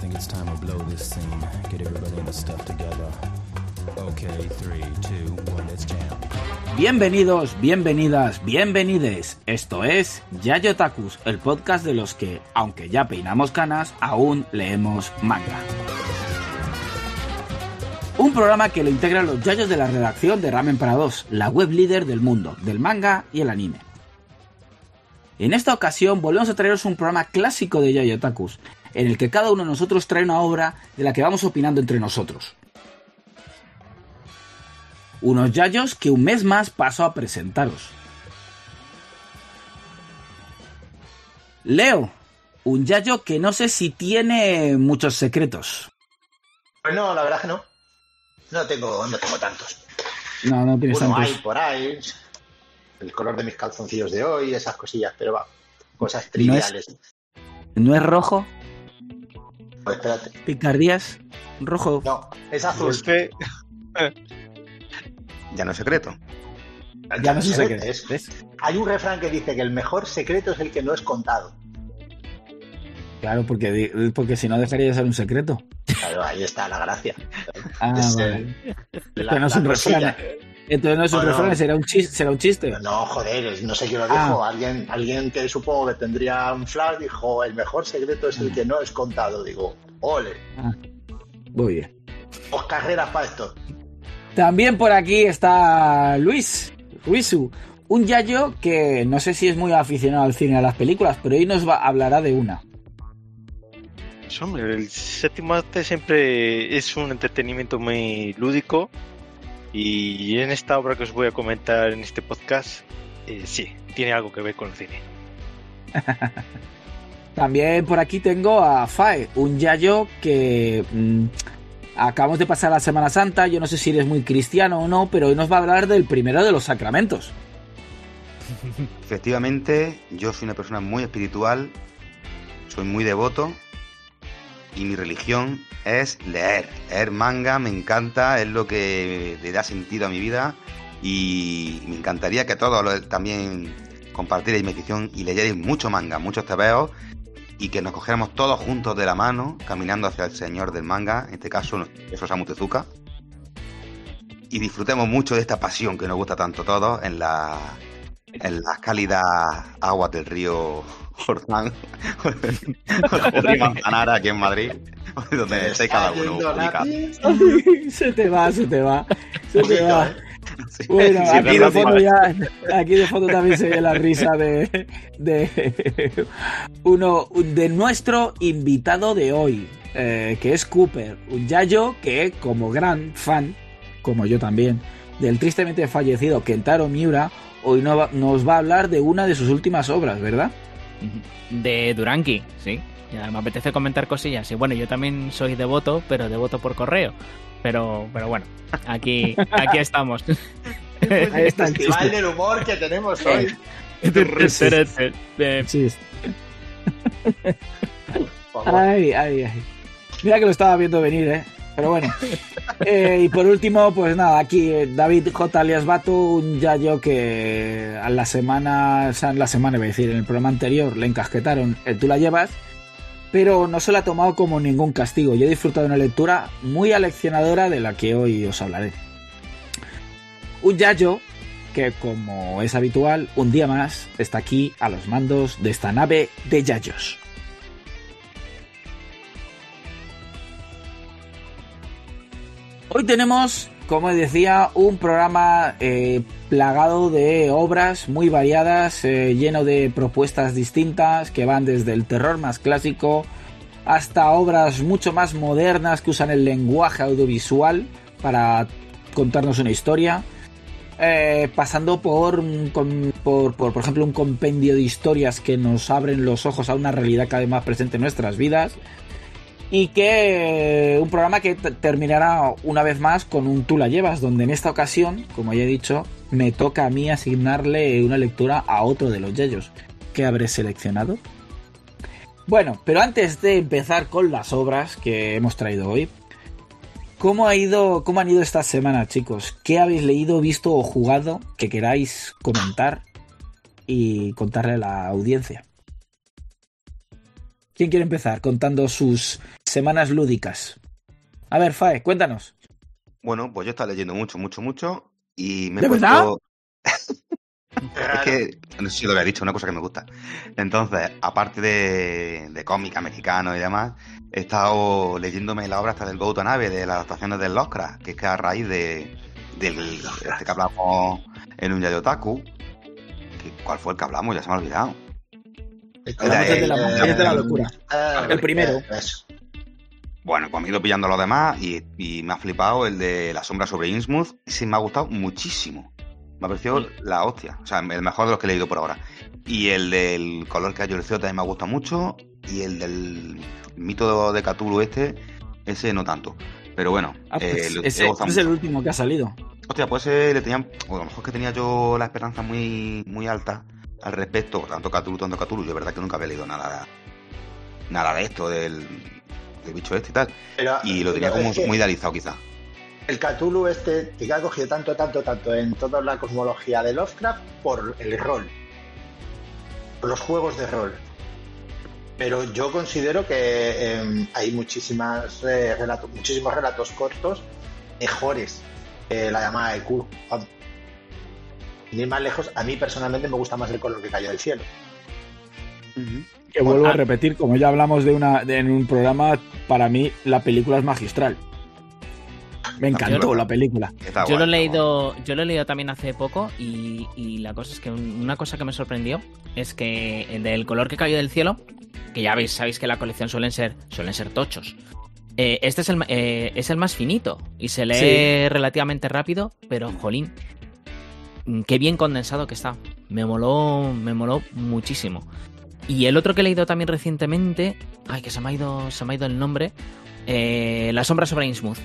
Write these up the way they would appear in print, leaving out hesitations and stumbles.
think it's time to blow this scene. Get everybody in the stuff together. Okay, 3, 2, 1, let's jam. Bienvenidos, bienvenidas, bienvenides. Esto es Yayo Otakus, el podcast de los que, aunque ya peinamos canas, aún leemos manga. Un programa que lo integran los yayos de la redacción de Ramen para Dos, la web líder del mundo, del manga y el anime. En esta ocasión volvemos a traeros un programa clásico de Yayo Otakus, en el que cada uno de nosotros trae una obra de la que vamos opinando entre nosotros. Unos yayos que un mes más paso a presentaros. Leo, un yayo que no sé si tiene muchos secretos. Pues no, la verdad que no. No tengo tantos. No tienes Uno tantos. hay por ahí. El color de mis calzoncillos de hoy, esas cosillas, pero va. Cosas triviales. ¿No es rojo? Pues espérate. ¿Picardías? ¿Rojo? No, es azul. Usted... Ya no es secreto. Ya no sé sé qué es. es. Hay un refrán que dice que el mejor secreto es el que no es contado. Claro, porque si no dejaría de ser un secreto. Claro, ahí está la gracia. Ah, Es, vale. la- no es la un refrán. cosilla. Entonces no es un No, no. refrán, será un chiste. No, joder, no sé quién lo dijo. Alguien que supongo que tendría un flash dijo: el mejor secreto es el que no es contado. Digo, ole, Ah, muy bien. pues carreras para esto. También por aquí está Luisu, un yayo que no sé si es muy aficionado al cine y a las películas, pero hoy hablará de una. Pues, hombre, el séptimo arte siempre es un entretenimiento muy lúdico y en esta obra que os voy a comentar en este podcast, sí, tiene algo que ver con el cine. También por aquí tengo a Fae, un yayo que acabamos de pasar la Semana Santa. Yo no sé si eres muy cristiano o no, pero hoy nos va a hablar del primero de los sacramentos. Efectivamente, yo soy una persona muy espiritual, soy muy devoto y mi religión es leer manga, me encanta, es lo que le da sentido a mi vida y me encantaría que todos también compartierais mi afición y leyerais mucho manga, muchos tebeos y que nos cogiéramos todos juntos de la mano caminando hacia el señor del manga, en este caso es Osamu Tezuka, y disfrutemos mucho de esta pasión que nos gusta tanto a todos en las cálidas aguas del río Jordán o del río Manzanara aquí en Madrid, donde estáis cada uno ubicado. Se te va. Sí. Bueno, Sí, aquí de fondo también se ve la risa de uno de nuestro invitado de hoy, que es Cooper, un yayo que, como gran fan, como yo también, del tristemente fallecido Kentaro Miura, hoy nos va a hablar de una de sus últimas obras, ¿verdad? De Duranki, sí. Ya me apetece comentar cosillas. Y bueno, yo también soy devoto, pero devoto por correo. Pero bueno, aquí estamos. Ahí está el Festival chiste. del humor que tenemos hoy. Sí. Ay. Mira que lo estaba viendo venir, ¿eh? Pero bueno. Y por último, pues nada, aquí David J. alias Bato, un yayo que en la semana, iba a decir, en el programa anterior le encasquetaron el Tú la llevas, pero no se lo ha tomado como ningún castigo. Yo he disfrutado de una lectura muy aleccionadora de la que hoy os hablaré. Un yayo que, como es habitual, un día más está aquí a los mandos de esta nave de yayos. Hoy tenemos, como decía, un programa plagado de obras muy variadas, lleno de propuestas distintas que van desde el terror más clásico hasta obras mucho más modernas que usan el lenguaje audiovisual para contarnos una historia, pasando por ejemplo, un compendio de historias que nos abren los ojos a una realidad cada vez más presente en nuestras vidas. Y que un programa que terminará una vez más con un Tú la llevas, donde en esta ocasión, como ya he dicho, me toca a mí asignarle una lectura a otro de los yayos. ¿Qué habré seleccionado? Bueno, pero antes de empezar con las obras que hemos traído hoy, ¿cómo han ido esta semana, chicos? ¿Qué habéis leído, visto o jugado que queráis comentar y contarle a la audiencia? ¿Quién quiere empezar contando sus semanas lúdicas? A ver, Fae, cuéntanos. Bueno, pues yo he estado leyendo mucho y me he ¿De puesto... verdad? Es que, no sé si lo había dicho, una cosa que me gusta. Entonces, aparte de cómic americano y demás, he estado leyéndome la obra hasta del Gouto Nave, de las adaptaciones del Lovecraft, que es que a raíz del que hablamos en un Yayo Otaku. ¿Cuál fue el que hablamos? Ya se me ha olvidado. Hablamos de la locura. El primero. Eso. Bueno, pues me he ido pillando los demás y me ha flipado el de La sombra sobre Innsmouth. Ese me ha gustado muchísimo. Me ha parecido la hostia. O sea, el mejor de los que he leído por ahora. Y el del color que ha llorecido también me ha gustado mucho. Y el del mito de Cthulhu ese no tanto. Pero bueno, ese es el último que ha salido. Hostia, pues le tenían... O a lo mejor que tenía yo la esperanza muy, muy alta al respecto. Tanto Cthulhu. Yo de verdad que nunca había leído nada de esto, del bicho este y tal. Y lo tenía como muy idealizado quizá. El Cthulhu que ha cogido tanto en toda la cosmología de Lovecraft por el rol, por los juegos de rol. Pero yo considero que hay muchísimos relatos cortos mejores que la llamada de Cthulhu. Sin ir más lejos, a mí personalmente me gusta más El color que cayó del cielo. Que vuelvo a repetir, como ya hablamos en un programa, para mí la película es magistral. Me encantó la película. Yo lo he leído también hace poco y la cosa es que una cosa que me sorprendió es que el del color que cayó del cielo, que ya sabéis que la colección suelen ser tochos. Este es el más finito y se lee relativamente rápido, pero jolín, qué bien condensado que está. Me moló muchísimo. Y el otro que he leído también recientemente, que se me ha ido el nombre, La sombra sobre Innsmouth.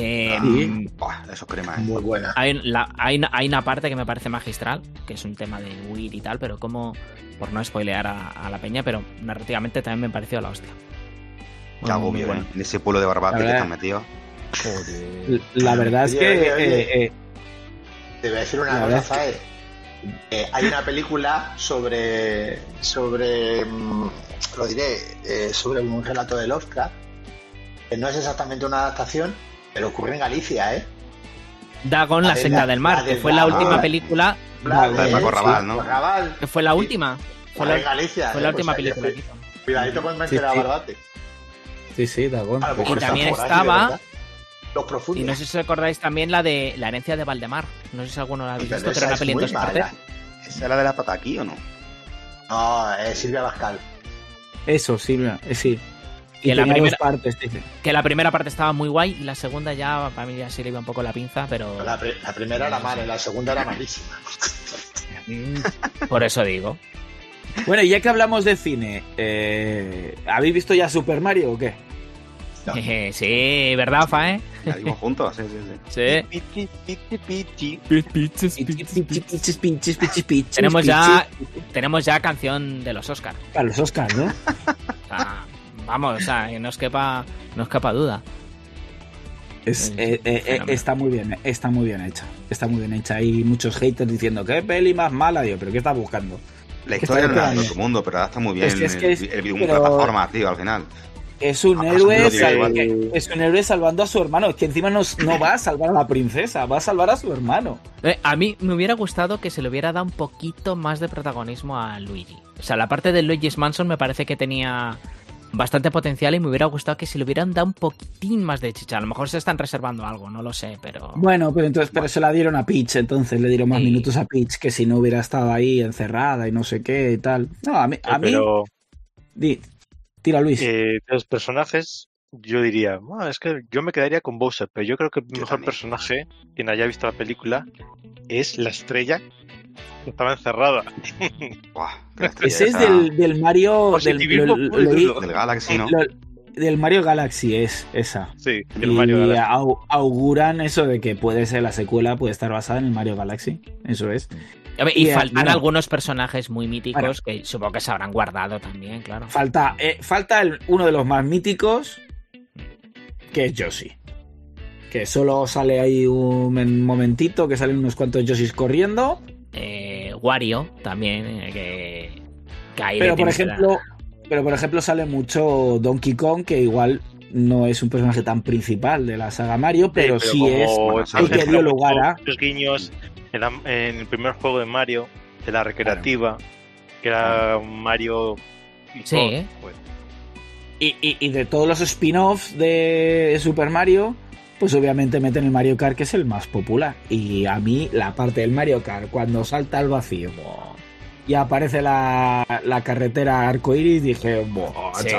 Eso crema, muy buena. Hay una parte que me parece magistral, que es un tema de huir y tal, pero como, por no spoilear a la peña, pero narrativamente también me pareció la hostia. Qué agobio, bueno. En ese pueblo de Barbate que están metidos. La verdad es que... Te voy a decir una cosa, Fae. Hay una película sobre un relato de Lovecraft, que no es exactamente una adaptación, pero ocurre en Galicia, Dagon, la secta del mar, que fue la última película. La de Paco Raval, ¿no? Que fue la última. Fue en Galicia. Fue la última película que hizo. Cuidadito con meter a Barbate. Sí, Dagon. Y también estaba... Los Profundos. Y no sé si os acordáis también la de La herencia de Valdemar. No sé si alguno la habéis visto, pero era una peli en dos partes. ¿Esa es la de la pata aquí o no? No, es Silvia Pascal. Eso, Silvia, sí. Y en la primera partes, dice. Que la primera parte estaba muy guay y la segunda ya, para mí ya sí le iba un poco la pinza, pero... La primera era mala, la segunda era malísima. Por eso digo. Bueno, y ya que hablamos de cine, ¿habéis visto ya Super Mario o qué? No. Sí, ¿verdad, Fae? La dimos juntos, sí. Tenemos ya canción de los Oscars. Para los Oscars, ¿no? Vamos, o sea, que no os quepa duda. Está muy bien hecha. Está muy bien hecha. Hay muchos haters diciendo qué peli más mala, tío, pero ¿qué estás buscando? La historia no es de otro mundo, pero ahora está muy bien el plataforma, tío, al final. Es un héroe salvando a su hermano. Es que encima no va a salvar a la princesa, va a salvar a su hermano. A mí me hubiera gustado que se le hubiera dado un poquito más de protagonismo a Luigi. O sea, la parte de Luigi's Mansion me parece que tenía bastante potencial y me hubiera gustado que se le hubieran dado un poquitín más de chicha. A lo mejor se están reservando algo, no lo sé, pero... Bueno, pero se la dieron a Peach, entonces le dieron más minutos a Peach que si no hubiera estado ahí encerrada y no sé qué y tal. No, a mí... Tira, Luis. De los personajes, yo diría, es que yo me quedaría con Bowser, pero yo creo que el mejor personaje, quien haya visto la película, es la estrella que estaba encerrada. Ese es del Mario... Del Galaxy, ¿no? Del Mario Galaxy es esa. Sí, el Mario Galaxy. Auguran eso de que puede ser la secuela, puede estar basada en el Mario Galaxy. Eso es. Y faltan algunos personajes muy míticos que supongo que se habrán guardado también, claro. Falta uno de los más míticos, que es Yoshi. Que solo sale ahí un momentito, que salen unos cuantos Yoshis corriendo. Wario también, que ahí. Pero por ejemplo, Pero por ejemplo sale mucho Donkey Kong, que igual no es un personaje tan principal de la saga Mario, pero sí como es el que dio lugar a... Los guiños en el primer juego de Mario, de la recreativa, que era Mario... Sí, pues. Y de todos los spin-offs de Super Mario, pues obviamente meten el Mario Kart, que es el más popular. Y a mí la parte del Mario Kart, cuando salta al vacío y aparece la carretera arcoiris, dije, Sí.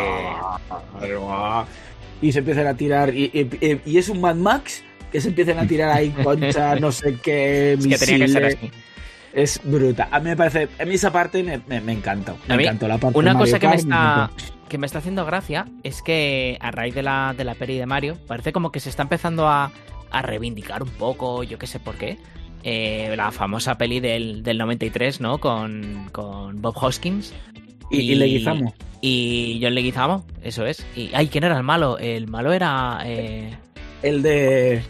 Y se empiezan a tirar, y es un Mad Max, que se empiezan a tirar ahí concha, no sé qué, Es que tenía que ser misiles. así. Es brutal. A mí me parece, a mí esa parte me encantó. A mí, encantó la parte una de Mario cosa Kart, que me está haciendo gracia es que a raíz de la peli de Mario, parece como que se está empezando a reivindicar un poco, yo qué sé por qué, la famosa peli del 93, ¿no? Con Bob Hoskins. Y Leguizamo. Y John Leguizamo, eso es. Y, ay, ¿quién era el malo? El malo era... El del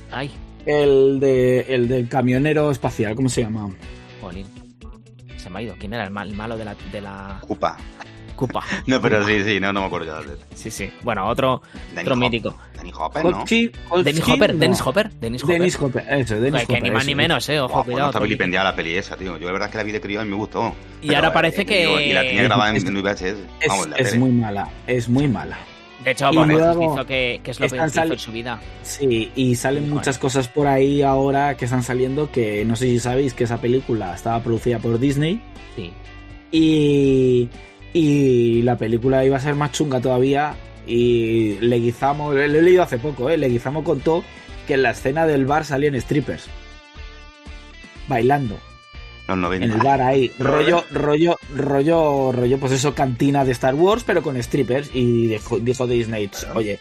camionero espacial, ¿cómo se llama? Jolín. Se me ha ido. ¿Quién era el malo de la Koopa. Koopa? No, pero sí, no me acuerdo ya de él. Sí. Bueno, otro mítico. Dennis Hopper, ¿no? Dennis Hopper. Eso, Dennis Que Hopper. ni más ni menos, ojo, Guau, cuidado. está vilipendiada la peli esa, tío. Yo la verdad es que la vi de crío y me gustó. Y ahora parece que... Y la tenía grabada en VHS. Vamos, en la Es tele. muy mala, es muy mala. De hecho, Y por eso luego hizo que es lo que están hizo en su vida. Sí, y salen Bueno. muchas cosas por ahí ahora que están saliendo, que no sé si sabéis que esa película estaba producida por Disney Sí. y la película iba a ser más chunga todavía, y Leguizamo, lo he leído hace poco, Leguizamo contó que en la escena del bar salían strippers bailando Los 90. en el bar ahí, rollo, pues eso, cantina de Star Wars, pero con strippers, y dijo Disney, oye,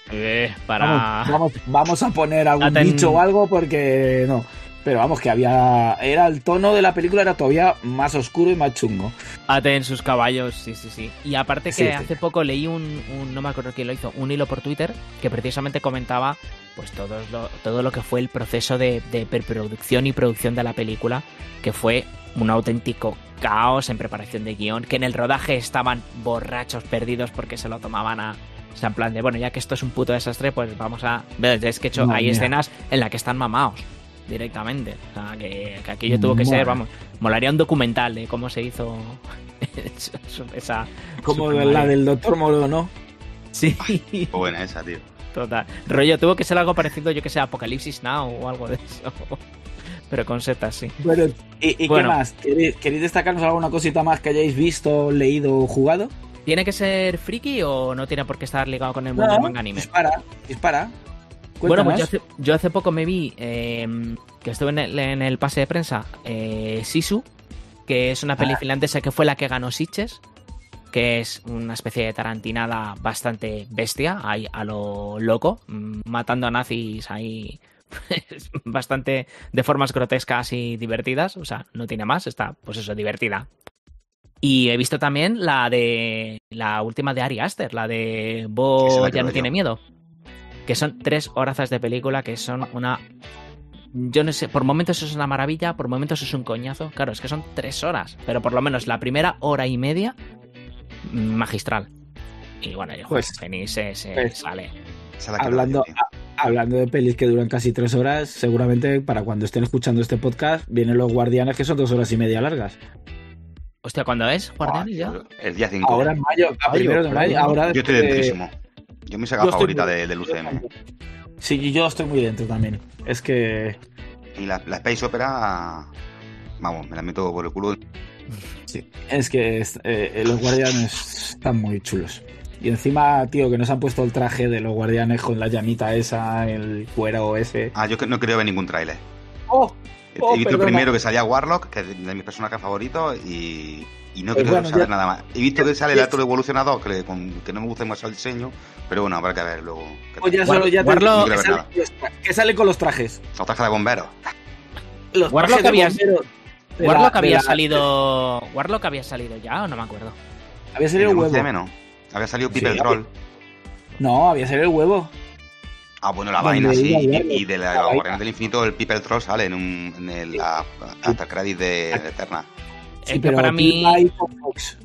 vamos a poner algún bicho o algo, porque no. Pero vamos, que era el tono de la película era todavía más oscuro y más chungo. Ate en sus caballos, sí. Y aparte que Sí. hace poco leí un no me acuerdo quién lo hizo, un hilo por Twitter que precisamente comentaba pues todo lo que fue el proceso de preproducción y producción de la película, que fue un auténtico caos en preparación de guión, que en el rodaje estaban borrachos perdidos porque se lo tomaban o sea, en plan de, bueno, ya que esto es un puto desastre, pues vamos a... Es que hecho, hay escenas en las que están mamados directamente. O sea, que aquello tuvo que ser, vamos, molaría un documental de cómo se hizo esa... Como Super la Mario. del Dr. Moro, ¿no? Sí, Qué buena esa, tío. total. Rollo, tuvo que ser algo parecido, yo que sé, Apocalipsis Now o algo de eso. Pero con setas, sí. Bueno, ¿y Bueno. qué más? ¿Queréis destacarnos alguna cosita más que hayáis visto, leído o jugado? ¿Tiene que ser friki o no tiene por qué estar ligado con el mundo del manga anime? Dispara. Bueno, Cuéntanos. pues yo hace poco me vi que estuve en el pase de prensa Sisu, que es una peli finlandesa que fue la que ganó Sitges, que es una especie de tarantinada bastante bestia, ahí a lo loco, matando a nazis ahí bastante de formas grotescas y divertidas, o sea, no tiene más, está pues eso, divertida. Y he visto también la última de Ari Aster, la de Bo Esa la ya creo no yo. tiene miedo. Que son 3 horazas de película que son una... Yo no sé, por momentos es una maravilla, por momentos es un coñazo. Claro, es que son 3 horas, pero por lo menos la primera hora y media, magistral. Y bueno, yo Pues- Penny se sale. Esa es la que creo yo, tío. Hablando de pelis que duran casi 3 horas, seguramente para cuando estén escuchando este podcast vienen Los Guardianes, que son 2 horas y media largas. Hostia, ¿cuándo es? ¿Guardianes ya? El día 5. Ahora en mayo, a primero de mayo. Ahora Yo estoy dentrísimo. Yo mi saga Yo estoy favorita muy- del UCM. Sí, yo estoy muy dentro también. Es que Y la Space Opera, vamos, me la meto por el culo. Los Guardianes están muy chulos. Y encima, tío, que nos han puesto el traje de los Guardianes con la llamita esa, el cuero ese. Yo no creo ver ningún tráiler. ¡Oh! He visto perdona. primero que salía Warlock, que es de mis personajes favoritos, y no Pues quiero bueno, saber ya- nada más. He visto que sale el actor evolucionador, que no me gusta demasiado el diseño, pero bueno, habrá que ver luego. qué Pues ya tal. solo ya te Warlock- digo No que, quiero ver sale, nada. que sale con los trajes. Los trajes de bomberos. Los Warlock trajes de había- bomberos de Warlock la- había de la- salido... ¿Warlock había salido ya o no me acuerdo? Había En salido el el huevo. UCM no. Había salido Piper Sí, Troll. No, había salido el huevo. Ah, bueno, la Donde vaina sí. iba Warlock. Y de La la vaina. Guardianes del Infinito, el Piper Troll sale en el after credit de Eterna. Es que para mí... iba ahí con Fox.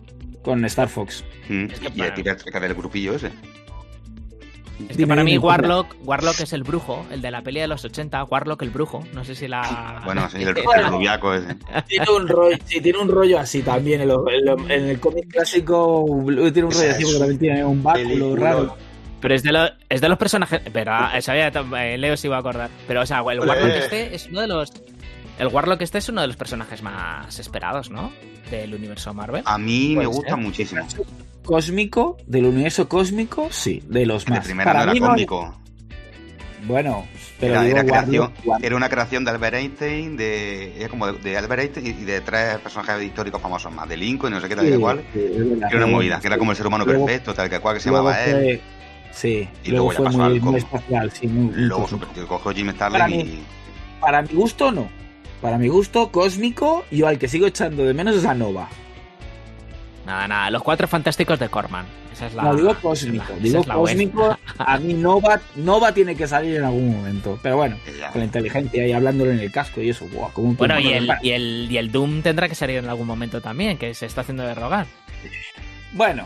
con Star Fox. Y a ti te del grupillo ese. Es que para mí Warlock es el brujo, el de la peli de los 80, Warlock el brujo. No sé si la... Bueno, sí, el rubiaco ese. Tiene un rollo así también. En el cómic clásico tiene un rollo así porque también tiene un báculo raro. Pero es de los personajes... Pero Leo se iba a acordar. Pero, o sea, el Warlock es uno de los... El Warlock es uno de los personajes más esperados, ¿no? Del universo Marvel. A mí me gusta muchísimo. Cósmico, del universo cósmico, sí, de los más. El primero no era cósmico. Bueno, pero era una creación de Albert Einstein, era como de Albert Einstein y de 3 personajes históricos famosos más, de Lincoln y no sé qué tal que cual. Era una movida, que era como el ser humano perfecto, tal que cual, que se llamaba él. Sí, y luego fue muy espacial, sí, luego cogió Jim Starlin para mi gusto no. Para mi gusto, cósmico, yo al que sigo echando de menos es a Nova. Nada, los 4 fantásticos de Corman. Esa es la... No, digo cósmico. Cósmico, a mí Nova tiene que salir en algún momento. Pero bueno, con la inteligencia y hablándolo en el casco y eso. Wow, como un bueno, y el Doom tendrá que salir en algún momento también, que se está haciendo de rogar. Bueno.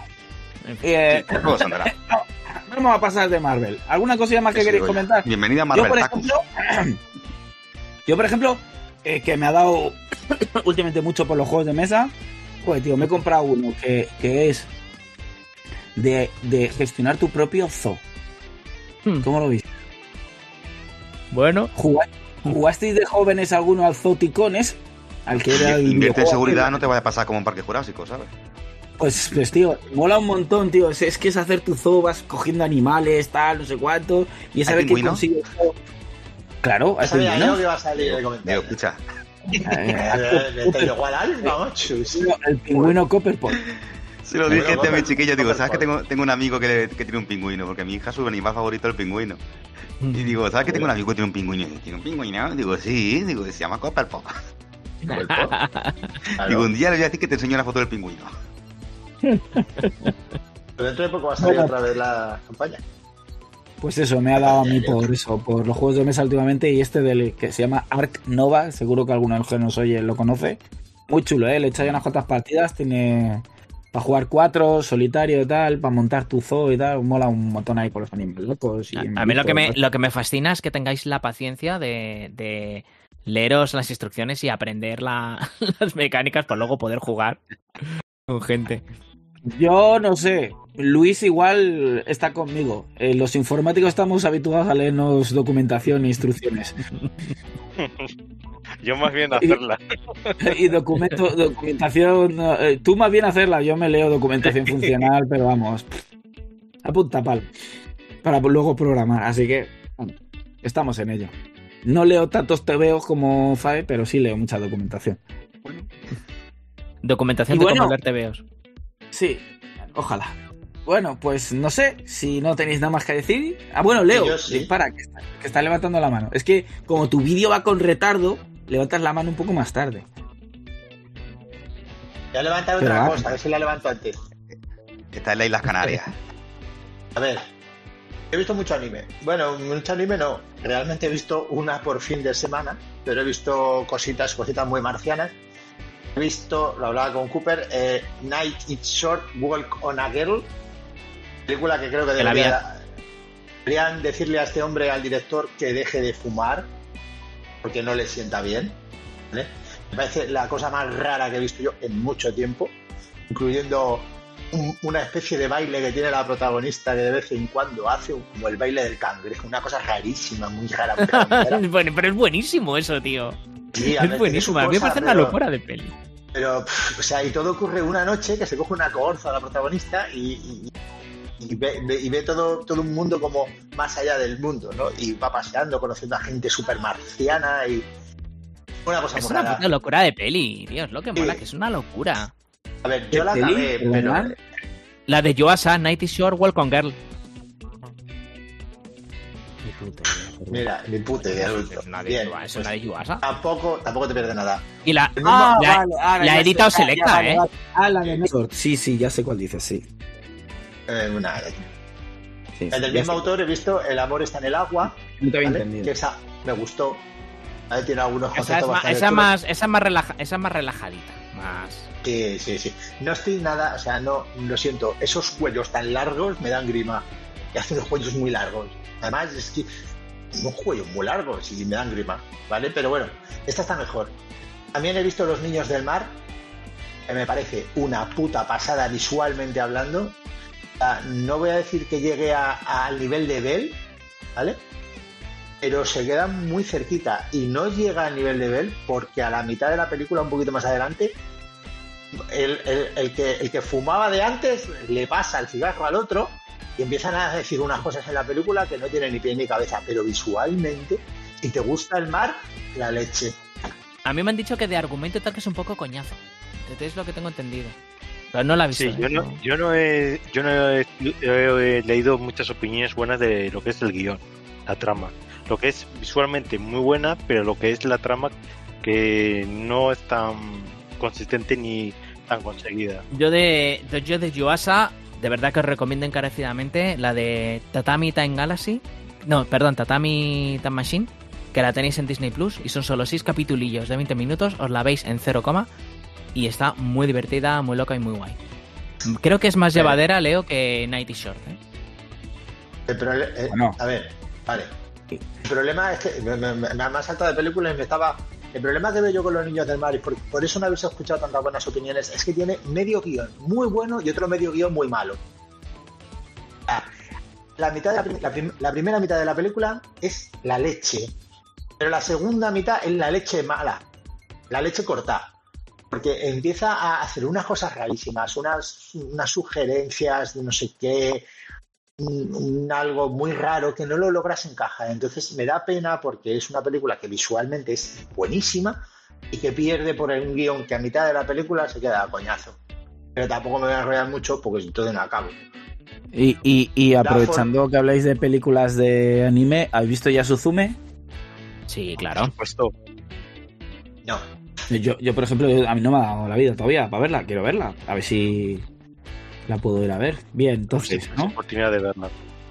Vamos a pasar de Marvel. ¿Alguna cosilla más que queréis comentar? Bienvenida a Marvel. Yo, por ejemplo, que me ha dado últimamente mucho por los juegos de mesa. Pues, tío, me he comprado uno que es de gestionar tu propio zoo. ¿Cómo lo viste? Bueno. ¿Jugasteis de jóvenes alguno al Zooticones? Al que era el invierte en seguridad, no te vaya a pasar como en Parque Jurásico, ¿sabes? Pues, tío, mola un montón, tío. Es que es hacer tu zoo, vas cogiendo animales, tal, no sé cuánto. Y es saber qué consigues. Claro, hay pingüinos. Yo que va a salir de comentario. Escucha. El pingüino Copperpot. Se lo dije a mi chiquillo, digo, ¿sabes que tengo un amigo que tiene un pingüino? Porque mi hija su animal favorito es el pingüino. Y digo, ¿sabes que tengo un amigo que tiene un pingüino? ¿Tiene un pingüino? Digo, sí, se llama Copperpot. Digo, un día le voy a decir que te enseño una foto del pingüino. Pero dentro de poco va a salir otra vez la campaña. Pues eso, me ha dado a mí por los juegos de mesa últimamente, y del que se llama Ark Nova, seguro que alguno de los que nos oye lo conoce. Muy chulo, le he echado ya unas cuantas partidas, tiene para jugar 4, solitario y tal, para montar tu zoo y tal, mola un montón ahí con los animales locos. Y a mí lo que me fascina es que tengáis la paciencia de leeros las instrucciones y aprender las mecánicas para luego poder jugar con gente. Yo no sé, Luis igual está conmigo. Los informáticos estamos habituados a leernos documentación e instrucciones. Yo más bien hacerla. Y documentación... tú más bien hacerla, yo me leo documentación funcional, pero vamos, a punta pal, para luego programar, así que bueno, estamos en ello. No leo tantos tebeos como Fae, pero sí leo mucha documentación. Documentación de cómo leer tebeos. Sí, ojalá. Bueno, pues no sé, si no tenéis nada más que decir. Ah, bueno, Leo, sí. Para, que está levantando la mano. Es que como tu vídeo va con retardo, levantas la mano un poco más tarde. Voy a levantar otra cosa, a ver si la levanto antes. Está en las Islas Canarias. A ver, he visto mucho anime. Bueno, mucho anime no. Realmente he visto una por fin de semana, pero he visto cositas muy marcianas. He visto, lo hablaba con Cooper, Night It's Short, Walk on a Girl, película que creo que deberían decirle a este hombre, al director, que deje de fumar, porque no le sienta bien, ¿vale? Me parece la cosa más rara que he visto yo en mucho tiempo, incluyendo una especie de baile que tiene la protagonista que de vez en cuando hace, como el baile del cangrejo, una cosa rarísima, muy rara. Bueno, pero es buenísimo eso, tío. Sí, es buenísimo, a mí me parece una locura de peli. Pero, o sea, y todo ocurre una noche que se coge una coorza a la protagonista y ve todo un mundo como más allá del mundo, ¿no? Y va paseando, conociendo a gente súper marciana y una cosa muy rara. Es una locura de peli, tío, es lo que mola, que es una locura. A ver, yo la acabé, pero... La de Yuasa, Night is Short, Walk on Girl. Mira, ni puta idea. ¿Es una de Yuasa? Tampoco te pierdes nada. Y la he editado Selecta, ¿eh? La de Néstor. Sí, ya sé cuál dices, sí. El del mismo autor he visto El amor está en el agua. No te había entendido. Que esa me gustó. Ahí tiene algunos conceptos esa es más relajadita. Más. Sí. No estoy nada, o sea, no, lo siento, esos cuellos tan largos me dan grima. Y hacen los cuellos muy largos. Además, es que unos cuellos muy largos y me dan grima, ¿vale? Pero bueno, esta está mejor. También he visto Los Niños del Mar, que me parece una puta pasada visualmente hablando. O sea, no voy a decir que llegue al nivel de Bell, ¿vale? Pero se queda muy cerquita y no llega al nivel de Bell porque a la mitad de la película, un poquito más adelante, el que fumaba de antes le pasa el cigarro al otro y empiezan a decir unas cosas en la película que no tienen ni pie ni cabeza, pero visualmente, si te gusta el mar, la leche. A mí me han dicho que de argumento tal que es un poco coñazo. Es lo que tengo entendido. Pero no la he visto. Sí, yo no he leído muchas opiniones buenas de lo que es el guión, la trama. Lo que es visualmente muy buena, pero lo que es la trama que no es tan consistente ni tan conseguida. Yo de Yuasa, de verdad que os recomiendo encarecidamente la de Tatami Time Galaxy. No, perdón, Tatami Time Machine, que la tenéis en Disney Plus y son solo 6 capitulillos de 20 minutos, os la veis en 0, y está muy divertida, muy loca y muy guay. Creo que es más llevadera, Leo, que Nighty Short, ¿eh? Bueno. A ver, vale. El problema es que me ha saltado de películas y me estaba... El problema que veo yo con Los Niños del Mar, y por eso no habéis escuchado tantas buenas opiniones, es que tiene medio guión muy bueno y otro medio guión muy malo. La primera mitad de la película es la leche, pero la segunda mitad es la leche mala, la leche cortada, porque empieza a hacer unas cosas rarísimas, unas sugerencias de no sé qué, algo muy raro que no lo logras encajar. Entonces me da pena porque es una película que visualmente es buenísima y que pierde por un guión que a mitad de la película se queda a coñazo. Pero tampoco me voy a enrollar mucho porque entonces no acabo. Y aprovechando que habláis de películas de anime, ¿habéis visto ya Suzume? Sí, claro. Por supuesto. No. Yo, por ejemplo, a mí no me ha dado la vida todavía para verla, quiero verla. A ver si la puedo ir a ver. Bien, entonces, Sí, ¿no? oportunidad de verla.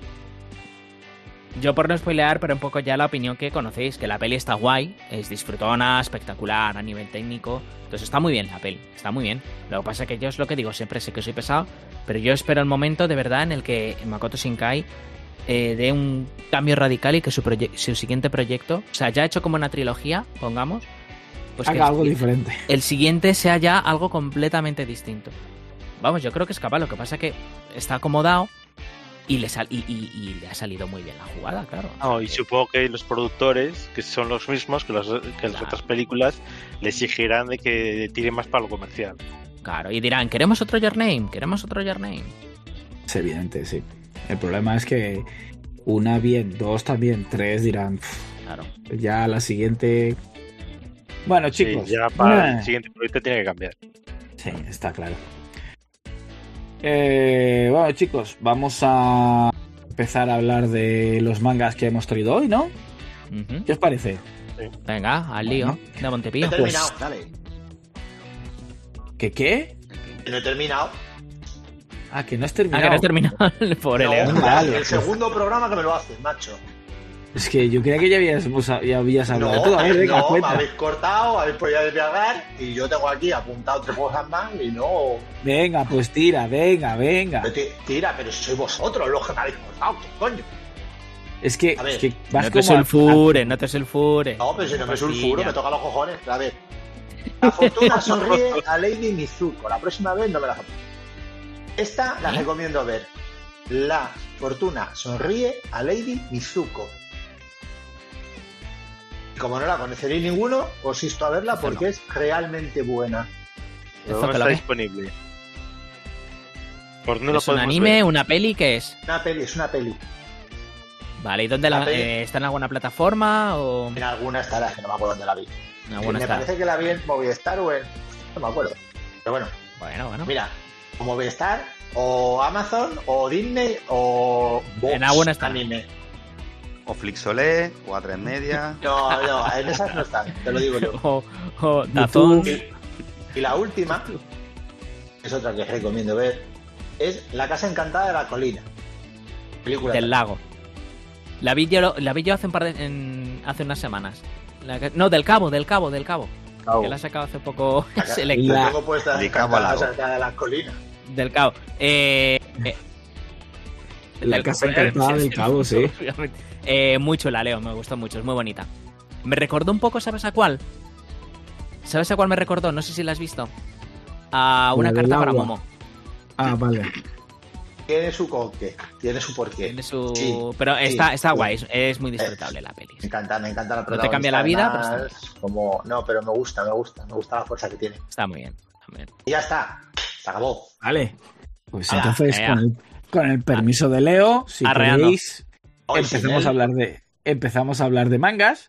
Yo por no spoilear, pero un poco ya la opinión que conocéis, que la peli está guay, es disfrutona, espectacular a nivel técnico, entonces está muy bien la peli, está muy bien. Lo que pasa es que yo es lo que digo, siempre sé que soy pesado, pero yo espero el momento de verdad en el que Makoto Shinkai dé un cambio radical y que su siguiente proyecto, o sea, ya ha hecho como una trilogía, pongamos, pues haga algo diferente. El siguiente sea ya algo completamente distinto. Vamos, yo creo que es capaz, lo que pasa es que está acomodado y le ha salido muy bien la jugada, claro. No, y supongo que los productores, que son los mismos que las otras películas, le exigirán de que tire más para lo comercial. Claro, y dirán, ¿queremos otro Your Name? ¿Queremos otro Your Name? Es evidente, sí. El problema es que una bien, dos también, tres dirán, claro. Ya la siguiente... Bueno, chicos. Sí, ya para el siguiente proyecto tiene que cambiar. Sí, está claro. Bueno, chicos, vamos a empezar a hablar de los mangas que hemos traído hoy, ¿no? ¿Qué os parece? Sí. Venga, al lío, bueno, de Montepío. No he terminado, dale. ¿Qué? Que no he terminado. Ah, que no has terminado. Ah, que no has terminado. Pobre Leo. Vale, el segundo programa que me lo haces, macho. Es que yo creía que ya habías hablado. Tú, a ver, venga, no, cuenta. me habéis cortado, habéis podido desviar y yo tengo aquí apuntado 3 cosas más y no... Venga, pues tira, venga. Tira, pero si sois vosotros los que me habéis cortado, ¿qué coño? Es que vas no te sulfures, no te sulfures. No, pero si no me sulfuro, me toca los cojones. A ver, la fortuna sonríe a Lady Mizuko. La próxima vez no me la apunto. Esta la recomiendo ver. La fortuna sonríe a Lady Mizuko. Como no la conoceréis ninguno, os insto a verla porque es realmente buena. ¿Pero dónde está disponible? ¿Por dónde lo ¿Es un podemos anime, ver? una peli? ¿Qué es? Es una peli. Vale, ¿y dónde está en alguna plataforma o...? En alguna estará, que no me acuerdo dónde la vi. Me parece que la vi en Movistar o en... No me acuerdo. Pero bueno. Bueno. Mira, o Movistar, o Amazon, o Disney, o... En alguna está. Anime. O Flixolé, o A3 Media. No, en esas no están, te lo digo yo. O Dazón. Y la última, es otra que os recomiendo ver, es La Casa Encantada de la Colina. Película del lago. La vi yo hace hace unas semanas. No, del Cabo. que la ha sacado hace poco Y luego puesta de cabo al lado. de las colinas. del Cabo. La casa encantada del Cabo, sí. Muy chula, Leo, me gustó mucho, es muy bonita. Me recordó un poco, ¿sabes a cuál? ¿Sabes a cuál me recordó? No sé si la has visto. A una La del carta para agua. Momo. Ah, vale. Tiene su conque, tiene su porqué. Tiene su... Sí, Pero sí, está sí. guay, es muy disfrutable la peli. Me encanta la No protagonista. te cambia la vida, pero además, como... No, pero me gusta la fuerza que tiene. Está muy bien. Está muy bien. Y ya está, se acabó. Vale. Pues Ala, entonces, venga. con el permiso de Leo, si Arreando. queréis, Hoy sin empezamos él. a hablar de mangas.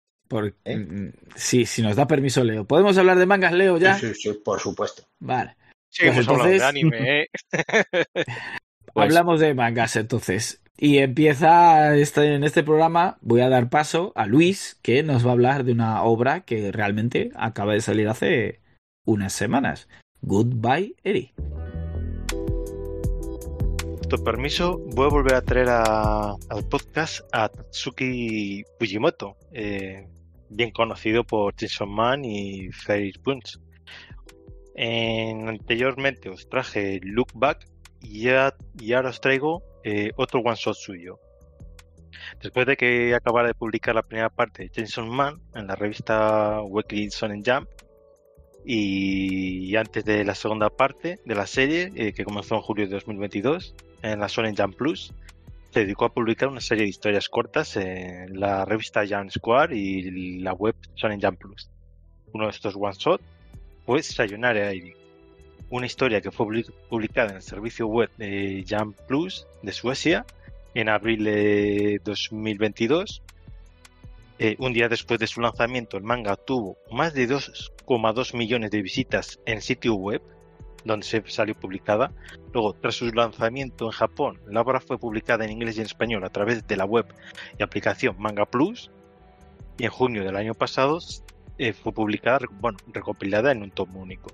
Sí, si nos da permiso Leo. ¿Podemos hablar de mangas, Leo, ya? Sí, por supuesto. Vale. Seguimos Pues hablando de entonces- anime, ¿eh? Pues- Hablamos de mangas, entonces. Y empieza en este programa, voy a dar paso a Luis, que nos va a hablar de una obra que realmente acaba de salir hace unas semanas. Goodbye, Eri. Con tu permiso, voy a volver a traer al podcast a Tatsuki Fujimoto, bien conocido por Chainsaw Man y Fairy Punch. Anteriormente os traje Look Back y ahora os traigo otro one shot suyo. Después de que acabara de publicar la primera parte de Chainsaw Man en la revista Weekly Shonen Jump y antes de la segunda parte de la serie que comenzó en julio de 2022 en la Shonen Jump Plus, se dedicó a publicar una serie de historias cortas en la revista Jump Square y la web Shonen Jump Plus. Uno de estos one shot fue Sayonara Airi, una historia que fue publicada en el servicio web de Jump Plus de Suecia en abril de 2022. Un día después de su lanzamiento, el manga tuvo más de 2,2 millones de visitas en el sitio web donde se salió publicada. Luego, tras su lanzamiento en Japón, la obra fue publicada en inglés y en español a través de la web y aplicación Manga Plus, y en junio del año pasado fue publicada, recopilada en un tomo único.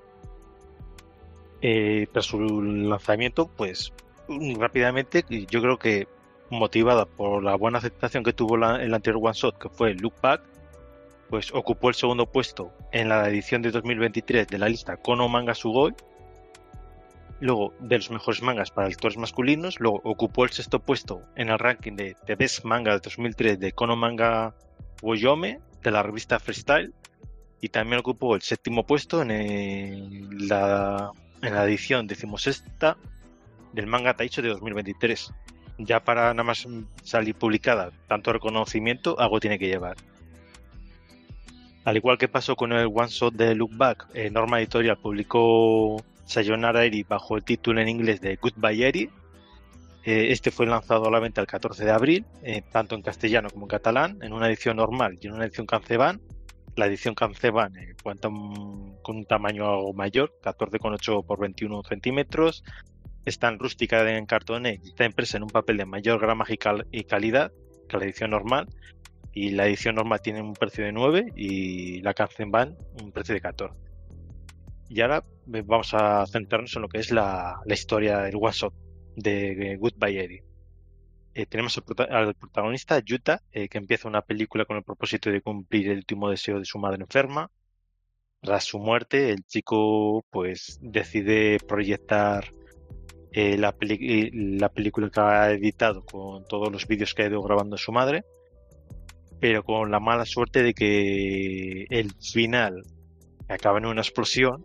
Tras su lanzamiento, pues rápidamente, yo creo que motivada por la buena aceptación que tuvo el anterior one shot, que fue Look Back, pues ocupó el segundo puesto en la edición de 2023 de la lista Kono Manga Sugoi, luego de los mejores mangas para lectores masculinos, luego ocupó el sexto puesto en el ranking de The Best Manga de 2003 de Kono Manga Woyome de la revista Freestyle, y también ocupó el séptimo puesto en la edición 16ª del manga Taicho de 2023. Ya para nada más salir publicada tanto reconocimiento, algo tiene que llevar. Al igual que pasó con el one shot de Look Back, Norma Editorial publicó Sayonara Eri bajo el título en inglés de Goodbye Eri. Este fue lanzado a la venta el 14 de abril, tanto en castellano como en catalán, en una edición normal y en una edición Kanzeban. La edición Kanzeban cuenta con un tamaño algo mayor, 14,8 por 21 centímetros. Está en rústica en cartoné y está impresa en un papel de mayor gramaje y calidad que la edición normal. Y la edición normal tiene un precio de 9 y la Kanzenban un precio de 14. Y ahora vamos a centrarnos en lo que es la historia del one shot de Goodbye Eri. Tenemos al protagonista Yuta, que empieza una película con el propósito de cumplir el último deseo de su madre enferma. Tras su muerte, el chico pues decide proyectar la película que ha editado con todos los vídeos que ha ido grabando su madre, pero con la mala suerte de que el final acaba en una explosión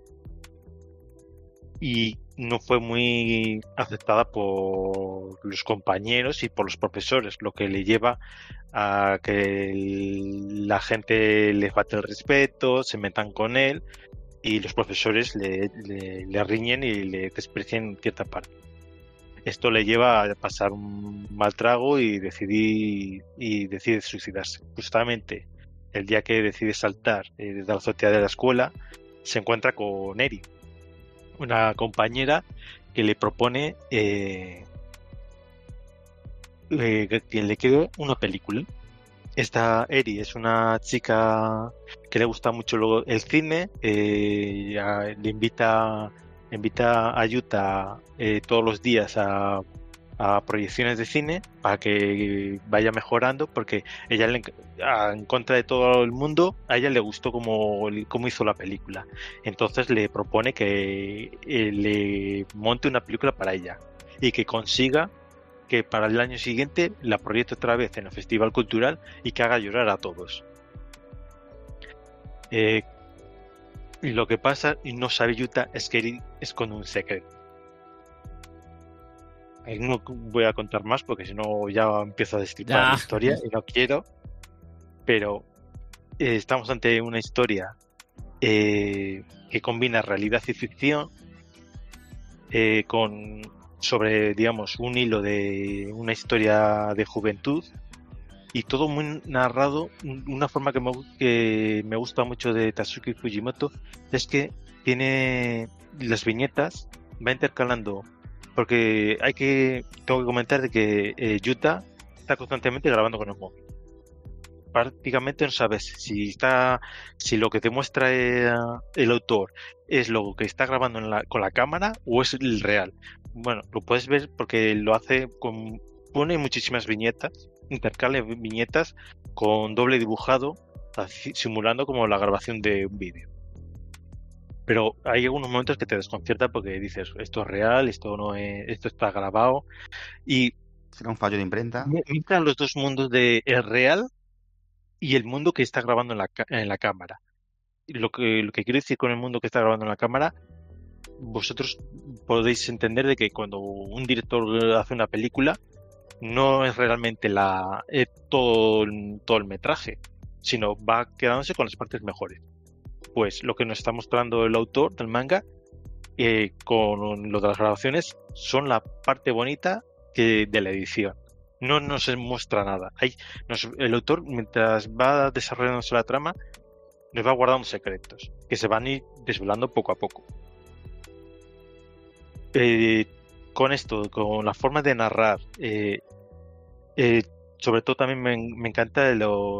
y no fue muy aceptada por los compañeros y por los profesores, lo que le lleva a que la gente le falte el respeto, se metan con él y los profesores le riñen y le desprecian en cierta parte. Esto le lleva a pasar un mal trago y decide suicidarse. Justamente el día que decide saltar desde la azotea de la escuela, se encuentra con Eri, una compañera que le propone que le quede una película. Esta Eri es una chica que le gusta mucho el cine, le invita a Yuta todos los días a a proyecciones de cine para que vaya mejorando, porque ella en contra de todo el mundo, a ella le gustó cómo hizo la película. Entonces le propone que le monte una película para ella y que consiga que para el año siguiente la proyecte otra vez en el Festival Cultural y que haga llorar a todos. Y lo que pasa, y no sabe Yuta, es que Eri esconde un secreto. Ahí no voy a contar más porque si no ya empiezo a destripar la historia y no quiero. Pero estamos ante una historia que combina realidad y ficción sobre, digamos, un hilo de una historia de juventud y todo muy narrado. Una forma que me gusta mucho de Tatsuki Fujimoto es que tiene las viñetas, va intercalando, porque tengo que comentar de que Yuta está constantemente grabando con el móvil. Prácticamente no sabes si lo que te muestra el autor es lo que está grabando con la cámara o es el real. Bueno, lo puedes ver porque lo hace pone muchísimas viñetas, intercala viñetas con doble dibujado, simulando como la grabación de un vídeo. Pero hay algunos momentos que te desconciertan porque dices, esto es real, esto no es, esto está grabado. Y será un fallo de imprenta. Mezclan los dos mundos de el real y el mundo que está grabando en la cámara. Lo que quiero decir con el mundo que está grabando en la cámara, vosotros podéis entender de que cuando un director hace una película, no es realmente todo el metraje, sino va quedándose con las partes mejores. Pues lo que nos está mostrando el autor del manga con lo de las grabaciones son la parte bonita de la edición. No nos muestra nada. El autor, mientras va desarrollándose la trama, nos va guardando secretos que se van a ir desvelando poco a poco. Con esto, con la forma de narrar, sobre todo también me encanta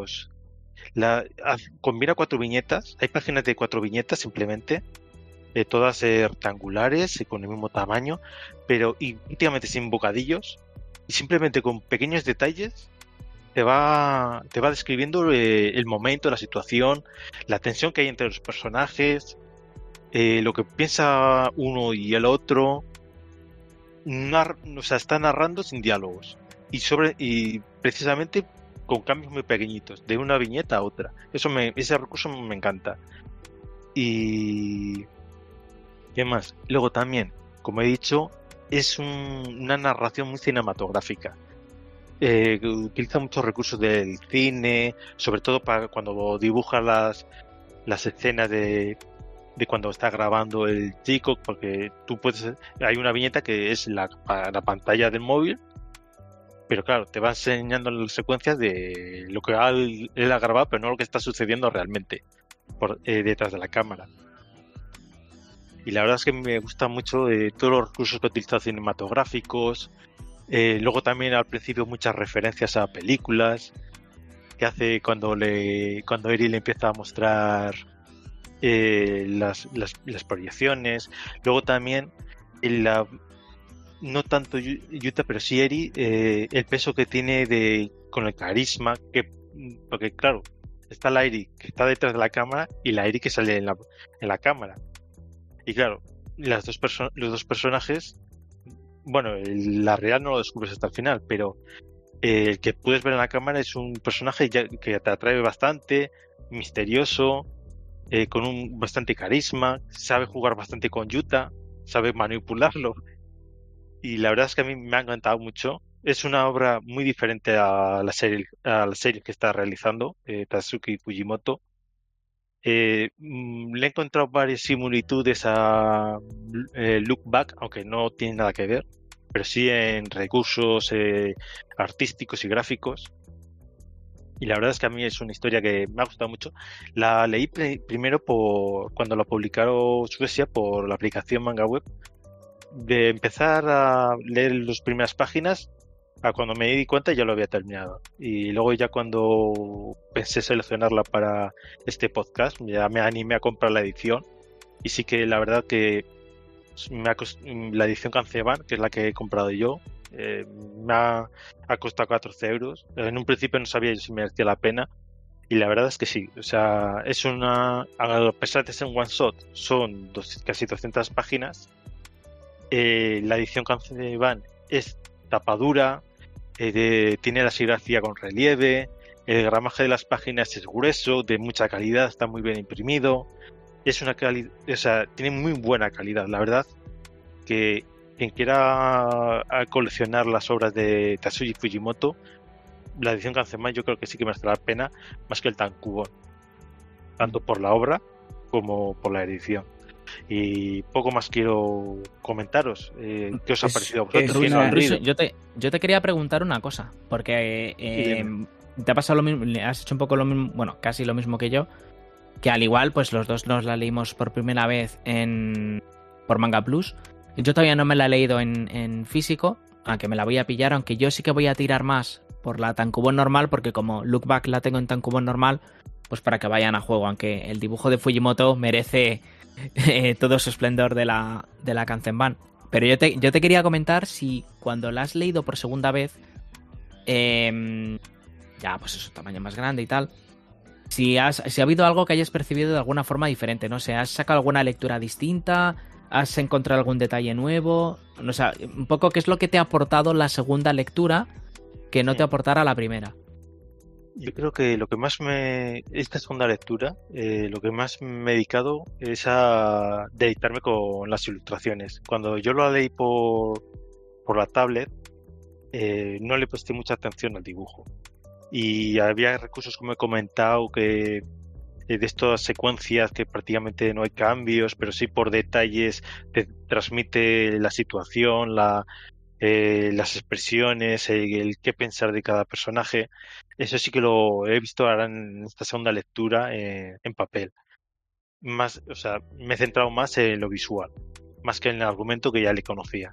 combina 4 viñetas. Hay páginas de 4 viñetas simplemente, todas rectangulares y con el mismo tamaño, pero últimamente sin bocadillos y simplemente con pequeños detalles te va describiendo el momento, la situación, la tensión que hay entre los personajes, lo que piensa uno y el otro. O sea, está narrando sin diálogos y precisamente con cambios muy pequeñitos de una viñeta a otra. Ese recurso me encanta. Y ¿qué más? Luego también, como he dicho, es una narración muy cinematográfica. Utiliza muchos recursos del cine, sobre todo para cuando dibuja las escenas de cuando está grabando el chico, porque hay una viñeta que es la pantalla del móvil, pero claro, te va enseñando las secuencias de lo que él ha grabado, pero no lo que está sucediendo realmente detrás de la cámara. Y la verdad es que me gusta mucho todos los recursos que ha utilizado cinematográficos. Luego también al principio muchas referencias a películas que hace cuando Eri le empieza a mostrar las proyecciones. Luego también no tanto Yuta, pero sí Eri, el peso que tiene con el carisma, porque claro, está la Eri que está detrás de la cámara y la Eri que sale en la cámara. Y claro, los dos personajes, bueno, la real no lo descubres hasta el final, pero el que puedes ver en la cámara es un personaje que te atrae bastante, misterioso, con bastante carisma, sabe jugar bastante con Yuta, sabe manipularlo. Y la verdad es que a mí me ha encantado mucho. Es una obra muy diferente a la serie que está realizando Tatsuki Fujimoto. Le he encontrado varias similitudes a Look Back, aunque no tiene nada que ver, pero sí en recursos artísticos y gráficos. Y la verdad es que a mí es una historia que me ha gustado mucho. La leí primero cuando la publicaron Suecia por la aplicación Manga Web. De empezar a leer las primeras páginas a cuando me di cuenta ya lo había terminado. Y luego ya cuando pensé seleccionarla para este podcast, ya me animé a comprar la edición. Y sí que la verdad que la edición Kanzeban, que es la que he comprado yo, ha costado 14 euros. En un principio no sabía yo si merecía la pena. Y la verdad es que sí. O sea, es a pesar de ser un one shot, son casi 200 páginas. La edición Kanzenban es tapadura, tiene la serigrafía con relieve, el gramaje de las páginas es grueso, de mucha calidad, está muy bien imprimido. Es una calidad, o sea, tiene muy buena calidad, la verdad. Que quien quiera coleccionar las obras de Tatsuji Fujimoto, la edición Kanzenban yo creo que sí que merece la pena más que el Tankubon, tanto por la obra como por la edición. Y poco más quiero comentaros. ¿Qué os ha parecido a vosotros? ¿Quién lo ha leído? Yo te quería preguntar una cosa, porque te ha pasado lo mismo, has hecho un poco lo mismo, bueno, casi lo mismo que yo, que al igual, pues los dos nos la leímos por primera vez por Manga Plus. Yo todavía no me la he leído en físico, aunque me la voy a pillar, aunque yo sí que voy a tirar más por la Tankubon normal, porque como Look Back la tengo en Tankubon normal, pues para que vayan a juego, aunque el dibujo de Fujimoto merece todo su esplendor de la Kanzenban. Pero yo te quería comentar si cuando la has leído por segunda vez, ya pues es un tamaño más grande y tal, si ha habido algo que hayas percibido de alguna forma diferente, no sé, ¿has sacado alguna lectura distinta? ¿Has encontrado algún detalle nuevo? O sea, un poco qué es lo que te ha aportado la segunda lectura que no te aportara la primera. Yo creo que lo que más esta segunda lectura, lo que más me he dedicado es a deleitarme con las ilustraciones. Cuando yo lo leí por la tablet, no le presté mucha atención al dibujo. Y había recursos, como he comentado, que de estas secuencias que prácticamente no hay cambios, pero sí por detalles te transmite la situación, las expresiones, el qué pensar de cada personaje. Eso sí que lo he visto ahora en esta segunda lectura en papel. Más, o sea, me he centrado más en lo visual, más que en el argumento que ya le conocía.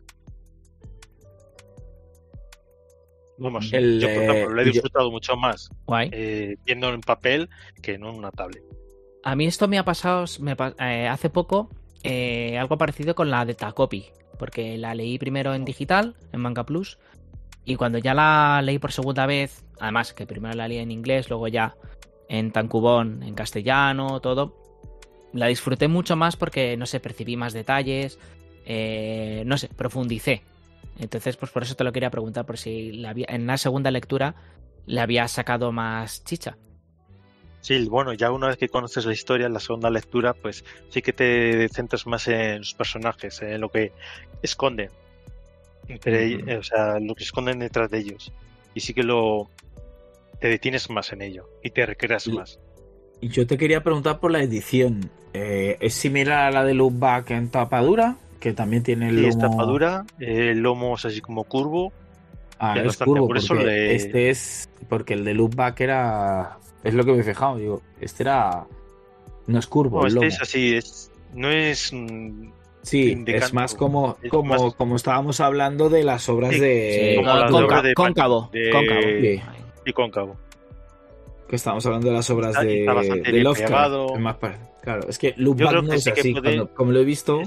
Vamos, yo por ejemplo lo he disfrutado mucho más viendo en papel que no en una tablet. A mí esto me ha pasado hace poco algo parecido con la de Takopi, porque la leí primero en digital, en Manga Plus, y cuando ya la leí por segunda vez, además que primero la leí en inglés, luego ya en Tankubon, en castellano, todo, la disfruté mucho más porque, no sé, percibí más detalles, no sé, profundicé. Entonces, pues por eso te lo quería preguntar, por si en la segunda lectura le había sacado más chicha. Sí, bueno, ya una vez que conoces la historia, en la segunda lectura, pues sí que te centras más en los personajes, en lo que esconden, o sea, lo que esconden detrás de ellos. Y sí que te detienes más en ello y te recreas más. Y yo te quería preguntar por la edición. ¿Es similar a la de Look Back en tapadura? Que también tiene el lomo... es tapadura, el lomo es así como curvo. Es curvo, por eso este es... Porque el de Look Back era... Es lo que me he fijado, digo, este era... No es curvo, no, el lomo. Es así, no es... Sí, es más como estábamos hablando de las obras de... Sí, cóncavo. Y cóncavo. Que estamos hablando de las obras de Lovecraft. Claro, es que Look Back no es así, como lo he visto...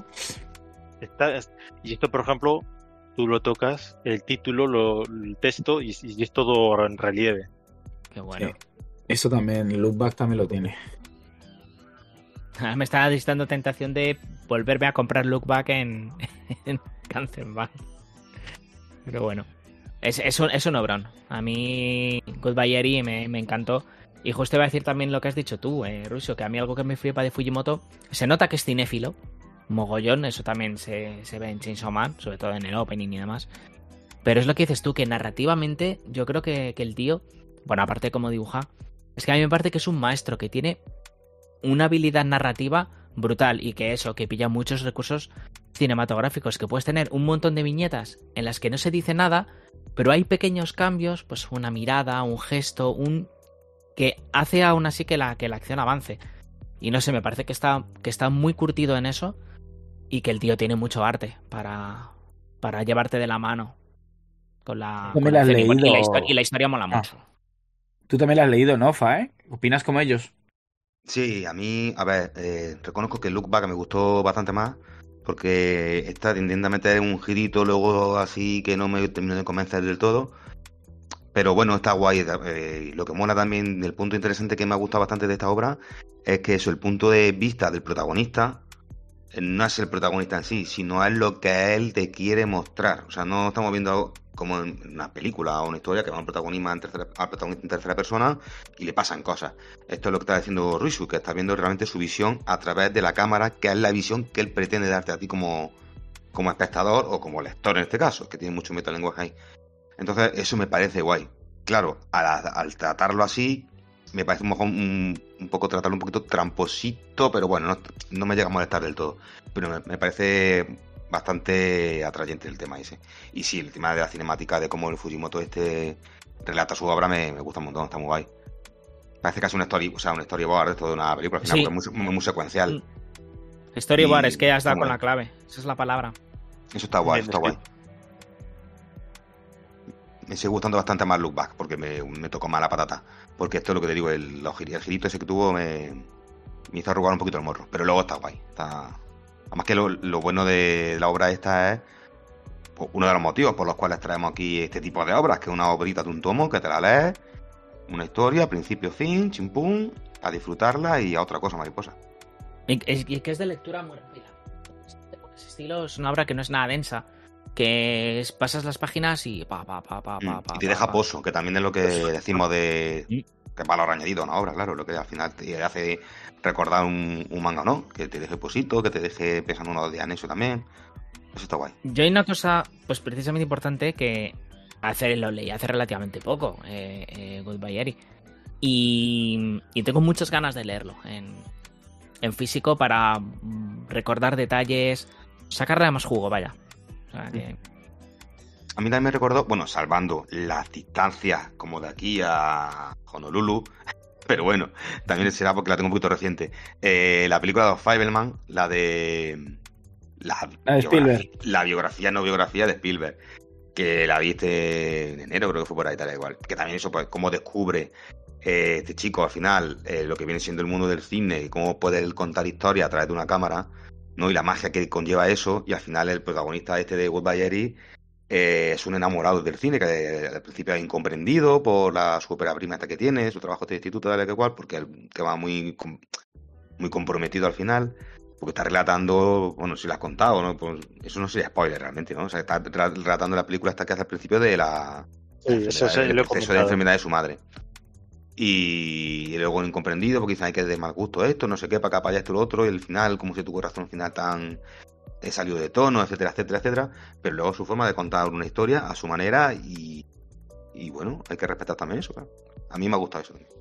Y esto, por ejemplo, tú lo tocas, el título, el texto, y es todo en relieve. Qué bueno. Sí. Eso también, Look Back también lo tiene. Me está dando tentación de volverme a comprar Look Back en Kanzenban. Pero bueno, es un obrón. A mí Goodbye Eri me encantó. Y justo iba a decir también lo que has dicho tú, Rusio, que a mí algo que me flipa de Fujimoto, se nota que es cinéfilo, mogollón, eso también se ve en Chainsaw Man, sobre todo en el opening y demás. Pero es lo que dices tú, que narrativamente yo creo que el tío, bueno, aparte de cómo dibuja, es que a mí me parece que es un maestro que tiene una habilidad narrativa brutal y que pilla muchos recursos cinematográficos, que puedes tener un montón de viñetas en las que no se dice nada, pero hay pequeños cambios, pues una mirada, un gesto, que hace aún así que la acción avance. Y no sé, me parece que está muy curtido en eso y que el tío tiene mucho arte para llevarte de la mano con la acción. Y la historia mola mucho. Tú también la has leído, ¿no, Fa? ¿Opinas como ellos? Sí, a mí, a ver, reconozco que Look Back me gustó bastante más, porque intenta meter un girito luego así que no me termino de convencer del todo. Pero bueno, está guay. Lo que mola también, el punto interesante que me ha gustado bastante de esta obra, es que eso, el punto de vista del protagonista, no es el protagonista en sí, sino es lo que él te quiere mostrar. O sea, no estamos viendo como en una película o una historia que va al protagonista en tercera persona y le pasan cosas. Esto es lo que está diciendo Ruizu, que está viendo realmente su visión a través de la cámara, que es la visión que él pretende darte a ti como espectador o como lector en este caso, que tiene mucho metalenguaje ahí. Entonces, eso me parece guay. Claro, al tratarlo así, me parece un poco tratarlo un poquito tramposito, pero bueno, no me llega a molestar del todo. Pero me parece bastante atrayente el tema ese. Y sí, el tema de la cinemática, de cómo el Fujimoto relata su obra, me gusta un montón, está muy guay. Parece casi una storyboard esto de una película, al final, porque es muy secuencial. Storyboard, es que has dado con la clave, esa es la palabra. Eso está guay, guay. Me sigue gustando bastante más Look Back, porque me tocó más la patata. Porque esto es lo que te digo, el girito ese que tuvo me hizo arrugar un poquito el morro. Pero luego está guay. Además que lo bueno de la obra esta es uno de los motivos por los cuales traemos aquí este tipo de obras, que es una obrita de un tomo que te la lees, una historia, principio, fin, chimpum, a disfrutarla y a otra cosa mariposa. Y que es de lectura muy rápida. Ese estilo es una obra que no es nada densa. Que pasas las páginas y y te deja pozo, que también es lo que decimos de que es valor añadido a una obra, claro, lo que al final te hace recordar un manga, ¿no? Que te deje posito, que te deje pensando unos días en eso también. Eso está guay. Yo hay una cosa, pues precisamente importante, que lo leí hace relativamente poco, Goodbye Eri, y tengo muchas ganas de leerlo en físico para recordar detalles, sacarle más jugo, vaya. Que... A mí también me recordó, bueno, salvando las distancias como de aquí a Honolulu, pero bueno, también será porque la tengo un poquito reciente. La película de Los Fabelman, la de Spielberg. La biografía, no biografía de Spielberg, que la viste en enero, creo que fue por ahí, tal igual. Que también eso, pues, cómo descubre este chico al final lo que viene siendo el mundo del cine y cómo puede contar historias a través de una cámara, ¿no? Y la magia que conlleva eso, y al final el protagonista de Goodbye Eri es un enamorado del cine, que al principio es incomprendido por la supera prima esta que tiene, su trabajo de instituto, tal que cual, porque él que va muy comprometido al final, porque está relatando, bueno, si lo has contado, ¿no? Pues eso no sería spoiler realmente, ¿no? O sea, está relatando la película hasta que hace al principio de el proceso de enfermedad de su madre. Y luego un incomprendido, porque dicen, hay que es de mal gusto esto, no sé qué, para acá, para allá, esto, lo otro, y el final, como si tu corazón al final tan salió de tono, etcétera, etcétera, etcétera. Pero luego su forma de contar una historia a su manera y bueno, hay que respetar también eso, claro. A mí me ha gustado eso también.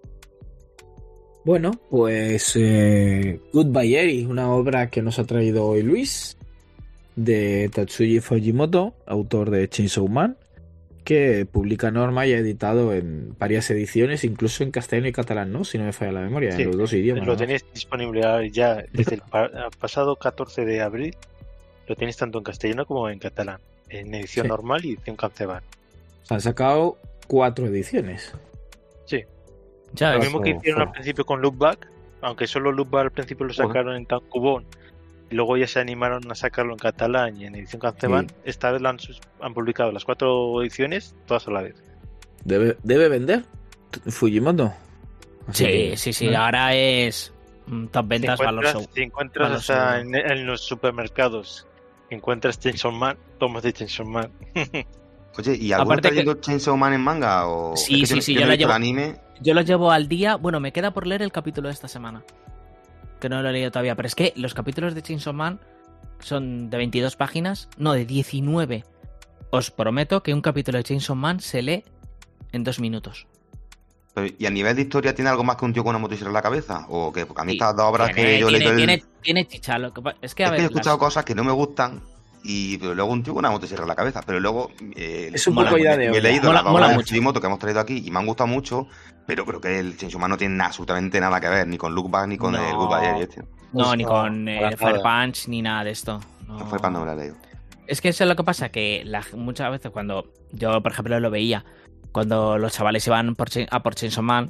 Bueno, pues Goodbye Eri, una obra que nos ha traído hoy Luis, de Tatsuji Fujimoto, autor de Chainsaw Man, que publica Norma y ha editado en varias ediciones, incluso en castellano y catalán, ¿no? Si no me falla la memoria, sí, en los dos idiomas. Lo tenéis disponible ya desde el pasado 14 de abril, lo tenéis tanto en castellano como en catalán, en edición normal y edición Canceban. O sea, han sacado 4 ediciones. Sí. Ya, lo mismo que hicieron al principio con Loopback, aunque solo Loopback al principio lo sacaron en tankobon y luego ya se animaron a sacarlo en catalán y en edición Canceban. Sí. Esta vez han publicado las 4 ediciones todas a la vez. ¿Debe vender Fujimoto? Sí. Ahora es top ventas Valor Show. Si encuentras hasta en los supermercados, encuentras Chainsaw Man, tomos de Chainsaw Man. Oye, ¿y alguno está leyendo Chainsaw Man en manga? O... Sí, yo lo llevo. Yo lo llevo al día. Bueno, me queda por leer el capítulo de esta semana, que no lo he leído todavía, pero es que los capítulos de Chainsaw Man son de 22 páginas, no, de 19. Os prometo que un capítulo de Chainsaw Man se lee en 2 minutos. ¿Y a nivel de historia tiene algo más que un tío con una motosierra en la cabeza? ¿O qué? Porque a mí estas 2 obras que yo leo... Tiene chicha. Es que, yo he escuchado cosas que no me gustan, pero luego un tío con una motosierra en la cabeza. Pero luego es un poco idea de me he leído las obras de Fujimoto que hemos traído aquí y me han gustado mucho, pero creo que el Chainsaw Man no tiene absolutamente nada que ver ni con Lookback ni con el Goodbye Eri. No, ni con Fire Punch ni nada de esto. No fue para no me la leo. Es que eso es lo que pasa, que muchas veces cuando yo, por ejemplo, lo veía, cuando los chavales iban a por Chainsaw Man,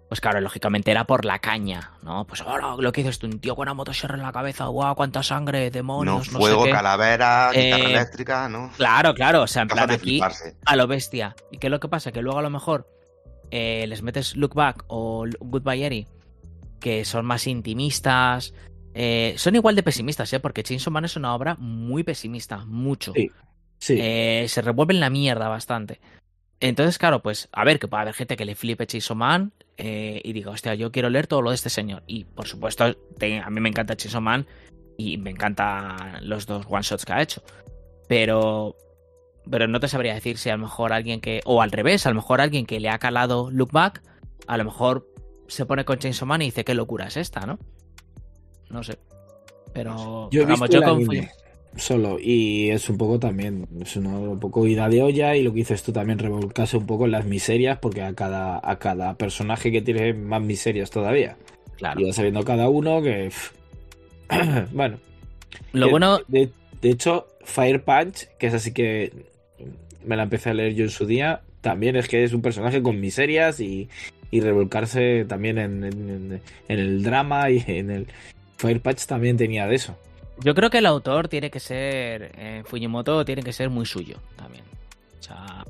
Pues claro, lógicamente era por la caña, ¿no? Pues ahora lo que dices tú, un tío con una motosierra en la cabeza, guau, cuánta sangre, No, demonios, no fuego, sé qué. calavera, guitarra Eh, eléctrica, ¿no? Claro, o sea, en Cosas plan de aquí fliparse. a lo bestia. ¿Y qué es lo que pasa? Que luego a lo mejor les metes Look Back o Goodbye Eri, que son más intimistas, son igual de pesimistas, ¿eh? Porque Chainsaw Man es una obra muy pesimista, mucho. Sí. Se revuelve en la mierda bastante. Entonces, claro, pues, a ver, que puede haber gente que le flipe Chainsaw Man y diga, hostia, yo quiero leer todo lo de este señor. Y, por supuesto, a mí me encanta Chainsaw Man y me encantan los 2 one-shots que ha hecho. Pero no te sabría decir si a lo mejor alguien que... O al revés, a lo mejor alguien que le ha calado Look Back, a lo mejor se pone con Chainsaw Man y dice, qué locura es esta, ¿no? No sé. Pero, Yo he vamos, visto yo el confío. anime solo y es un poco también, es un poco ida de olla y lo que dices tú también, revolcarse un poco en las miserias porque a cada personaje que tiene más miserias todavía. Claro. Y va sabiendo cada uno que... bueno. Lo bueno... De hecho, Fire Punch, que es así que me la empecé a leer yo en su día, también es que es un personaje con miserias y revolcarse también en el drama y en el... Fire Punch también tenía de eso. Yo creo que el autor tiene que ser... Fujimoto tiene que ser muy suyo también. O sea...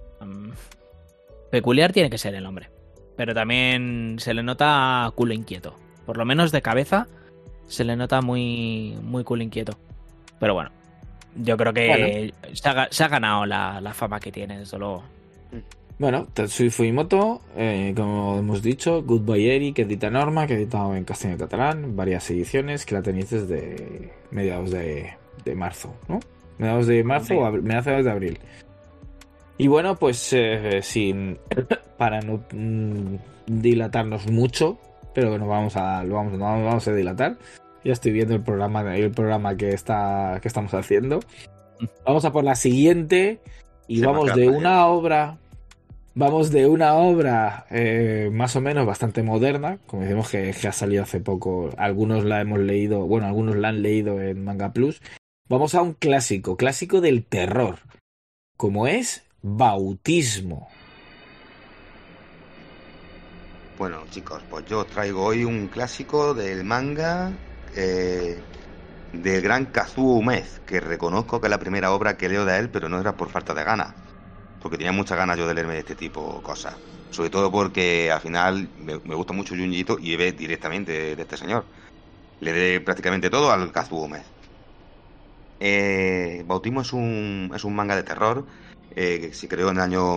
peculiar tiene que ser el hombre. Pero también se le nota culo inquieto. Por lo menos de cabeza se le nota muy, muy culo inquieto. Pero bueno, yo creo que se ha ganado la fama que tiene, desde luego. Bueno, Tetsuya Fujimoto, como hemos dicho, Goodbye Eri, que edita Norma, que ha editado en castellano y catalán, varias ediciones, que la tenéis desde mediados de marzo, ¿no? Mediados de marzo o mediados de abril. Y bueno, pues para no dilatarnos mucho, pero lo vamos a dilatar. Ya estoy viendo el programa que estamos haciendo. Vamos a por la siguiente y vamos de una obra más o menos bastante moderna, como decimos que ha salido hace poco. Algunos la hemos leído, bueno, algunos la han leído en Manga Plus. Vamos a un clásico del terror, como es Bautismo. Bueno, chicos, pues yo os traigo hoy un clásico del manga del gran Kazuo Umez, que reconozco que es la primera obra que leo de él, pero no era por falta de ganas, porque tenía muchas ganas yo de leerme de este tipo de cosas. Sobre todo porque al final me gusta mucho Junji Ito y ve directamente de este señor. Le dé prácticamente todo al Kazuo Umez. Bautismo es un manga de terror que se creó en el año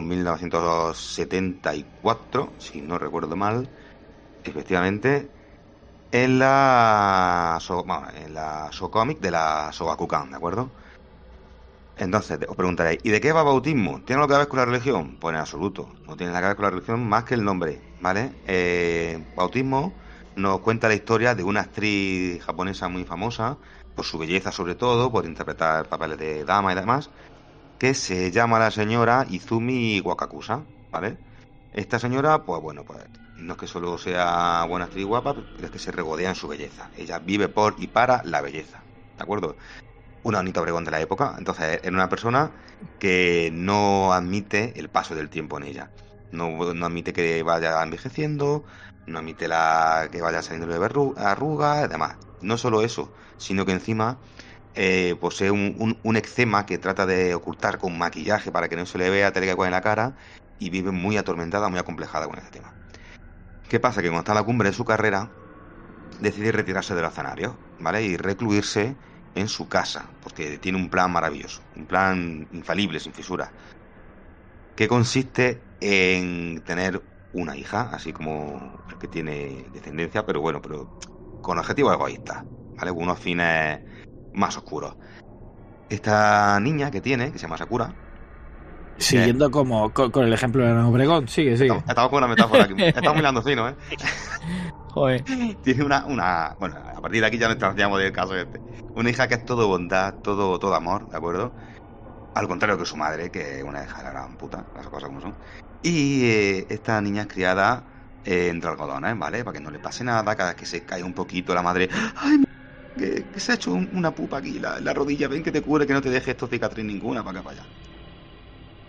1974, si no recuerdo mal, efectivamente, en la Shocomic de la Shogakukan, ¿de acuerdo? Entonces, os preguntaréis, ¿y de qué va Bautismo? ¿Tiene algo que ver con la religión? Pues en absoluto, no tiene nada que ver con la religión más que el nombre, ¿vale? Bautismo nos cuenta la historia de una actriz japonesa muy famosa, por su belleza sobre todo, por interpretar papeles de dama y demás, que se llama la señora Izumi Wakakusa, ¿vale? Esta señora, pues bueno, pues no es que solo sea buena actriz guapa, pero es que se regodea en su belleza. Ella vive por y para la belleza, ¿de acuerdo? Una Anita Obregón de la época. Entonces era una persona que no admite el paso del tiempo en ella. No admite que vaya envejeciendo, no admite que vaya saliendo de arrugas y demás. No solo eso, sino que encima posee un eczema que trata de ocultar con maquillaje para que no se le vea telequecua en la cara, y vive muy atormentada, muy acomplejada con ese tema. ¿Qué pasa? Que cuando está a la cumbre de su carrera decide retirarse de los escenarios, ¿vale? Y recluirse en su casa, porque tiene un plan maravilloso, un plan infalible, sin fisuras, que consiste en tener una hija, así como el que tiene descendencia, pero bueno, pero con objetivos egoístas, ¿vale? Con unos fines más oscuros. Esta niña que tiene, que se llama Sakura, siguiendo como con el ejemplo de Ana Obregón, sigue. Estamos con una metáfora aquí, estamos mirando fino, ¿eh? Joder. Tiene una bueno, a partir de aquí ya nos distanciamos del caso este. Una hija que es todo bondad, todo amor, ¿de acuerdo? Al contrario que su madre, que es una hija de la gran puta, las cosas como son. Y esta niña es criada entre algodones, ¿vale? Para que no le pase nada, cada vez que se cae un poquito la madre, ¡ay, que se ha hecho una pupa aquí, la rodilla, ven que te cubre, que no te deje esto cicatriz ninguna, para acá, para allá!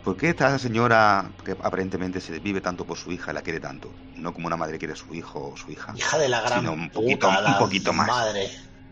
¿por qué esta señora, que aparentemente se desvive tanto por su hija, la quiere tanto? No como una madre quiere a su hijo o su hija. Hija de la gran sino un puta, poquito más. Madre.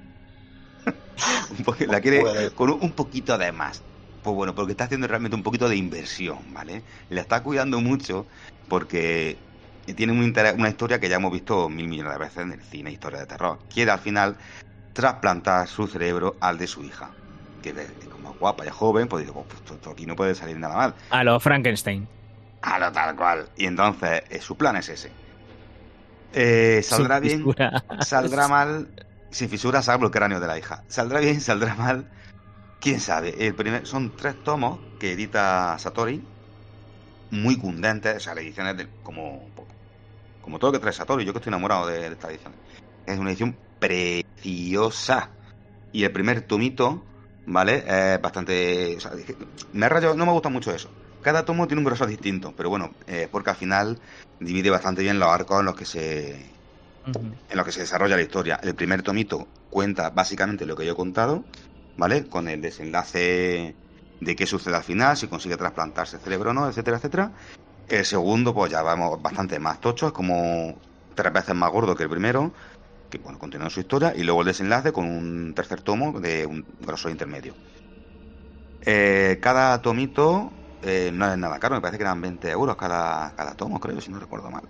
La quiere Puede. con un poquito de más. Pues bueno, porque está haciendo realmente un poquito de inversión, ¿vale? La está cuidando mucho porque tiene una historia que ya hemos visto 1000 millones de veces en el cine, historia de terror. Quiere al final trasplantar su cerebro al de su hija. Que es como guapa y joven, pues dice, pues esto aquí no puede salir nada mal. A lo Frankenstein. A lo tal cual. Y entonces, su plan es ese. Saldrá Sin bien, fisura. saldrá mal. Sin fisura, salvo el cráneo de la hija. Saldrá bien, saldrá mal. Quién sabe. Son 3 tomos que edita Satori. Muy cundentes. O sea, la edición es como todo lo que trae Satori. Yo que estoy enamorado de esta edición. Es una edición preciosa. Y el primer tomito, ¿vale? Es bastante... O sea, no me gusta mucho eso. Cada tomo tiene un grosor distinto, pero bueno, porque al final divide bastante bien los arcos en los que se desarrolla la historia. El primer tomito cuenta básicamente lo que yo he contado, ¿vale? Con el desenlace de qué sucede al final, si consigue trasplantarse el cerebro o no, etcétera, etcétera. El segundo, pues ya vamos bastante más tocho, es como 3 veces más gordo que el primero, que bueno, continúa su historia, y luego el desenlace con un tercer tomo de un grosor intermedio. Cada tomito no es nada caro, me parece que eran 20 euros cada tomo, creo, si no recuerdo mal.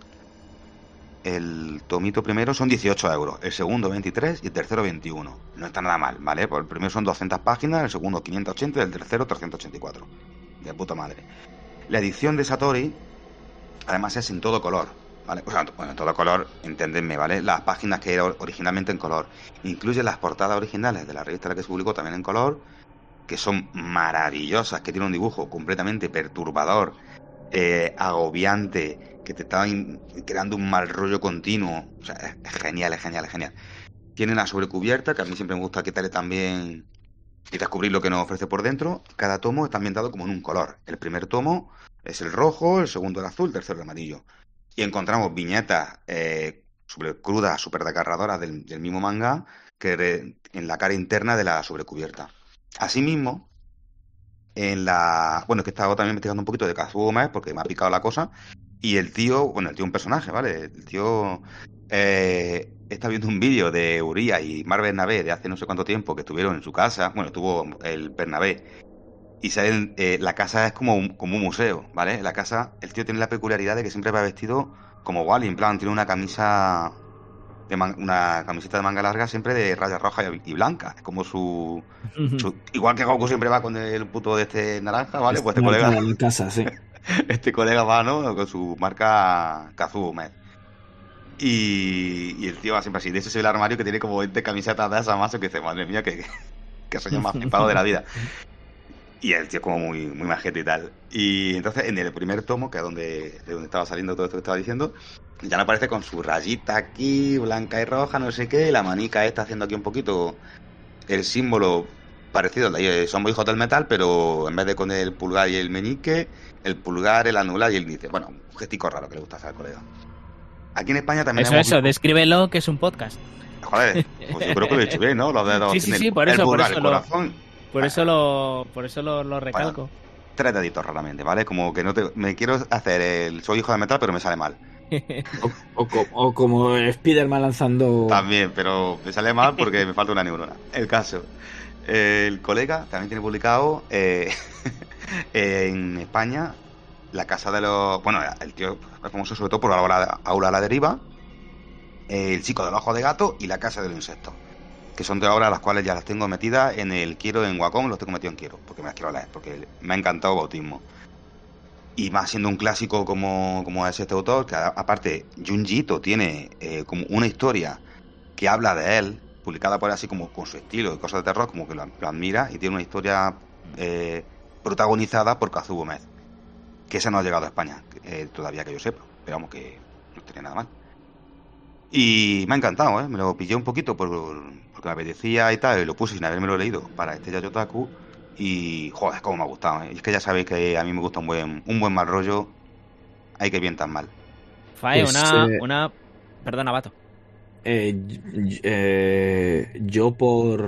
El tomito primero son 18 euros, el segundo 23 y el tercero 21. No está nada mal, ¿vale? Pues el primero son 200 páginas, el segundo 580 y el tercero 384. De puta madre. La edición de Satori, además, es en todo color, ¿vale? O sea, bueno, en todo color, entenderme, ¿vale? Las páginas que eran originalmente en color. Incluye las portadas originales de la revista en la que se publicó también en color, que son maravillosas, que tiene un dibujo completamente perturbador, agobiante, que te está creando un mal rollo continuo. O sea, es genial, es genial, es genial. Tiene una sobrecubierta, que a mí siempre me gusta quitarle también y descubrir lo que nos ofrece por dentro. Cada tomo está ambientado como en un color. El primer tomo es el rojo, el segundo el azul, el tercero el amarillo. Y encontramos viñetas súper crudas, súper desgarradoras del mismo manga, que en la cara interna de la sobrecubierta. Asimismo, bueno, es que he estado también investigando un poquito de Kazuo Umezu porque me ha picado la cosa. Y el tío es un personaje, ¿vale? El tío está viendo un vídeo de Uría y Mar Bernabé de hace no sé cuánto tiempo que estuvieron en su casa. Bueno, estuvo el Bernabé. Y salen, la casa es como un museo, ¿vale? La casa, el tío tiene la peculiaridad de que siempre va vestido como Wally, en plan, tiene una camisa una camiseta de manga larga siempre de rayas rojas y blancas. Es como igual que Goku siempre va con el puto de este naranja, ¿vale? Pues este colega en casa, sí. este colega va, ¿no? Con su marca Kazuo Umezu. Y el tío va siempre así. De ese es el armario que tiene como 20 camisetas de esa masa que dice, madre mía, que soy el más flipado de la vida. Y el tío es como muy, muy majete y tal. Y entonces en el primer tomo, que es de donde estaba saliendo todo esto que estaba diciendo, ya no aparece con su rayita aquí, blanca y roja, no sé qué, la manica está haciendo aquí un poquito el símbolo parecido al de Somos Hijos del Metal, pero en vez de con el pulgar y el meñique, el pulgar, el anular y el índice. Bueno, un gestico raro que le gusta hacer al colega. Aquí en España también descríbelo, que es un podcast. Joder, pues yo creo que lo he hecho bien, ¿no? Los dedos, sí, por eso, pulgar, por eso el corazón. Por eso lo recalco. Bueno, 3 deditos raramente, ¿vale? Como que me quiero hacer el Soy Hijo de Metal, pero me sale mal. o como Spider-Man lanzando... También, pero me sale mal porque me falta una neurona. El caso, el colega también tiene publicado en España La Casa de los... Bueno, el tío es famoso sobre todo por Aula a la Deriva, El Chico del Ojo de Gato y La Casa de los Insectos, que son 3 obras las cuales ya las tengo metidas en el Quiero en Wacom, los tengo metidos en Quiero, porque me las quiero leer, porque me ha encantado Bautismo. Y más siendo un clásico como es este autor, que aparte Junji Ito tiene como una historia que habla de él, publicada por él así como con su estilo y cosas de terror, como que lo admira, y tiene una historia protagonizada por Kazuo Umezu, que esa no ha llegado a España, todavía que yo sepa, pero vamos, que no estaría nada mal. Y me ha encantado, me lo pillé un poquito porque me apetecía y tal, y lo puse sin habérmelo leído para este Yayotaku. Y joder, cómo me ha gustado, Es que ya sabéis que a mí me gusta un buen mal rollo. Hay que bien tan mal. Fae, perdona, Bato. Yo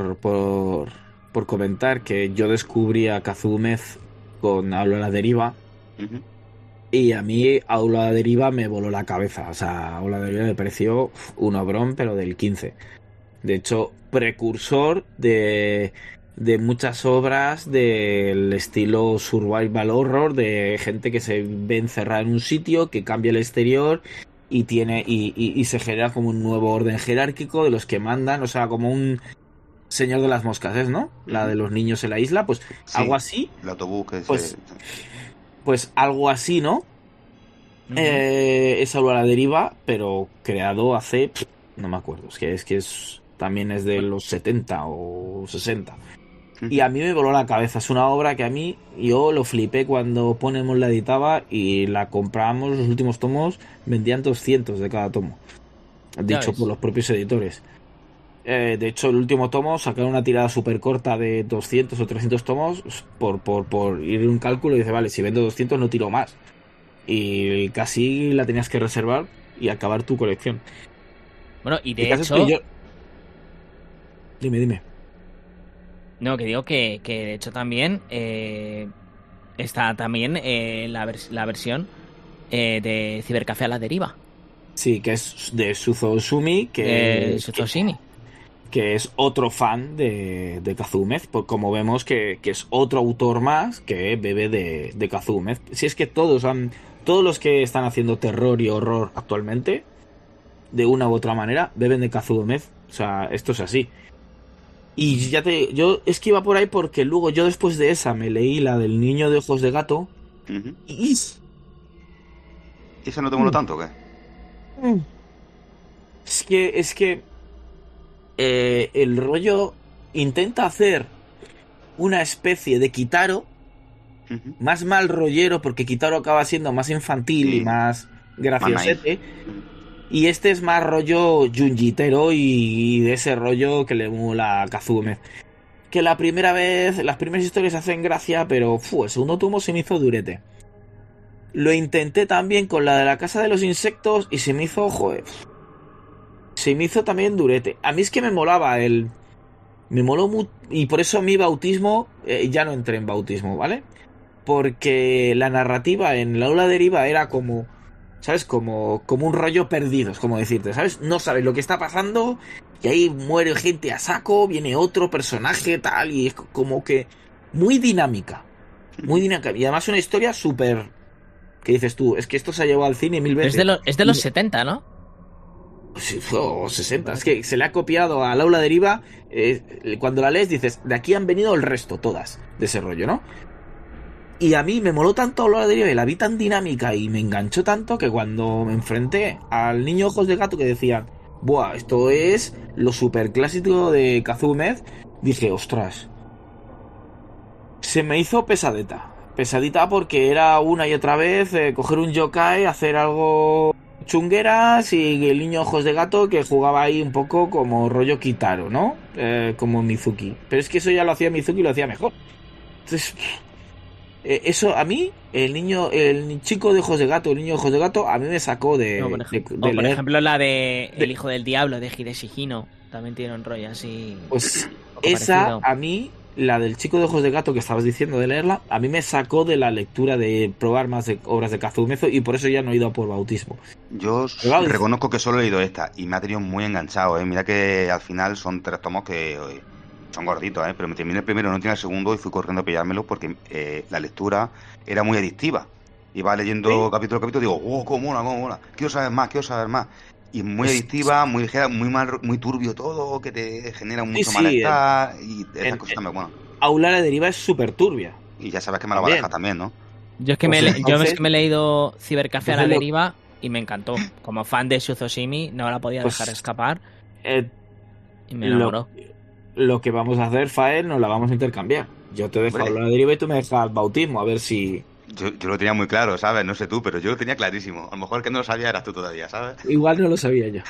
por comentar que yo descubrí a Kazuo Umezu con Hablo a la Deriva, Ujú. Y a mí Aula Deriva me voló la cabeza. O sea, Aula Deriva me pareció un obrón, pero del 15. De hecho, precursor de muchas obras del estilo survival horror, de gente que se ve encerrada en un sitio, que cambia el exterior y y se genera como un nuevo orden jerárquico de los que mandan, o sea, como un señor de las moscas, ¿es, no? La de los niños en la isla, pues Sí, algo así, el autobús que pues, pues algo así, ¿no? Ujú. Es Aula a la Deriva, pero creado hace, no me acuerdo, también es de los 70 o 60. Y a mí me voló la cabeza. Es una obra que a mí, yo lo flipé cuando Ponemos la editaba y la comprábamos. Los últimos tomos vendían 200 de cada tomo, Ya dicho ves. por los propios editores. De hecho, el último tomo sacaron una tirada súper corta de 200 o 300 tomos por ir en un cálculo y dice, vale, si vendo 200 no tiro más. Y casi la tenías que reservar y acabar tu colección. Bueno, y El de caso es hecho, que yo... Dime. no, que digo que de hecho también está también la versión de Cibercafé a la Deriva, Sí, que es de Suzo Osumi, de Suzoshimi. que es otro fan de Kazumez, pues como vemos que es otro autor más que bebe de Kazumez. Si es que todos los que están haciendo terror y horror actualmente, de una u otra manera, beben de Kazumez. O sea, esto es así. Y yo es que iba por ahí porque luego yo después de esa me leí la del niño de ojos de gato Ujú. y... ¿Y eso no te moló tanto o qué? Es que el rollo intenta hacer una especie de Kitaro, Ujú. más mal rollero, porque Kitaro acaba siendo más infantil Sí. y más graciosete. Ujú. Y este es más rollo Junjitero y de ese rollo que le mola a Kazume. Que las primeras historias hacen gracia, pero el segundo tomo se me hizo durete. Lo intenté también con la de la Casa de los Insectos y se me hizo, se me hizo también durete. A mí es que me molaba me moló mucho y por eso mi bautismo, ya no entré en bautismo, ¿vale? Porque la narrativa en la Aula Deriva era como, ¿sabes? Como un rollo perdidos, como decirte, ¿sabes? No sabes lo que está pasando y ahí muere gente a saco, viene otro personaje, tal, y es como que muy dinámica. Muy dinámica. Y además una historia súper... ¿Qué dices tú? Es que esto se ha llevado al cine 1000 veces. Es de los 70, ¿no? Sí, o 60. Es que se le ha copiado al Aula Deriva. Cuando la lees dices, de aquí han venido el resto, todas, de ese rollo, ¿no? Y a mí me moló tanto Aula Deriva y la vi tan dinámica y me enganchó tanto que cuando me enfrenté al niño ojos de gato que decían, buah, esto es lo super clásico de Kazumez, dije, ostras. Se me hizo pesadita. Pesadita porque era una y otra vez coger un yokai, hacer algo chungueras y el niño ojos de gato que jugaba ahí un poco como rollo Kitaro, ¿no? Como Mizuki. Pero es que eso ya lo hacía Mizuki y lo hacía mejor. Entonces, eso a mí, el chico de ojos de gato, el niño de ojos de gato, a mí me sacó No, por leer. ejemplo, la de El hijo del diablo de Hideshi Hino también tiene un rollo así. Pues un poco esa, parecido. a mí, la del chico de ojos de gato que estabas diciendo de leerla, a mí me sacó de la lectura de probar más de obras de Kazumezo y por eso ya no he ido a por bautismo. Yo Claro, reconozco que solo he leído esta y me ha tenido muy enganchado, ¿eh? Mira que al final son 3 tomos que son gorditos, ¿eh? Pero me terminé el primero, no tiene el segundo y fui corriendo a pillármelo porque la lectura era muy adictiva. Iba leyendo capítulo a capítulo y digo, oh, cómo mola, quiero saber más. Y muy adictiva, muy ligera, muy turbio todo, que te genera mucho malestar y esas cosas también, bueno. Aula la Deriva es súper turbia. Y ya sabes que me la barajas también, ¿no? Yo es que Pues entonces- me he leído Cibercafé a la entonces lo- Deriva y me encantó. Como fan de Suzoshimi no la podía Pues- dejar escapar Eh, y me enamoró. lo que vamos a hacer, Fael, nos la vamos a intercambiar. Yo te dejo Hombre. Aula la Deriva y tú me dejas bautismo, a ver si... Yo lo tenía muy claro, ¿sabes? No sé tú, pero yo lo tenía clarísimo. A lo mejor el que no lo sabía eras tú todavía, ¿sabes? Igual no lo sabía yo.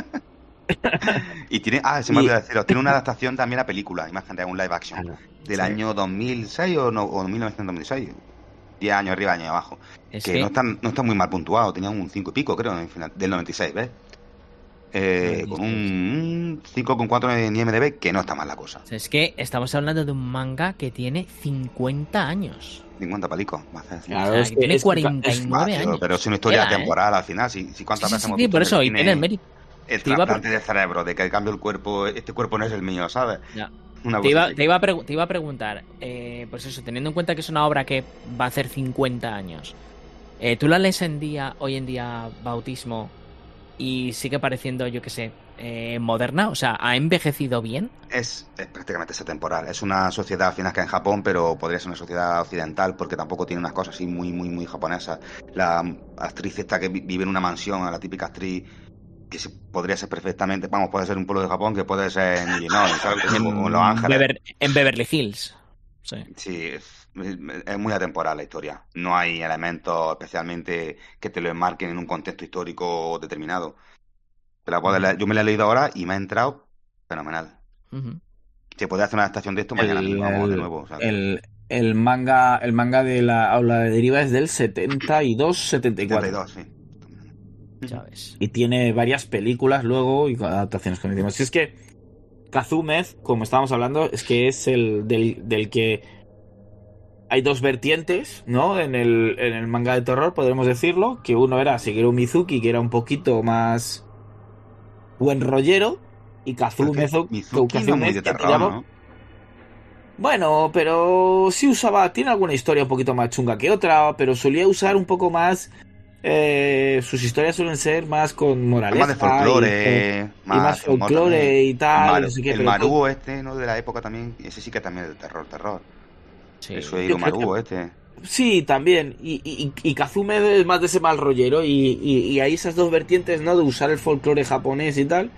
Y tiene... se me olvidó deciros, tiene una adaptación también a película, imagínate, un live action. Claro. Del Sí. año 2006 o 1996. 10 años arriba, años abajo. Es Que que no está muy mal puntuado, tenía un 5 y pico, creo, en el final, del 96, ¿ves? con un 5,4 en IMDb, que no está mal la cosa. O sea, es que estamos hablando de un manga que tiene 50 años. 50 palicos. Claro, O sea, es que que- tiene es que- 49 años. Pero es una historia Tela, ¿eh? temporal al final. Si cuántas Sí, veces sí, hemos sí, visto por en eso, y cine tiene el mérito. el Te iba a trasplante de cerebro, de que cambio el cuerpo, este cuerpo no es el mío, ¿sabes? Ya. Una Te cosa iba, así. te iba a preguntar, pues eso, teniendo en cuenta que es una obra que va a hacer 50 años, ¿tú la lees hoy en día, Bautismo, y sigue pareciendo, yo qué sé, moderna? O sea, ¿ha envejecido bien? Es prácticamente esa temporal. Es una sociedad al final que en Japón, pero podría ser una sociedad occidental porque tampoco tiene unas cosas así muy, muy, muy japonesas. La actriz esta que vive en una mansión, la típica actriz que podría ser perfectamente, vamos, puede ser un pueblo de Japón, que puede ser en Illinois, ¿sabes? O en Los Ángeles. En Beverly Hills. Sí. Sí, es muy atemporal la historia. No hay elementos especialmente que te lo enmarquen en un contexto histórico determinado. Te la puedes leer. Yo me la he leído ahora y me ha entrado fenomenal. Ujú. Se puede hacer una adaptación de esto mañana mismo, vamos, de nuevo. ¿sabes? el manga de la aula de deriva es del 72-74. 72, sí. Ya ves. Y tiene varias películas luego y adaptaciones como decimos. Si es que Kazumez, como estábamos hablando, es que es el del que hay dos vertientes, ¿no? En el manga de terror, podríamos decirlo. Que uno era Shigeru Mizuki, que era un poquito más buen rollero. Y Kazumez, Mizuki no es muy de terror, ¿no? Bueno, pero sí usaba, tiene alguna historia un poquito más chunga que otra, pero solía usar un poco más, sus historias suelen ser más con moraleja. Más de folclore, y más folclore y tal. No sé qué, el pero Maruo este, ¿no? De la época también, ese sí que también es de terror. Sí. Eso es Yo el creo Maruo este. sí, también. Y Kazumez es más de ese mal rollero. Y hay esas dos vertientes, ¿no? De usar el folclore japonés y tal.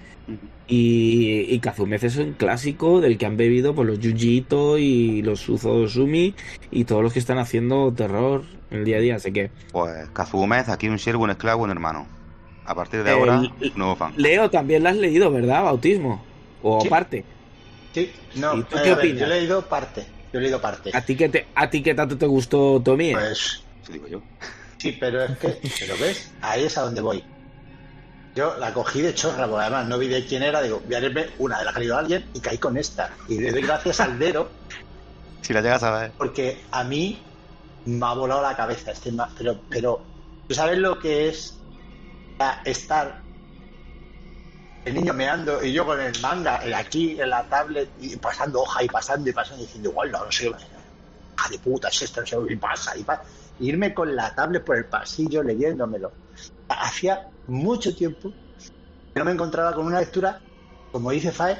Y Kazumez es un clásico del que han bebido por los Junji Ito y los Uzosumi y todos los que están haciendo terror en el día a día. Así que Pues Kazumez, aquí un siervo, un esclavo, un hermano. A partir de ahora, nuevo fan. Leo, también la has leído, ¿verdad? Bautismo. O Sí. parte. Sí, no, ¿Y tú a qué ver, opinas? yo he leído parte. ¿A ti qué tanto te gustó Tomie? Pues Eso digo yo. sí, pero es que, pero ves, ahí es a donde voy. Yo la cogí de chorra, porque además no vi de quién era, digo, voy a leerme una de la que ha leído alguien y caí con esta. Y le doy gracias al Dero, Si la llegas a ver. porque a mí me ha volado la cabeza este más, pero ¿tú sabes lo que es estar el niño meando y yo con el manga aquí en la tablet y pasando hoja y pasando diciendo igual no sé, de puta es esto, no sé, y pasa y irme con la tablet por el pasillo leyéndomelo? Hacía mucho tiempo que no me encontraba con una lectura, como dice Fae,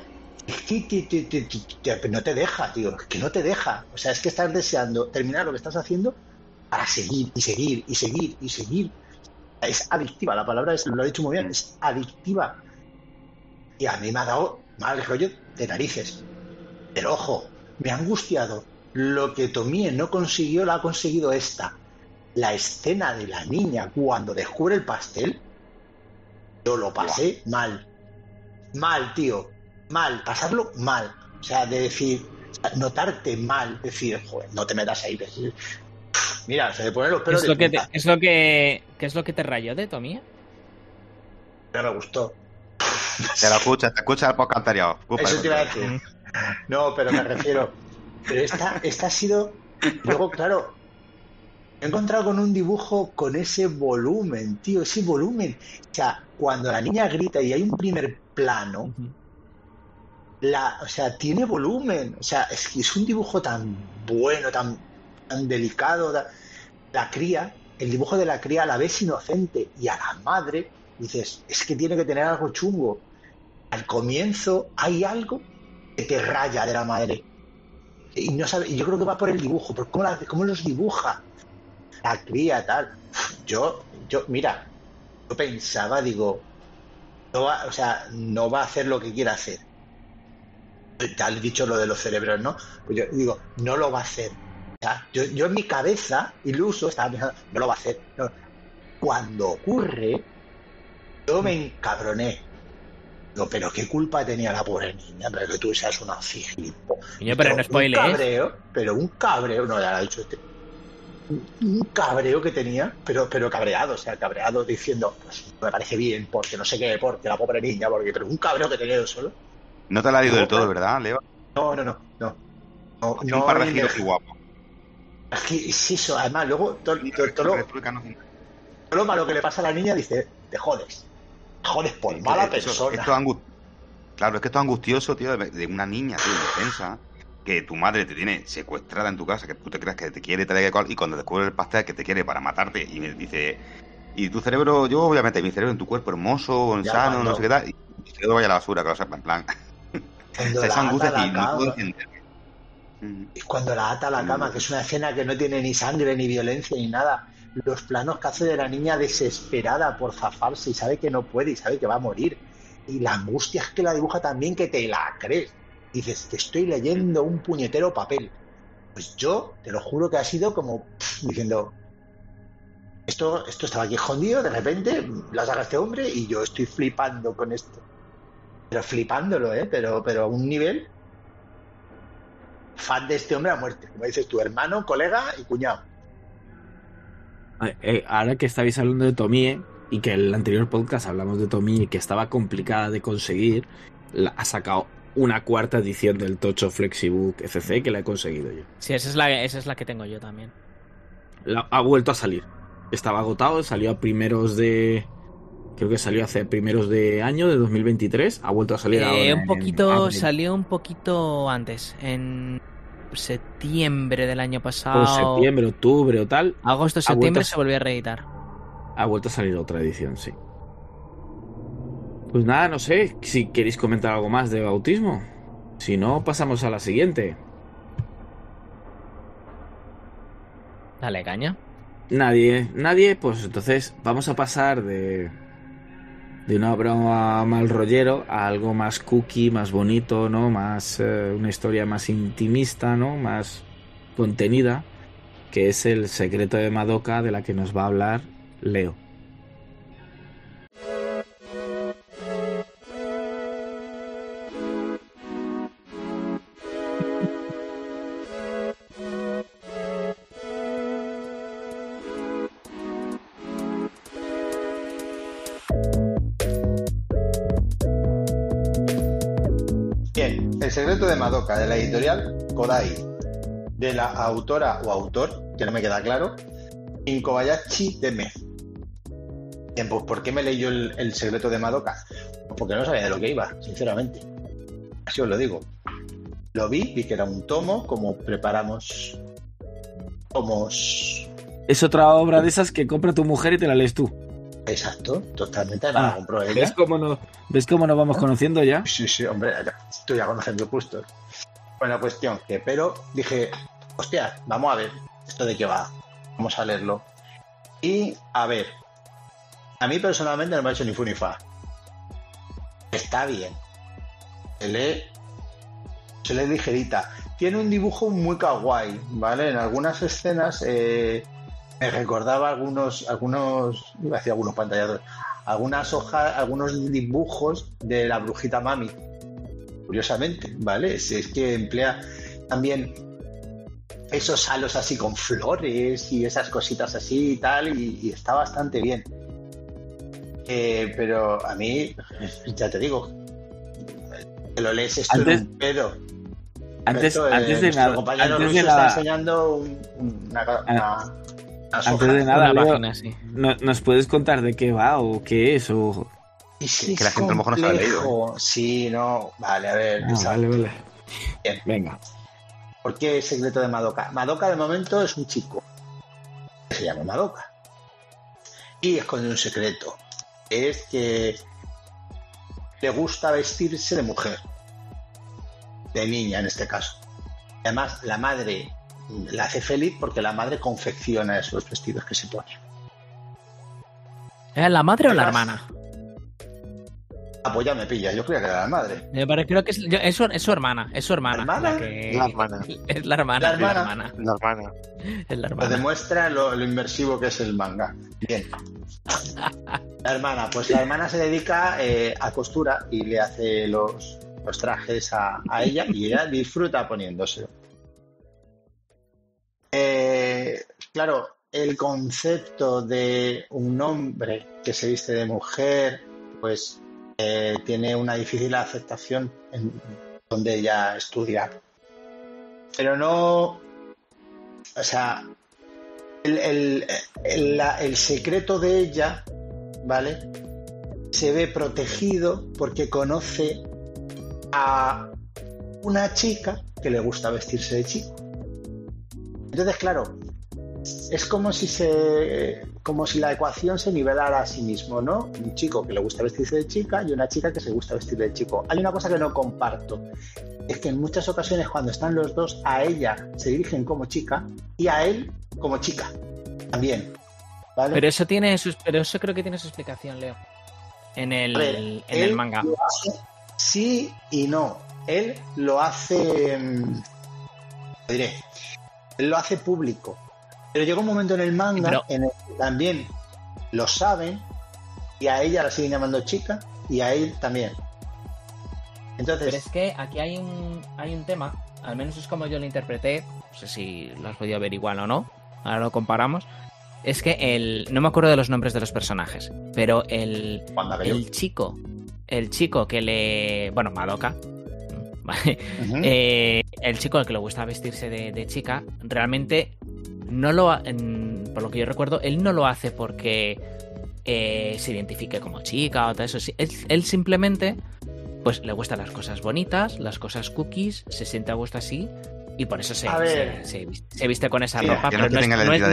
que no te deja, tío, que no te deja. O sea, es que estás deseando terminar lo que estás haciendo para seguir y seguir y seguir y seguir. Es adictiva, la palabra lo ha dicho muy bien, es adictiva. Y a mí me ha dado mal rollo de narices. Pero ojo, me ha angustiado. Lo que Tomie no consiguió, lo ha conseguido esta. La escena de la niña cuando descubre el pastel, yo lo pasé mal. Mal, tío. Mal, pasarlo mal. O sea, de decir, notarte mal, decir, joder, no te metas ahí. Decir, mira, se le ponen los pelos de punta. ¿Qué es lo que te rayó de Tomie? No me gustó. Te escucha el podcast anterior. Eso te iba a decir. No, pero me refiero. Pero esta ha sido. Luego, claro, me he encontrado con un dibujo con ese volumen, tío, ese volumen. O sea, cuando la niña grita y hay un primer plano, o sea, tiene volumen. O sea, es que es un dibujo tan bueno, tan delicado. La cría, el dibujo de la cría a la vez inocente y a la madre, dices, es que tiene que tener algo chungo. Al comienzo hay algo que te raya de la madre. Y no sabe, y yo creo que va por el dibujo, por cómo los dibuja la cría, tal. Yo, mira, yo pensaba, digo, no va a hacer lo que quiera hacer. Te has dicho lo de los cerebros, ¿no? Pues yo digo, no lo va a hacer. O sea, yo en mi cabeza, iluso, estaba pensando, no lo va a hacer. No. Cuando ocurre, yo me encabroné. Digo, pero qué culpa tenía la pobre niña, pero que tú seas una gilipollas. Pero no spoilees. Un cabreo, no, ya lo ha dicho este. un cabreo que tenía, pero cabreado, o sea, cabreado diciendo, pues me parece bien, porque no sé qué, porque la pobre niña, pero un cabreo que tenía yo solo. No te la digo del todo, ¿verdad, Leo? No. Un par de giros y guapo. Es que es eso, además, luego todo lo malo que le pasa a la niña, dice, te jodes por mala persona. Claro, es que esto es angustioso, tío, de una niña, tío, indefensa, que tu madre te tiene secuestrada en tu casa, que tú te creas que te quiere, y cuando descubre el pastel que te quiere para matarte, y me dice, y tu cerebro, yo voy a meter mi cerebro en tu cuerpo hermoso, sano, no sé qué tal, y mi cerebro vaya a la basura, que lo sepa, en plan. Esa angustia y no puedo entender. Y cuando la ata a la cama, que es una escena que no tiene ni sangre, ni violencia, ni nada, los planos que hace de la niña desesperada por zafarse y sabe que no puede y sabe que va a morir. Y la angustia es que la dibuja también, que te la crees. Dices, te estoy leyendo un puñetero papel. Pues yo, te lo juro que ha sido como diciendo, esto estaba aquí escondido, de repente la saca este hombre y yo estoy flipando con esto. Pero flipándolo, pero a un nivel fan de este hombre a muerte. Como dices tu hermano, colega y cuñado. Ahora que estabais hablando de Tomie, y que en el anterior podcast hablamos de Tomie, que estaba complicada de conseguir, ha sacado una cuarta edición del Tocho Flexibook FC, que la he conseguido yo. Sí, esa es la que tengo yo también. Ha vuelto a salir. Estaba agotado, salió a primeros de... Creo que salió hace primeros de año, de 2023. Ha vuelto a salir ahora. Salió un poquito antes, en septiembre del año pasado. O septiembre, octubre o tal. Agosto, septiembre se volvió a reeditar. Ha vuelto a salir otra edición, sí. Pues nada, no sé si queréis comentar algo más de Bautismo. Si no, pasamos a la siguiente. Dale, caña. Nadie, pues entonces vamos a pasar de una broma mal rollero a algo más cookie, más bonito, ¿no? Más una historia más intimista, ¿no? Más contenida, que es El secreto de Madoka, de la que nos va a hablar Leo. Bien, El secreto de Madoka, de la editorial Kodai, de la autora o autor, que no me queda claro, Kobayashi Deme. Bien, pues ¿por qué me leí yo el secreto de Madoka? Pues porque no sabía de lo que iba, sinceramente. Así os lo digo. Lo vi que era un tomo, como preparamos tomos. Es otra obra de esas que compra tu mujer y te la lees tú. Exacto, totalmente. La compró ella. ¿Ves cómo nos vamos conociendo ya? Sí, hombre, estoy ya conociendo gustos. Bueno, cuestión que, pero dije, hostia, vamos a ver esto de qué va. Vamos a leerlo. Y, a ver, a mí personalmente no me ha hecho ni fu ni fa. Está bien. Se lee ligerita. Tiene un dibujo muy kawaii, ¿vale? En algunas escenas me recordaba algunos, iba a decir algunos pantallazos, algunas hojas, algunos dibujos de la brujita Mami. Curiosamente, ¿vale? Es que emplea también esos halos así con flores y esas cositas así y tal, y está bastante bien. Pero a mí, ya te digo, te lo lees esto en un pedo. Antes de nada, compañero Russo está enseñando antes de nada, Leo, página, sí. ¿nos puedes contar de qué va o qué es? O... Sí, que la gente a lo mejor no se lo ha leído. Sí, no, vale, a ver. Vale. Bien. Venga. ¿Por qué el secreto de Madoka? Madoka de momento es un chico que se llama Madoka y esconde un secreto. Es que le gusta vestirse de mujer, de niña en este caso. Además, la madre la hace feliz porque la madre confecciona esos vestidos que se pone. ¿Es la madre o la hermana? Ah, pues ya me pilla, yo creía que era la madre. Creo que es su hermana. Es su hermana. ¿Hermana? La hermana. Es la hermana. La hermana. La hermana. Es la Lo hermana. demuestra lo inmersivo que es el manga. Bien. La hermana se dedica a costura y le hace los trajes a ella y ella disfruta poniéndoselo. claro, el concepto de un hombre que se viste de mujer, pues tiene una difícil aceptación en donde ella estudia. Pero no, o sea, el secreto de ella, ¿vale? Se ve protegido porque conoce a una chica que le gusta vestirse de chico. Entonces, claro, es como si la ecuación se nivelara a sí mismo, ¿no? Un chico que le gusta vestirse de chica y una chica que se gusta vestir de chico. Hay una cosa que no comparto, es que en muchas ocasiones cuando están los dos, a ella se dirigen como chica y a él como chica también, ¿vale? Pero eso creo que tiene su explicación, Leo. En el manga. Lo hace, sí y no. Él lo hace, diré, él lo hace público. Pero llega un momento en el manga en el que también lo saben y a ella la siguen llamando chica y a él también. Entonces, pero es que aquí hay un tema, al menos es como yo lo interpreté, no sé si lo has podido averiguar o no, ahora lo comparamos. Es que no me acuerdo de los nombres de los personajes, pero el chico que le... Bueno, Madoka. ¿Vale? Uh-huh. El chico al que le gusta vestirse de chica, realmente no por lo que yo recuerdo, él no lo hace porque se identifique como chica o todo eso. Él simplemente pues le gustan las cosas bonitas, las cosas cookies, se siente a gusto así. Y por eso se viste con esa ropa. Que pero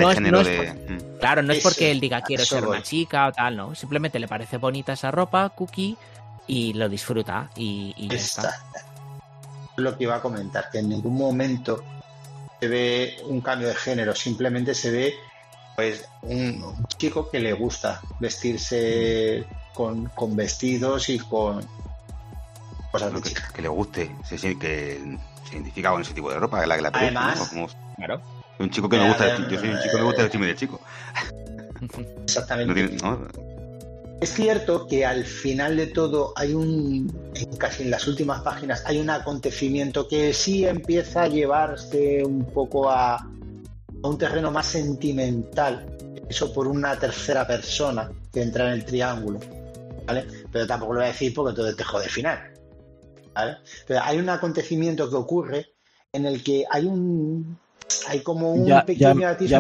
claro, no es porque él diga quiero ser una chica o tal, no. Simplemente le parece bonita esa ropa, cookie, y lo disfruta y ya está. Lo que iba a comentar, que en ningún momento se ve un cambio de género, simplemente se ve pues un chico que le gusta vestirse con vestidos y con cosas de chica. Que le guste, que se identifica con ese tipo de ropa, la además, claro. Un chico que me gusta, yo soy un chico que me gusta vestirme de chico. Exactamente. Es cierto que al final de todo hay casi en las últimas páginas, hay un acontecimiento que sí empieza a llevarse un poco a un terreno más sentimental, eso por una tercera persona que entra en el triángulo, ¿vale? Pero tampoco lo voy a decir porque entonces te jode final, ¿vale? Pero hay un acontecimiento que ocurre en el que hay como un pequeño atisbo.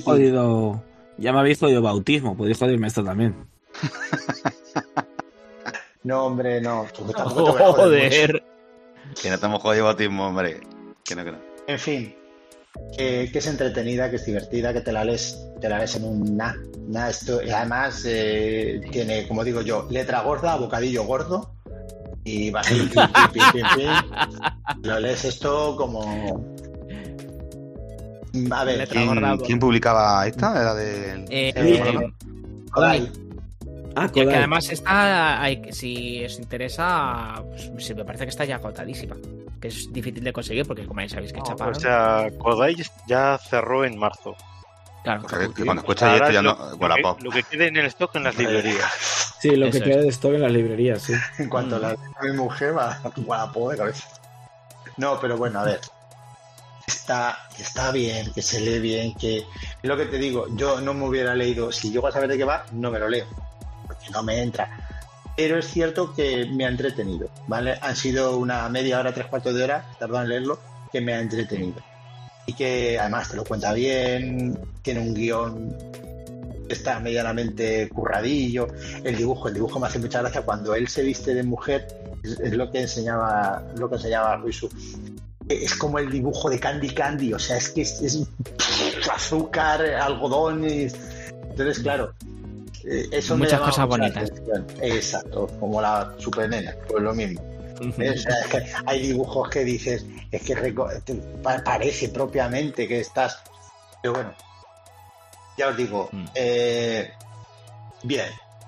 Ya me habéis jodido bautismo, podéis joderme esto también. No, hombre, no. Joder. Que no estamos jodido bautismo, hombre. Que no. En fin, que es entretenida, que es divertida, que te la lees en un esto, y además tiene, como digo yo, letra gorda, bocadillo gordo, y va a ser pim. Lo lees esto como... A ver, ¿quién publicaba esta? Era de... Kodai. Que además está, si os interesa, pues me parece que está ya agotadísima, que es difícil de conseguir porque como ya sabéis que chaparon. O sea, Kodai ya cerró en marzo. Claro. O sea, que cuando escuchas esto ya no... Lo que quede en el stock en las librerías. Sí, lo que quede de stock en las librerías, sí. En cuanto la mi mujer va a Wallapop de cabeza. No, pero bueno, a ver. Está bien, que se lee bien, que es lo que te digo, yo no me hubiera leído, si llego a saber de qué va, no me lo leo, porque no me entra. Pero es cierto que me ha entretenido, ¿vale? Han sido una media hora, 3/4 de hora, tardó en leerlo, que me ha entretenido. Y que además te lo cuenta bien, tiene un guión que está medianamente curradillo. El dibujo me hace mucha gracia cuando él se viste de mujer, es lo que enseñaba Ruizu. Es como el dibujo de Candy, o sea, es que es azúcar, algodón, entonces claro, eso muchas cosas bonitas. Exacto, como la Supernena, pues lo mismo. O sea, es que hay dibujos que dices, es que parece propiamente que estás, pero bueno, ya os digo, bien,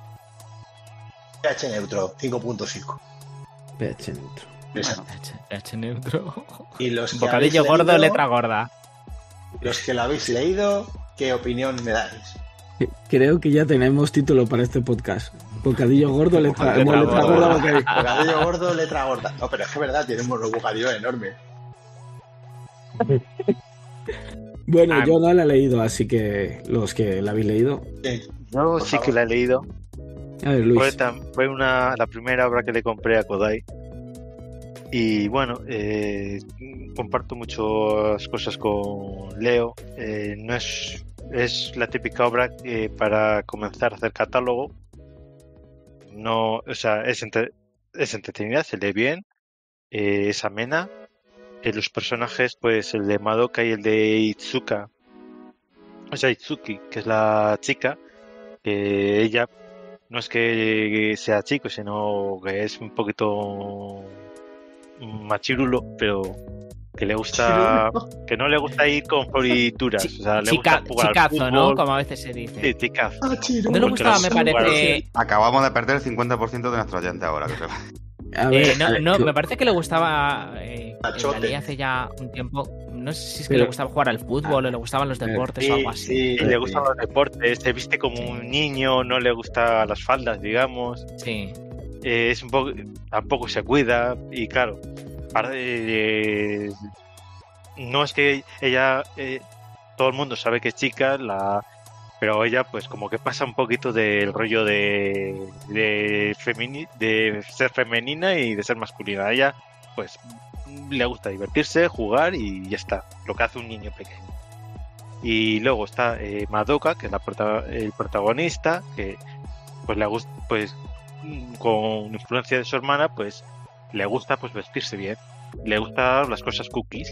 pH neutro, 5.5. pH neutro. pH neutro. Y los que bocadillo gordo, letra gorda. Los que lo habéis leído, ¿qué opinión me dais? Creo que ya tenemos título para este podcast. Bocadillo gordo, letra gorda. Bocadillo gordo, letra gorda. No, pero es que es verdad, tenemos los bocadillos enormes. Bueno, yo no la he leído, así que los que la habéis leído. Sí. Yo Por sí favor. que la he leído. A ver, Luis. Fue la primera obra que le compré a Kodai. Y bueno, comparto muchas cosas con Leo. No es la típica obra para comenzar a hacer catálogo. No, o sea, es entretenida, se lee bien, es amena. Los personajes, pues el de Madoka y el de Itsuka, o sea, Itsuki, que es la chica, que ella no es que sea chico, sino que es un poquito machirulo, pero que le gusta, que no le gusta ir con florituras, o sea, le gusta jugar al chicazo, ¿no? fútbol. Como a veces se dice. Sí, chicazo. No le Porque gustaba, los me jugadores- parece. Acabamos de perder el 50% de nuestro oyente ahora. Que se... A ver, No, me parece que le gustaba. Machote. La leí hace ya un tiempo. No sé si es que Pero- le gustaba jugar al fútbol o le gustaban los deportes o algo así. Y le gustan los deportes, se viste como un niño, no le gustan las faldas, digamos. Sí. Es un poco, tampoco se cuida y claro, no es que ella, todo el mundo sabe que es chica, pero ella pues como que pasa un poquito del rollo de ser femenina y de ser masculina. A ella pues le gusta divertirse, jugar y ya está, lo que hace un niño pequeño. Y luego está Madoka, que es el protagonista, que pues le gusta, pues con influencia de su hermana, pues le gusta pues vestirse bien, le gustan las cosas cookies.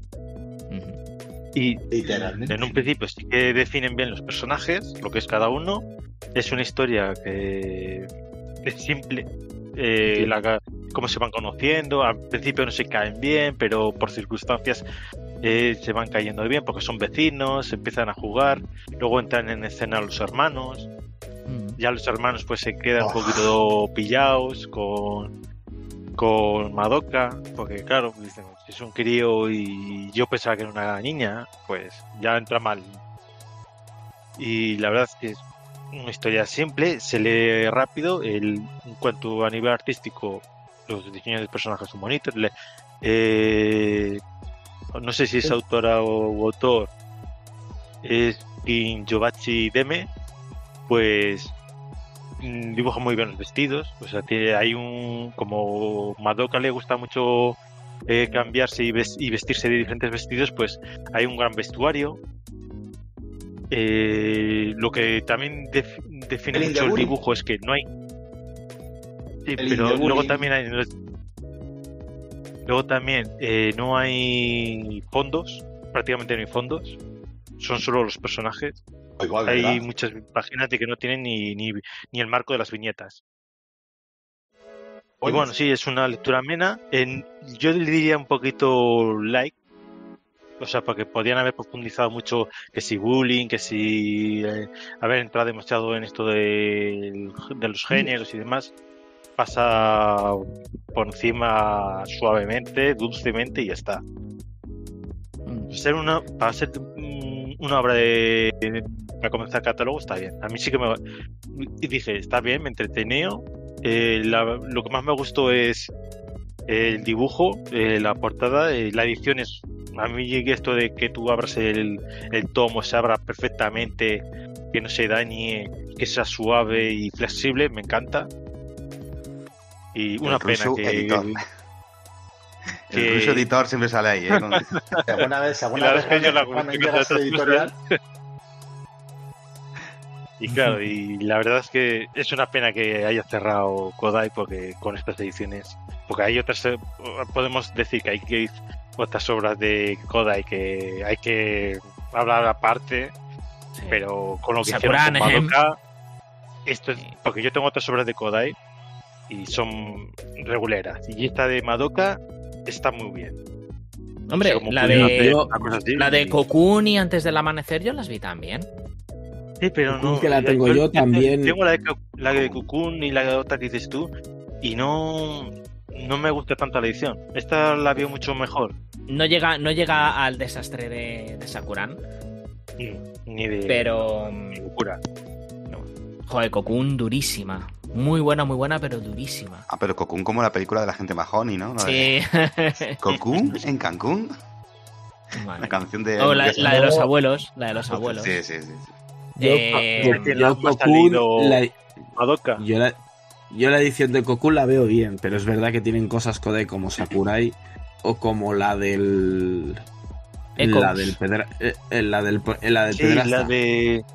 Y Literalmente. en un principio sí que definen bien los personajes, lo que es cada uno. Es una historia que es simple, cómo se van conociendo. Al principio no se caen bien, pero por circunstancias se van cayendo bien porque son vecinos, empiezan a jugar, luego entran en escena los hermanos. Ya los hermanos pues se quedan un poquito pillados con Madoka, porque claro, dicen, si es un crío y yo pensaba que era una niña, pues ya entra mal. Y la verdad es que es una historia simple, se lee rápido, en cuanto a nivel artístico, los diseños de personajes son bonitos. No sé si es autora o autor, es Kinjobachi Deme, pues dibuja muy bien los vestidos, o sea, hay como Madoka le gusta mucho cambiarse y vestirse de diferentes vestidos, pues hay un gran vestuario. Lo que también define El mucho el Indeburi. dibujo es que no hay. Sí, El pero Indeburi. luego también hay. Luego también no hay fondos, prácticamente no hay fondos, son solo los personajes. Igual, Hay ¿verdad? muchas páginas de que no tienen ni el marco de las viñetas. Y bueno, sí, es una lectura amena. Yo le diría un poquito light. O sea, porque podían haber profundizado mucho, que si bullying, que si haber entrado demasiado en esto de los géneros y demás. Pasa por encima suavemente, dulcemente y ya está. Para ser una obra para comenzar catálogo está bien. A mí sí que y dije, está bien, me entretenió. Lo que más me gustó es el dibujo, la portada, la edición es. A mí esto de que tú abras el tomo, se abra perfectamente, que no se dañe, que sea suave y flexible, me encanta. Y una pena que. Editor. El ruso editor siempre sale ahí, ¿eh? Alguna vez cuando llegas a editorial. Y claro, y la verdad es que es una pena que haya cerrado Kodai porque con estas ediciones, porque hay otras, podemos decir que hay otras obras de Kodai que hay que hablar aparte, sí. Pero con lo que Sakuran, hicieron con Madoka, esto es, porque yo tengo otras obras de Kodai y son reguleras, y esta de Madoka está muy bien. Hombre, la de Kokuni antes del amanecer yo las vi también. Sí, pero no. Que la tengo yo también. Tengo la de Cocoon y la otra que dices tú, y no me gusta tanto la edición. Esta la veo mucho mejor. No llega al desastre de Sakuran. Ni de. Pero. Ni locura. No. Joder, Cocoon durísima. Muy buena, pero durísima. Ah, pero Cocoon como la película de la gente majoni, ¿no? Sí. ¿Cocoon en Cancún? Vale. La canción de... O la de los abuelos. La de los abuelos. Sí, sí, sí. Yo me ha Cocoon, salido la- Madoka. yo la edición de Cocoon la veo bien, pero es verdad que tienen cosas Kodai como Sakurai o como la del... Echoes. La del Sí, pedrasta. la de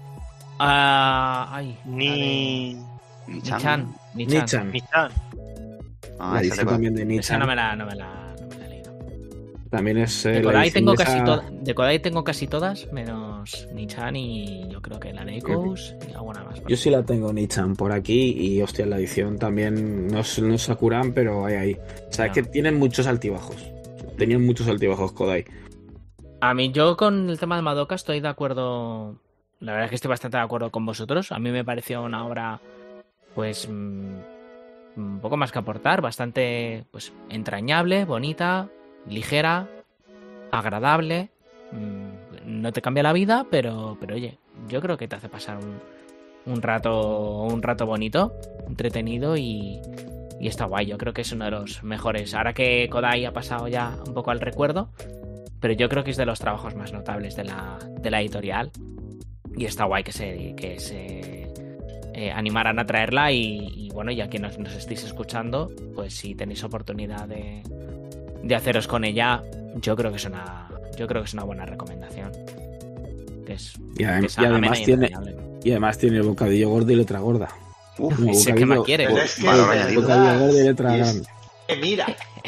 Ni Nichan. Chan. Nichan. Nichan. Ah, La esa edición te- también de Esa Nichan. no me la he leído. También es De la Kodai edición tengo de casi esa- todas. De Kodai tengo casi todas, menos Nichan y yo creo que la de Echoes y alguna más. Yo sí la tengo Nichan por aquí y hostia, la edición también no es Sakuran, pero hay ahí. O sea, es que tienen muchos altibajos. Tenían muchos altibajos Kodai. A mí, yo con el tema de Madoka estoy de acuerdo. La verdad es que estoy bastante de acuerdo con vosotros. A mí me pareció una obra, pues, un poco más que aportar, bastante, pues, entrañable, bonita, ligera, agradable. No te cambia la vida, pero oye, yo creo que te hace pasar un rato bonito, entretenido y está guay. Yo creo que es uno de los mejores. Ahora que Kodai ha pasado ya un poco al recuerdo, pero yo creo que es de los trabajos más notables de la editorial y está guay que se animaran a traerla y bueno, ya que nos estéis escuchando, pues si tenéis oportunidad de haceros con ella, yo creo que es una buena recomendación. Que es, Y que es además amena y tiene- entrañable. Y además tiene el bocadillo gordo y letra gorda. Uf, No, Ese que más quiere. Pero es que valor es añadido. verdad. Bocadillo gordo y letra Y es grande. que mira,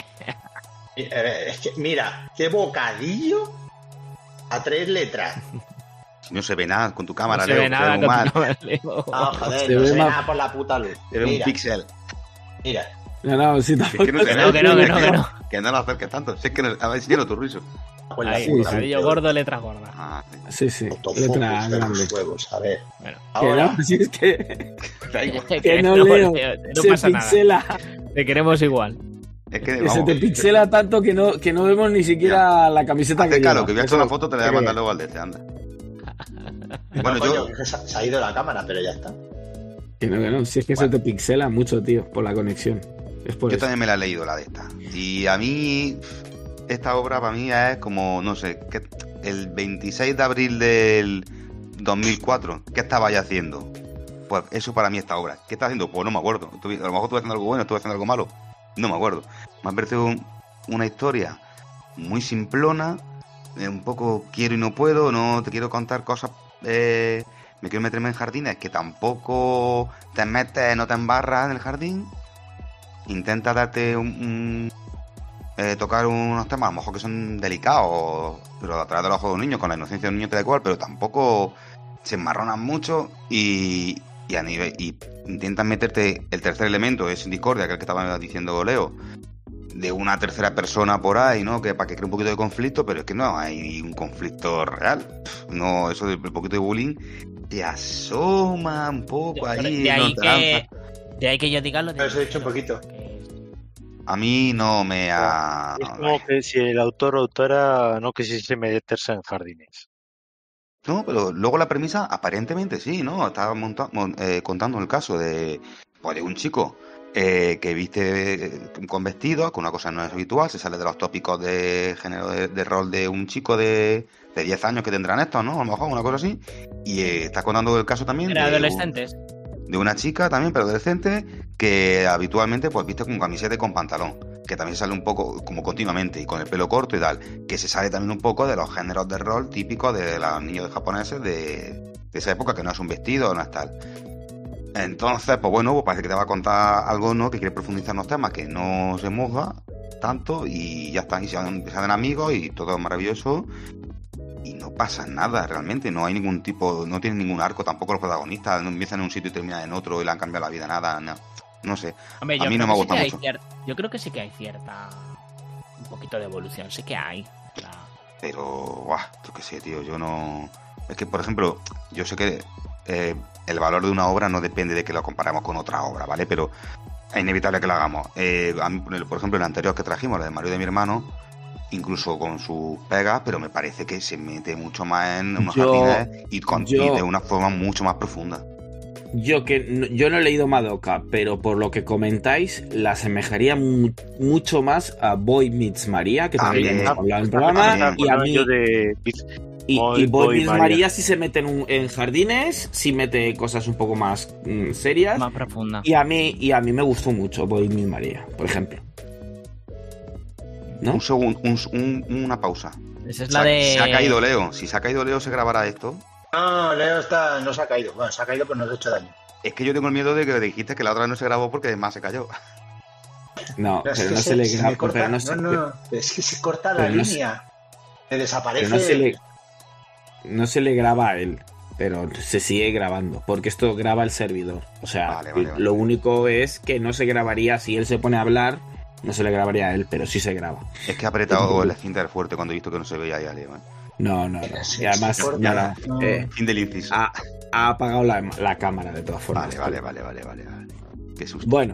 es que mira, qué bocadillo a 3 letras. no se ve nada con tu cámara, No se Leo. ve nada muy con mal. tu cámara, Leo. No, joder, Se no ve se ve más- nada por la puta luz. Se ve un Mira, píxel. mira. No, sí, Es tampoco. que no se Que ve. no, que no, que no, que no. Que no lo acerques tanto. Si es que no... A ver, enséñalo tu riso. Pues la Ahí, puta bocadillo luz. gordo, letra gorda. Ah, Sí, sí. Autofocus Letra de grande. los huevos, a ver. Bueno. Que Ahora, no, si es que, da igual. que no leo. No Se pasa nada. pixela. Te queremos igual. Es que, Que se vamos, te pixela tanto que no vemos ni siquiera la camiseta que acércalo, lleva. que voy a hacer una foto, te la voy a Eso- mandar luego al DT, anda. Bueno, coño, yo... que se ha ido la cámara, pero ya está. Que no. Si es que se te pixela mucho, tío, por la conexión. Es por Yo eso. también me la he leído, la de esta. Y a mí, esta obra para mí es como, no sé, que el 26 de abril del 2004, ¿qué estaba ya haciendo? Pues eso para mí esta obra. ¿Qué estaba haciendo? Pues no me acuerdo. A lo mejor estuve haciendo algo bueno, estuve haciendo algo malo. No me acuerdo. Me ha parecido una historia muy simplona, un poco quiero y no puedo, no te quiero contar cosas... me quiero meterme en jardines que tampoco te metes, no te embarras en el jardín. Intenta darte tocar unos temas a lo mejor que son delicados, pero a través de los ojos de un niño, con la inocencia de un niño te da igual, pero tampoco se enmarronan mucho y intentan meterte el tercer elemento, es discordia, que es el que estaba diciendo Leo, de una tercera persona por ahí, ¿no? Que para que cree un poquito de conflicto, pero es que no hay un conflicto real. No, eso del poquito de bullying te asoma un poco ahí, De ahí, no te lanza. de ahí que yo diga lo de... Pero os he dicho un poquito. A mí no me ha... Es como que si el autor o autora no quisiese meterse en jardines. No, pero luego la premisa aparentemente sí, ¿no? Estaba contando el caso de, pues, de un chico que viste con vestidos, que una cosa no es habitual, se sale de los tópicos de género de rol de un chico de 10 años que tendrán estos, ¿no? A lo mejor una cosa así. Y está contando el caso también Era de adolescentes. de una chica también, pero adolescente, que habitualmente pues viste con camiseta y con pantalón, que también sale un poco como continuamente y con el pelo corto y tal, que se sale también un poco de los géneros de rol típicos de los niños japoneses de esa época, que no es un vestido, no es tal. Entonces, pues bueno, pues parece que te va a contar algo, ¿no? Que quiere profundizar en los temas, que no se moja tanto y ya está, y se hacen amigos y todo es maravilloso. Y no pasa nada realmente, no hay ningún tipo, no tienen ningún arco tampoco los protagonistas, no empiezan en un sitio y terminan en otro y le han cambiado la vida, nada, no sé. Hombre, A mí no me gusta mucho. Yo creo que sí que hay cierta... un poquito de evolución, sí que hay. Pero, guau, yo qué sé, tío, yo no... Es que, por ejemplo, yo sé que el valor de una obra no depende de que lo comparamos con otra obra, ¿vale? Pero es inevitable que lo hagamos. A mí, por ejemplo, el anterior que trajimos, la de Mario de mi hermano, incluso con sus pegas, pero me parece que se mete mucho más en unos jardines y de una forma mucho más profunda. yo no he leído Madoka, pero por lo que comentáis, la asemejaría mucho más a Boy Meets Maria, que también hemos hablado en el programa, y a mí... Y Boy Meets Maria sí se mete en jardines, sí mete cosas un poco más serias. Más profunda. Y a mí me gustó mucho Boy Meets Maria, por ejemplo. ¿No? Un segundo, una pausa. Esa es la de... Se ha caído Leo. Si se ha caído Leo, ¿se grabará esto? No, Leo no se ha caído. Bueno, se ha caído, pero no se ha hecho daño. Es que yo tengo el miedo de que dijiste que la otra vez no se grabó porque además se cayó. No, pero no se le graba. Corta, no, es que se corta la línea. Se desaparece. No se le graba a él, pero se sigue grabando, porque esto graba el servidor. O sea, vale. Lo único es que no se grabaría si él se pone a hablar, no se le grabaría a él, pero sí se graba. Es que ha apretado el esfínter fuerte cuando he visto que no se veía ahí a Leo. No. Y además, fin del inciso. Ha apagado la cámara de todas formas. Vale. Qué susto. Bueno,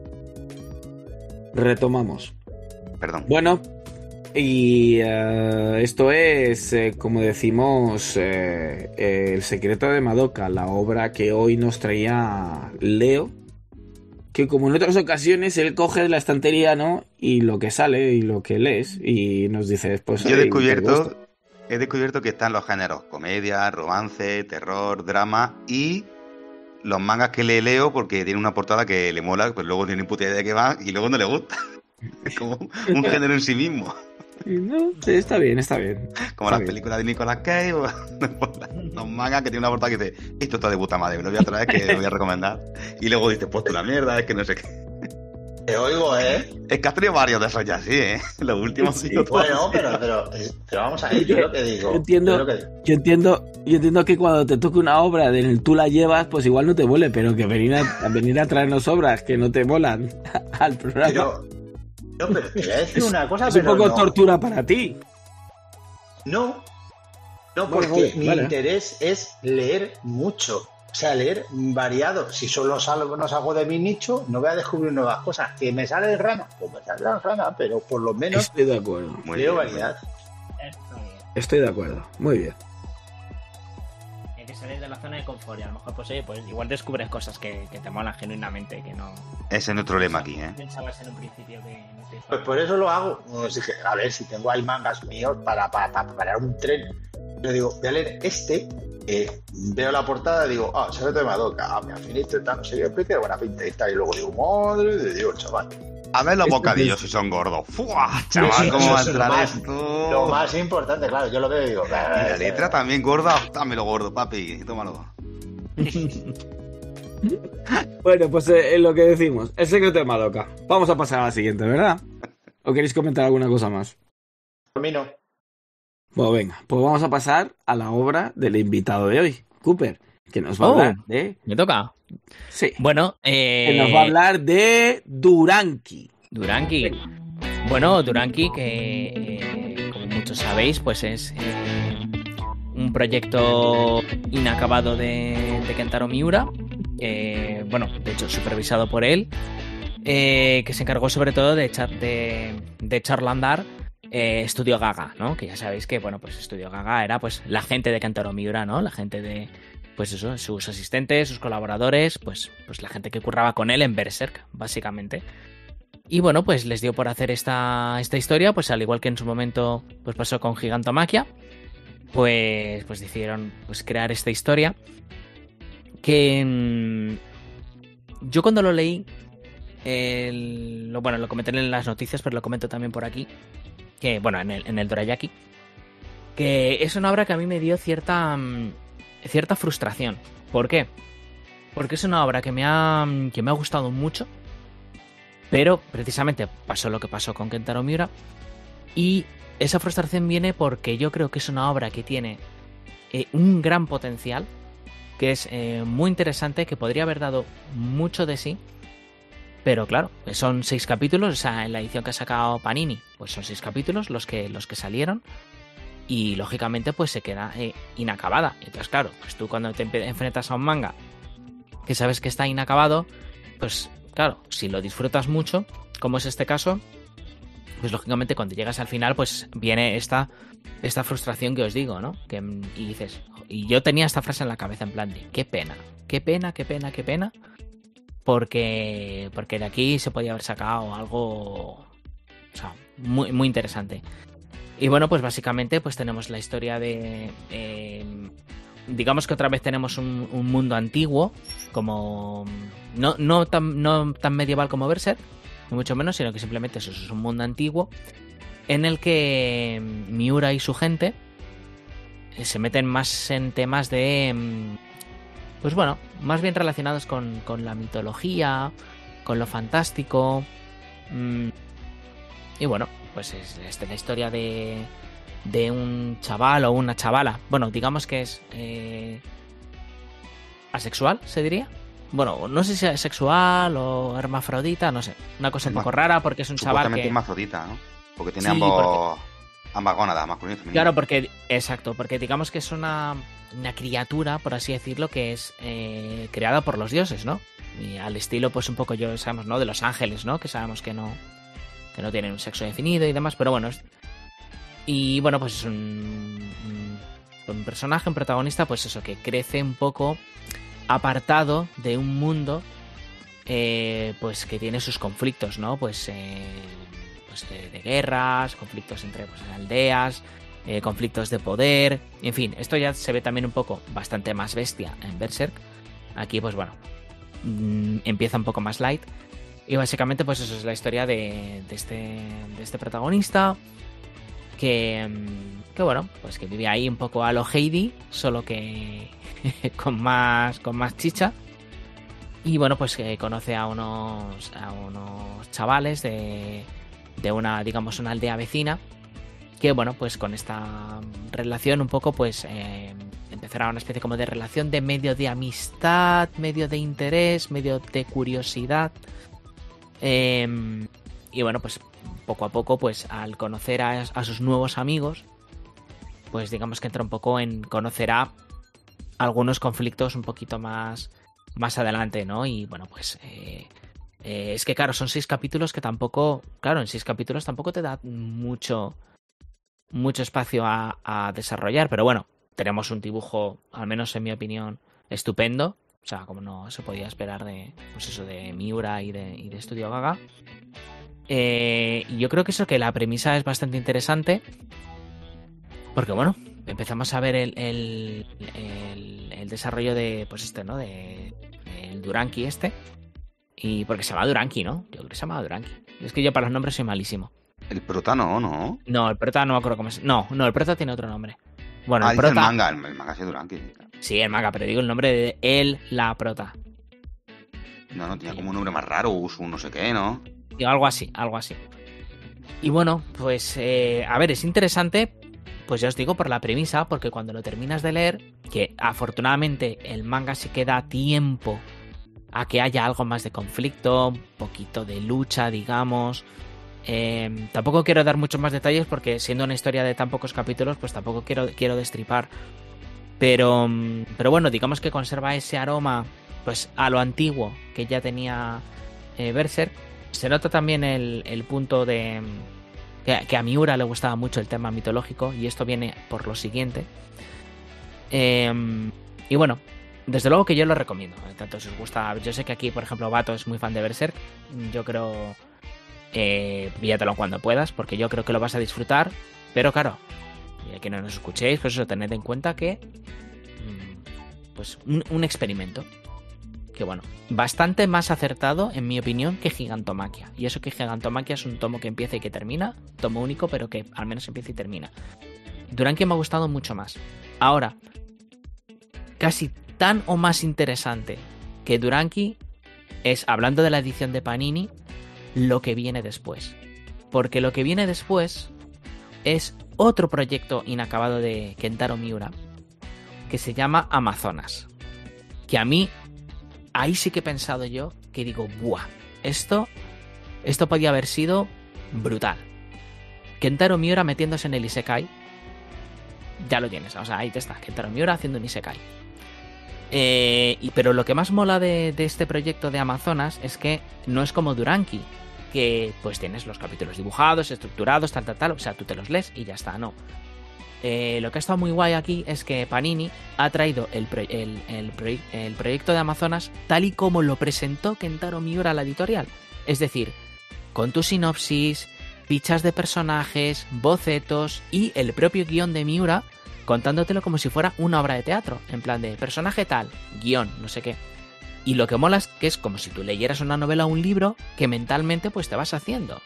retomamos. Perdón. Bueno, y esto es, como decimos, El secreto de Madoka, la obra que hoy nos traía Leo, que como en otras ocasiones él coge de la estantería, ¿no? Y lo que sale y lo que lees y nos dice después... Yo he descubierto que están los géneros comedia, romance, terror, drama y los mangas que leo porque tiene una portada que le mola, pues luego tiene puta idea de qué va y luego no le gusta. Es como un género en sí mismo. No, sí, está bien. Como las películas de Nicolas Cage o los mangas que tienen una portada que dice esto está de puta madre, me lo voy a traer, que lo voy a recomendar. Y luego dices, pues tú la mierda, es que no sé qué. Te oigo, ¿eh? Es que has tenido varios de esos ya, sí, ¿eh? Los últimos sí. Bueno, pero vamos a ver, yo lo que digo. Yo entiendo que cuando te toque una obra de tú la llevas, pues igual no te vuele, pero que venir a traernos obras que no te molan al programa. Pero te voy a decir una cosa, es un poco tortura para ti. No, porque mi interés es leer mucho. O sea, leer variado. Si solo no salgo de mi nicho, no voy a descubrir nuevas cosas. ¿Que me sale el rana? Pues me sale el rana, pero por lo menos estoy de acuerdo. Leo variedad. Estoy de acuerdo. Muy bien. Hay que salir de la zona de confort y a lo mejor pues igual descubres cosas que te molan genuinamente, que no... Ese es nuestro lema aquí, ¿eh? Pensabas en un principio que no te... Pues por eso lo hago. Pues dije, a ver, si tengo ahí mangas míos para parar un tren, yo digo, voy a leer veo la portada y digo, secreto de Madoka, mi afinito y tal, no sé qué, pero buena pinta y tal, y luego digo, madre de Dios, chaval. A ver los bocadillos si son gordos. ¡Fua! Chaval, ¿cómo va a entrar esto? Lo más importante, claro, yo lo veo y digo, ¿y la letra también gorda? Dámelo gordo, papi, tómalo. Bueno, pues lo que decimos, el secreto de Madoka. Vamos a pasar a la siguiente, ¿verdad? ¿O queréis comentar alguna cosa más? Por mí no. Bueno, venga, pues vamos a pasar a la obra del invitado de hoy, Cooper, que nos va a hablar de... ¿Me toca? Sí. Bueno, que nos va a hablar de Duranki. Bueno, Duranki, que como muchos sabéis, pues es un proyecto inacabado de Kentaro Miura. Bueno, de hecho, supervisado por él, que se encargó sobre todo de echarlo a andar Studio Gaga, ¿no? Que ya sabéis que, bueno, pues Studio Gaga era pues la gente de Kentaro Miura, ¿no? La gente de, pues eso, sus asistentes, sus colaboradores, pues la gente que curraba con él en Berserk, básicamente. Y bueno, pues les dio por hacer esta historia, pues al igual que en su momento pues pasó con Gigantomachia, pues decidieron pues crear esta historia que yo cuando lo leí, lo comenté en las noticias, pero lo comento también por aquí, que bueno, en el Dorayaki, que es una obra que a mí me dio cierta frustración. ¿Por qué? Porque es una obra que me ha gustado mucho, pero precisamente pasó lo que pasó con Kentaro Miura, y esa frustración viene porque yo creo que es una obra que tiene un gran potencial, que es muy interesante, que podría haber dado mucho de sí, pero claro, son 6 capítulos, o sea, en la edición que ha sacado Panini, pues son 6 capítulos los que salieron, y lógicamente pues se queda inacabada. Entonces claro, pues tú cuando te enfrentas a un manga que sabes que está inacabado, pues claro, si lo disfrutas mucho, como es este caso, pues lógicamente cuando llegas al final, pues viene esta frustración que os digo, ¿no? Y dices, y yo tenía esta frase en la cabeza en plan de, qué pena, porque de aquí se podía haber sacado algo, o sea, muy, muy interesante. Y bueno, pues básicamente pues tenemos la historia de... digamos que otra vez tenemos un mundo antiguo, como no tan medieval como Berserk, ni mucho menos, sino que simplemente eso es un mundo antiguo en el que Miura y su gente se meten más en temas de, pues bueno, más bien relacionados con la mitología, con lo fantástico, y bueno, pues es la historia de un chaval o una chavala, bueno, digamos que es asexual, se diría. Bueno, no sé si es sexual o hermafrodita, no sé. Una cosa un poco rara porque es un chaval que... hermafrodita, ¿no? Porque tiene sí, ambas gónadas, masculino y femenino. Claro, porque digamos que es una criatura, por así decirlo, que es creada por los dioses, ¿no? Y al estilo, pues un poco yo sabemos, ¿no? De los ángeles, ¿no? Que sabemos que no tienen un sexo definido y demás, pero bueno, y bueno, pues es un personaje, un protagonista, pues eso, que crece un poco apartado de un mundo pues que tiene sus conflictos, ¿no? Pues de guerras, conflictos entre pues, aldeas, conflictos de poder, en fin, esto ya se ve también un poco bastante más bestia en Berserk. Aquí pues bueno, empieza un poco más light y básicamente pues eso es la historia de este protagonista que bueno, pues que vive ahí un poco a lo Heidi, solo que con más chicha. Y bueno, pues que conoce a unos chavales de una, digamos, una aldea vecina, que bueno, pues con esta relación un poco pues empezará una especie como de relación de medio de amistad, medio de interés, medio de curiosidad. Y bueno, pues poco a poco, pues al conocer a sus nuevos amigos, pues digamos que entra un poco en conocerá algunos conflictos un poquito más adelante, ¿no? Y bueno, pues es que claro, son 6 capítulos que tampoco, claro, en 6 capítulos tampoco te da mucho espacio a desarrollar, pero bueno, tenemos un dibujo, al menos en mi opinión, estupendo, o sea, como no se podía esperar de, pues eso, de Miura y de Studio Gaga. Y yo creo que eso, que la premisa es bastante interesante, porque bueno, empezamos a ver el desarrollo de, pues ¿no? De el Duranki y porque se llama Duranki, ¿no? Yo creo que se llama Duranki. Es que yo para los nombres soy malísimo. El prota no. No, el prota no me acuerdo cómo es. No, el prota tiene otro nombre. Bueno, el prota... el manga es Duranki. Sí, el manga, pero digo el nombre de la prota. No, tenía como un nombre más raro, Usu, no sé qué, ¿no? Algo así. Y bueno, pues a ver, es interesante, pues ya os digo, por la premisa, porque cuando lo terminas de leer, que afortunadamente el manga sí que da tiempo a que haya algo más de conflicto, un poquito de lucha, digamos. Tampoco quiero dar muchos más detalles porque siendo una historia de tan pocos capítulos, pues tampoco quiero destripar. Pero bueno, digamos que conserva ese aroma pues a lo antiguo que ya tenía Berserk. Se nota también el punto de que a Miura le gustaba mucho el tema mitológico, y esto viene por lo siguiente. Y bueno, desde luego que yo lo recomiendo, tanto si os gusta. Yo sé que aquí, por ejemplo, Bato es muy fan de Berserk. Yo creo, píllatelo cuando puedas, porque yo creo que lo vas a disfrutar. Pero claro, y que no nos escuchéis, pues eso, tened en cuenta que pues un experimento que bueno, bastante más acertado en mi opinión que Gigantomachia. Y eso que Gigantomachia es un tomo que empieza y que termina, tomo único, pero que al menos empieza y termina. Duranki me ha gustado mucho más. Ahora, casi tan o más interesante que Duranki es, hablando de la edición de Panini, lo que viene después. Porque lo que viene después es otro proyecto inacabado de Kentaro Miura, que se llama Amazonas. Que a mí, ahí sí que he pensado yo, que digo, ¡buah! Esto podía haber sido brutal. Kentaro Miura metiéndose en el Isekai. Ya lo tienes, o sea, ahí te está, Kentaro Miura haciendo un Isekai. Pero lo que más mola de este proyecto de Amazonas es que no es como Duranki, que pues tienes los capítulos dibujados, estructurados, tal, o sea, tú te los lees y ya está, no. Lo que ha estado muy guay aquí es que Panini ha traído el proyecto de Amazonas tal y como lo presentó Kentaro Miura a la editorial. Es decir, con tu sinopsis, fichas de personajes, bocetos y el propio guión de Miura contándotelo como si fuera una obra de teatro. En plan de personaje tal, guión, no sé qué. Y lo que mola es que es como si tú leyeras una novela o un libro que mentalmente pues te vas haciendo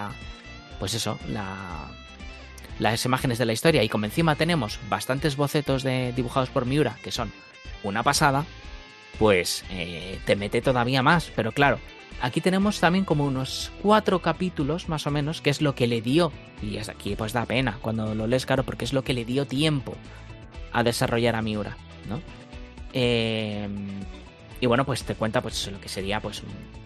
las imágenes de la historia. Y como encima tenemos bastantes bocetos dibujados por Miura, que son una pasada, pues te mete todavía más. Pero claro, aquí tenemos también como unos 4 capítulos más o menos, que es lo que le dio, y es aquí pues da pena cuando lo lees, claro, porque es lo que le dio tiempo a desarrollar a Miura, ¿no? Y bueno, pues te cuenta pues lo que sería pues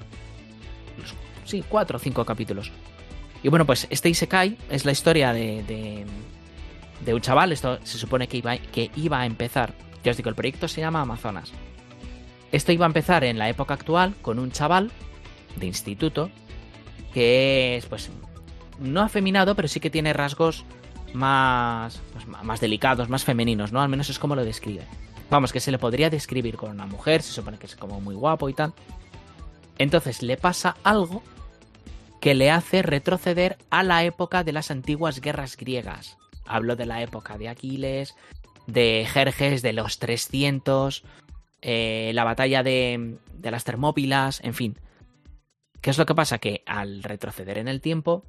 4 o 5 capítulos. Y bueno, pues este Isekai es la historia de un chaval. Esto se supone que iba a empezar. Ya os digo, el proyecto se llama Amazonas. Esto iba a empezar en la época actual con un chaval de instituto que es pues no afeminado, pero sí que tiene rasgos más delicados, más femeninos, ¿no? Al menos es como lo describe. Vamos, que se le podría describir con una mujer, se supone que es como muy guapo y tal. Entonces le pasa algo que le hace retroceder a la época de las antiguas guerras griegas. Hablo de la época de Aquiles, de Jerjes, de los 300, la batalla de las Termópilas, en fin. ¿Qué es lo que pasa? Que al retroceder en el tiempo,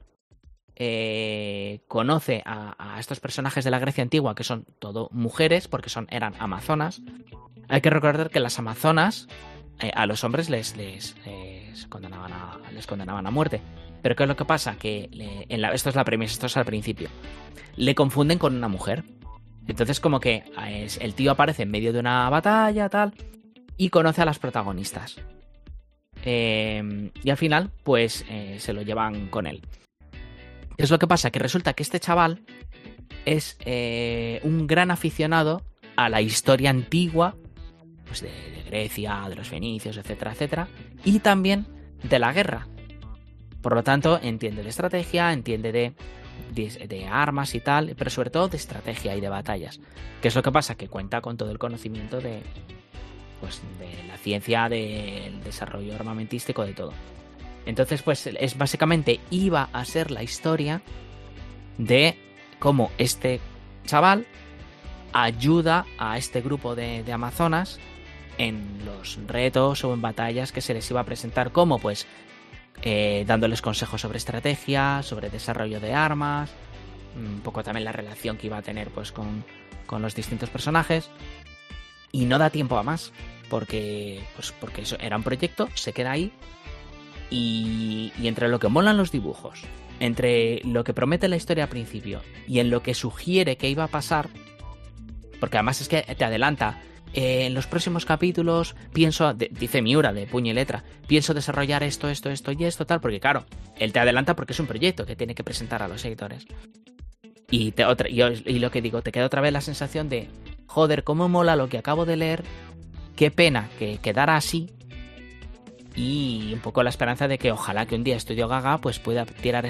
conoce a estos personajes de la Grecia antigua, que son todo mujeres, porque eran amazonas. Hay que recordar que las amazonas a los hombres les condenaban a muerte. Pero ¿qué es lo que pasa? Que esto es la premisa, esto es al principio. Le confunden con una mujer. Entonces como que el tío aparece en medio de una batalla, tal, y conoce a las protagonistas. Y al final, pues se lo llevan con él. ¿Qué es lo que pasa? Que resulta que este chaval es un gran aficionado a la historia antigua, pues de Grecia, de los fenicios, etcétera, etcétera, y también de la guerra. Por lo tanto, entiende de estrategia, entiende de armas y tal, pero sobre todo de estrategia y de batallas. ¿Qué es lo que pasa? Que cuenta con todo el conocimiento de la ciencia, del desarrollo armamentístico, de todo. Entonces, pues es básicamente iba a ser la historia de cómo este chaval ayuda a este grupo de amazonas en los retos o en batallas que se les iba a presentar, como pues dándoles consejos sobre estrategia, sobre desarrollo de armas, un poco también la relación que iba a tener pues con los distintos personajes. Y no da tiempo a más, porque eso era un proyecto, se queda ahí. Y entre lo que molan los dibujos, entre lo que promete la historia al principio y en lo que sugiere que iba a pasar, porque además es que te adelanta, en los próximos capítulos dice Miura de puño y letra, pienso desarrollar esto y esto, tal, porque claro, él te adelanta porque es un proyecto que tiene que presentar a los editores. Y lo que digo, te queda otra vez la sensación de, joder, cómo mola lo que acabo de leer, qué pena que quedara así. Y un poco la esperanza de que ojalá que un día Estudio Gaga pues pueda tirar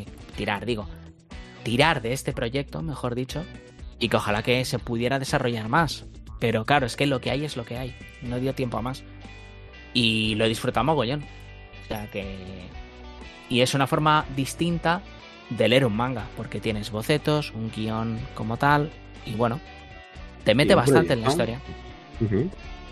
de este proyecto, mejor dicho, y que ojalá que se pudiera desarrollar más. Pero claro, es que lo que hay es lo que hay, no dio tiempo a más. Y lo he disfrutado mogollón. O sea que... Y es una forma distinta de leer un manga, porque tienes bocetos, un guión como tal, y bueno, te mete bastante en la historia. Uh-huh.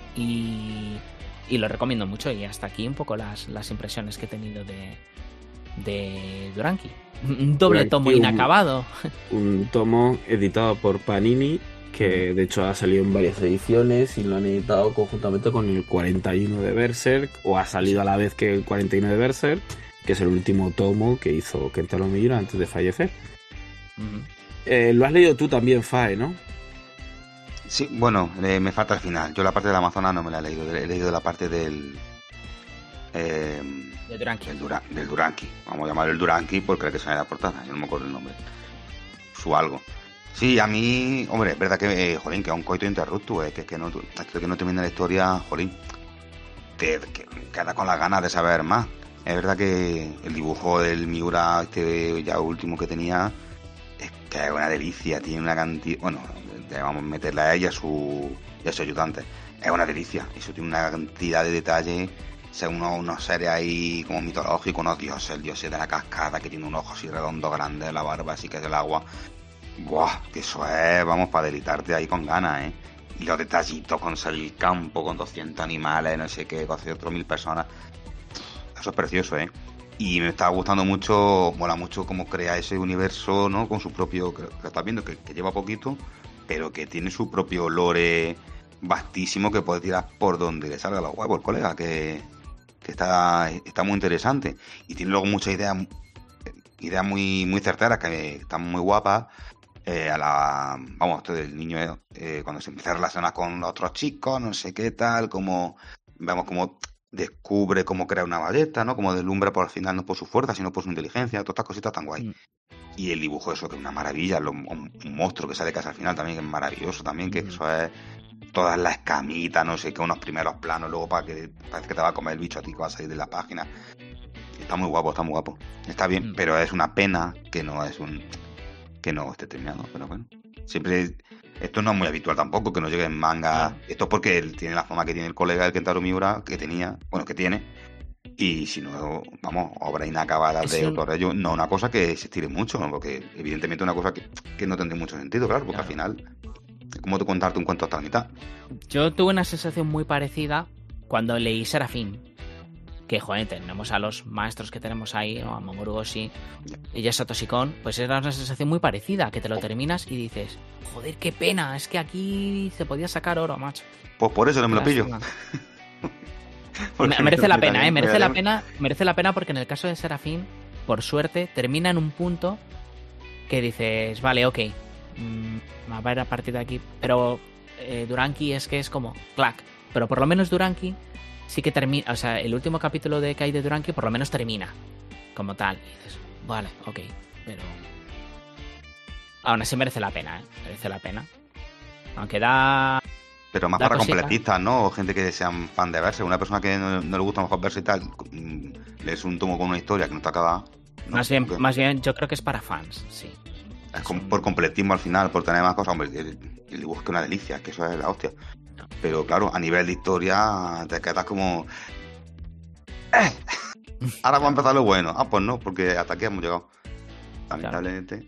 Y lo recomiendo mucho. Y hasta aquí un poco las impresiones que he tenido de Duranki. Un doble tomo inacabado. Un tomo editado por Panini, que de hecho ha salido en varias ediciones y lo han editado conjuntamente con el 41 de Berserk, o ha salido a la vez que el 41 de Berserk, que es el último tomo que hizo Kentaro Miura antes de fallecer. Uh-huh. Lo has leído tú también, Fae, ¿no? Sí, bueno, me falta el final. Yo la parte del Amazonas no me la he leído. He leído la parte del Duranki. Del Duranki. Vamos a llamarlo el Duranki porque es que sale la portada. Yo no me acuerdo el nombre. Su algo. Sí, a mí, hombre, es verdad que, jolín, que es un coito interrupto, que no termina la historia, jolín, te queda con las ganas de saber más. Es verdad que el dibujo del Miura, este ya último que tenía, es que es una delicia, tiene una cantidad... Bueno, vamos a meterla a ella y a su ayudante. Es una delicia, eso tiene una cantidad de detalles, según unos seres ahí como mitológicos, unos dioses, el dios de la cascada que tiene un ojo así redondo, grande, la barba así que es del agua. Buah, que eso es, vamos, para deleitarte ahí con ganas, ¿eh? Y los detallitos con salir el campo, con 200 animales, no sé qué, con 4.000 personas. Eso es precioso, ¿eh? Y me está gustando mucho, mola mucho cómo crea ese universo, ¿no? Con su propio, que estás viendo, que lleva poquito, pero que tiene su propio lore vastísimo que puede tirar por donde le salga los huevos, colega, que está muy interesante. Y tiene luego muchas ideas muy, muy certeras, que están muy guapas. Vamos, esto del niño, cuando se empieza a relacionar con otros chicos, no sé qué tal, como vemos como descubre cómo crear una ballesta, ¿no? Como deslumbra por al final, no por su fuerza, sino por su inteligencia, todas estas cositas tan guay. Y el dibujo, eso que es una maravilla, un monstruo que sale casi al final también, que es maravilloso también, que eso es todas las escamitas, no sé qué, unos primeros planos, luego para que parece que te va a comer el bicho a ti que va a salir de la página. Está muy guapo, está bien, pero es una pena que no esté terminado, pero bueno, siempre esto no es muy habitual tampoco, que no llegue en manga. Esto es porque él tiene la fama que tiene el colega, el Kentaro Miura, que tiene, y si no, vamos, obras inacabadas de Otorello, no una cosa que se estire mucho, ¿no? Porque evidentemente una cosa que no tendría mucho sentido, claro, porque al final es como contarte un cuento hasta la mitad. Yo tuve una sensación muy parecida cuando leí Serafín, que, joder, tenemos a los maestros que tenemos ahí, ¿no? A Mamoru Oshii y Satoshi Kon, pues era una sensación muy parecida, que te lo terminas y dices, joder, qué pena, es que aquí se podía sacar oro, macho. Pues por eso no me lo pillo. Merece la pena, merece la pena porque en el caso de Serafín, por suerte, termina en un punto que dices, vale, ok, a ver a partir de aquí, pero Duranki es que es como, clac, pero por lo menos Duranki sí que termina, o sea, el último capítulo de Kai de Duranki por lo menos termina como tal. Y dices, vale, ok, pero aún así merece la pena, merece la pena. Aunque da... Pero más para completistas, ¿no? O gente que sean fan de verse. Una persona que no le gusta mejor verse y tal, lees un tomo con una historia que no está acabada. ¿No? Más bien, yo creo que es para fans, sí. Es por completismo al final, por tener más cosas. Hombre, el dibujo es que una delicia, es que eso es la hostia. Pero claro, a nivel de historia te quedas como... Ahora va a empezar lo bueno. Ah, pues no, porque hasta aquí hemos llegado. Lamentablemente.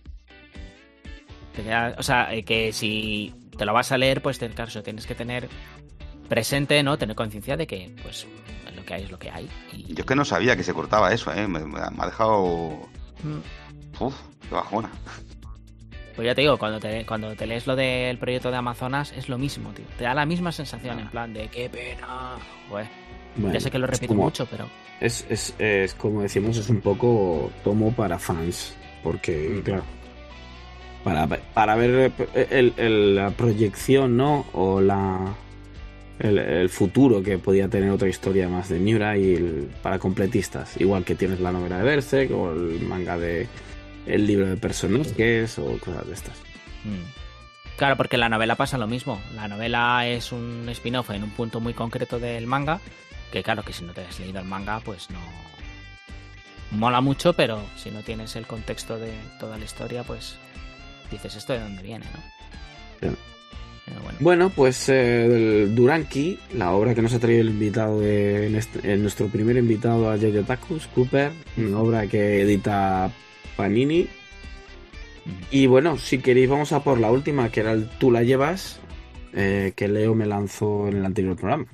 O sea, que si te lo vas a leer, pues claro, tienes que tener presente, ¿no? Tener conciencia de que, pues, lo que hay es lo que hay. Y... Yo es que no sabía que se cortaba eso, ¿eh? Me ha dejado... Uf, qué bajona. Pues ya te digo, cuando te lees lo del proyecto de Amazonas, es lo mismo, tío. Te da la misma sensación, en plan de qué pena. Bueno, ya sé que lo repito mucho, pero... Es como decimos, es un poco tomo para fans. Porque, claro, para ver la proyección, ¿no? O el futuro que podía tener otra historia más de Miura y para completistas. Igual que tienes la novela de Berserk o el manga de... el libro de personajes o cosas de estas. Claro, porque la novela pasa lo mismo. La novela es un spin-off en un punto muy concreto del manga, que claro, que si no te has leído el manga, pues no... Mola mucho, pero si no tienes el contexto de toda la historia, pues dices, ¿esto de dónde viene, no? Sí. Bueno, pues Duranki, la obra que nos ha traído el invitado nuestro primer invitado a Yayo Takus, Cooper, una obra que edita Panini. Y bueno, si queréis vamos a por la última, que era el Tú la llevas, que Leo me lanzó en el anterior programa.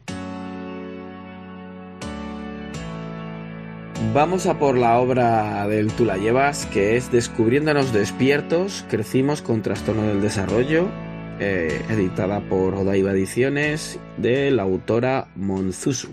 Vamos a por la obra del Tú la llevas, que es Descubriéndonos despiertos, crecimos con trastorno del desarrollo, editada por Odaiba Ediciones, de la autora Monzusu.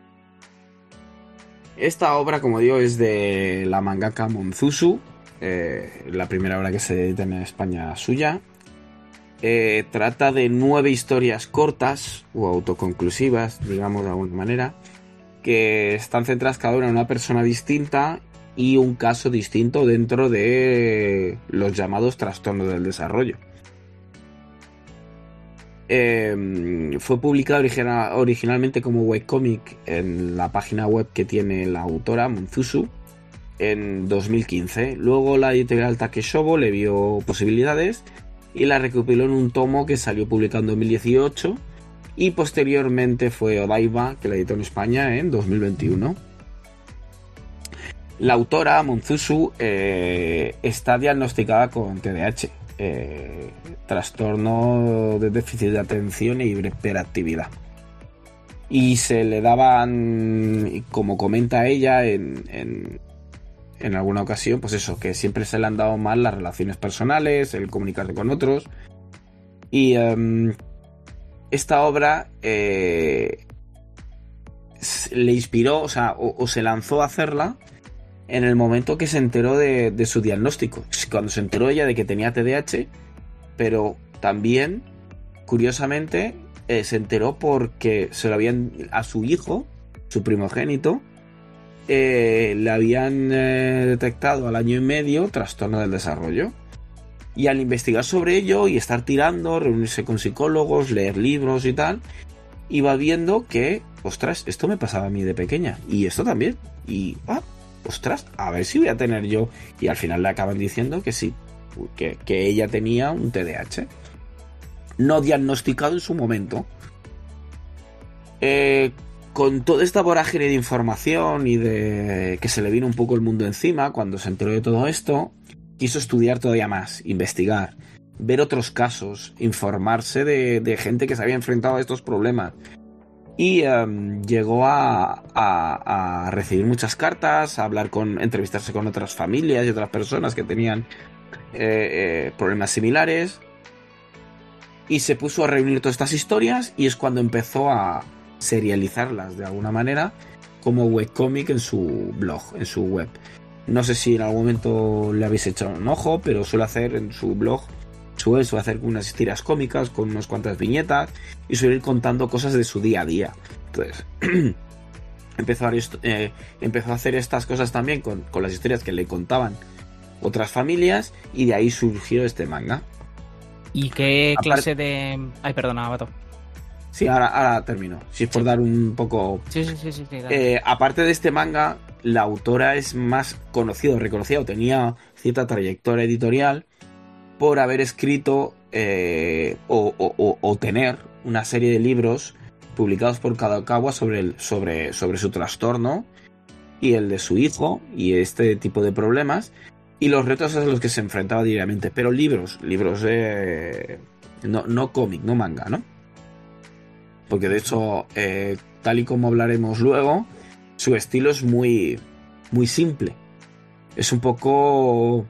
Esta obra, como digo, es de la mangaka Monzusu, la primera obra que se edita en España suya. Trata de 9 historias cortas o autoconclusivas, digamos de alguna manera, que están centradas cada una en una persona distinta y un caso distinto dentro de los llamados trastornos del desarrollo. Fue publicado originalmente como webcomic en la página web que tiene la autora, Monzusu, en 2015. Luego la editorial Takeshobo le vio posibilidades y la recopiló en un tomo que salió publicado en 2018, y posteriormente fue Odaiba, que la editó en España en 2021. La autora, Monzusu, está diagnosticada con TDAH, trastorno de déficit de atención e hiperactividad. Y se le daban, como comenta ella en alguna ocasión, pues eso, que siempre se le han dado mal las relaciones personales, el comunicarse con otros. Y esta obra le inspiró, o se lanzó a hacerla en el momento que se enteró de su diagnóstico. Cuando se enteró ella de que tenía TDAH, pero también, curiosamente, se enteró porque se lo habían, a su hijo, su primogénito, le habían detectado al 1 año y medio trastorno del desarrollo. Y al investigar sobre ello y estar tirando, reunirse con psicólogos, leer libros y tal, iba viendo que, ostras, esto me pasaba a mí de pequeña, y esto también, y ostras, a ver si voy a tener yo. Y al final le acaban diciendo que sí, que ella tenía un TDAH no diagnosticado en su momento. Con toda esta vorágine de información y de que se le vino un poco el mundo encima, cuando se enteró de todo esto, quiso estudiar todavía más, investigar, ver otros casos, informarse de gente que se había enfrentado a estos problemas. Y llegó a recibir muchas cartas, a entrevistarse con otras familias y otras personas que tenían problemas similares. Y se puso a reunir todas estas historias, y es cuando empezó a serializarlas de alguna manera como webcomic en su blog, en su web. No sé si en algún momento le habéis echado un ojo, pero suele hacer en su blog, suele hacer unas tiras cómicas con unas cuantas viñetas y suele ir contando cosas de su día a día. Entonces empezó a hacer estas cosas también con las historias que le contaban otras familias, y de ahí surgió este manga. ¿Y qué clase de...? Ay, perdona, Bato. Sí, ahora termino. Si es por dar un poco... Sí. Aparte de este manga, la autora es más reconocida, o tenía cierta trayectoria editorial por haber escrito o tener una serie de libros publicados por Kadokawa sobre su trastorno y el de su hijo y este tipo de problemas y los retos a los que se enfrentaba diariamente. Pero libros no cómic, no manga, ¿no? Porque de hecho, tal y como hablaremos luego, su estilo es muy, muy simple. Es un poco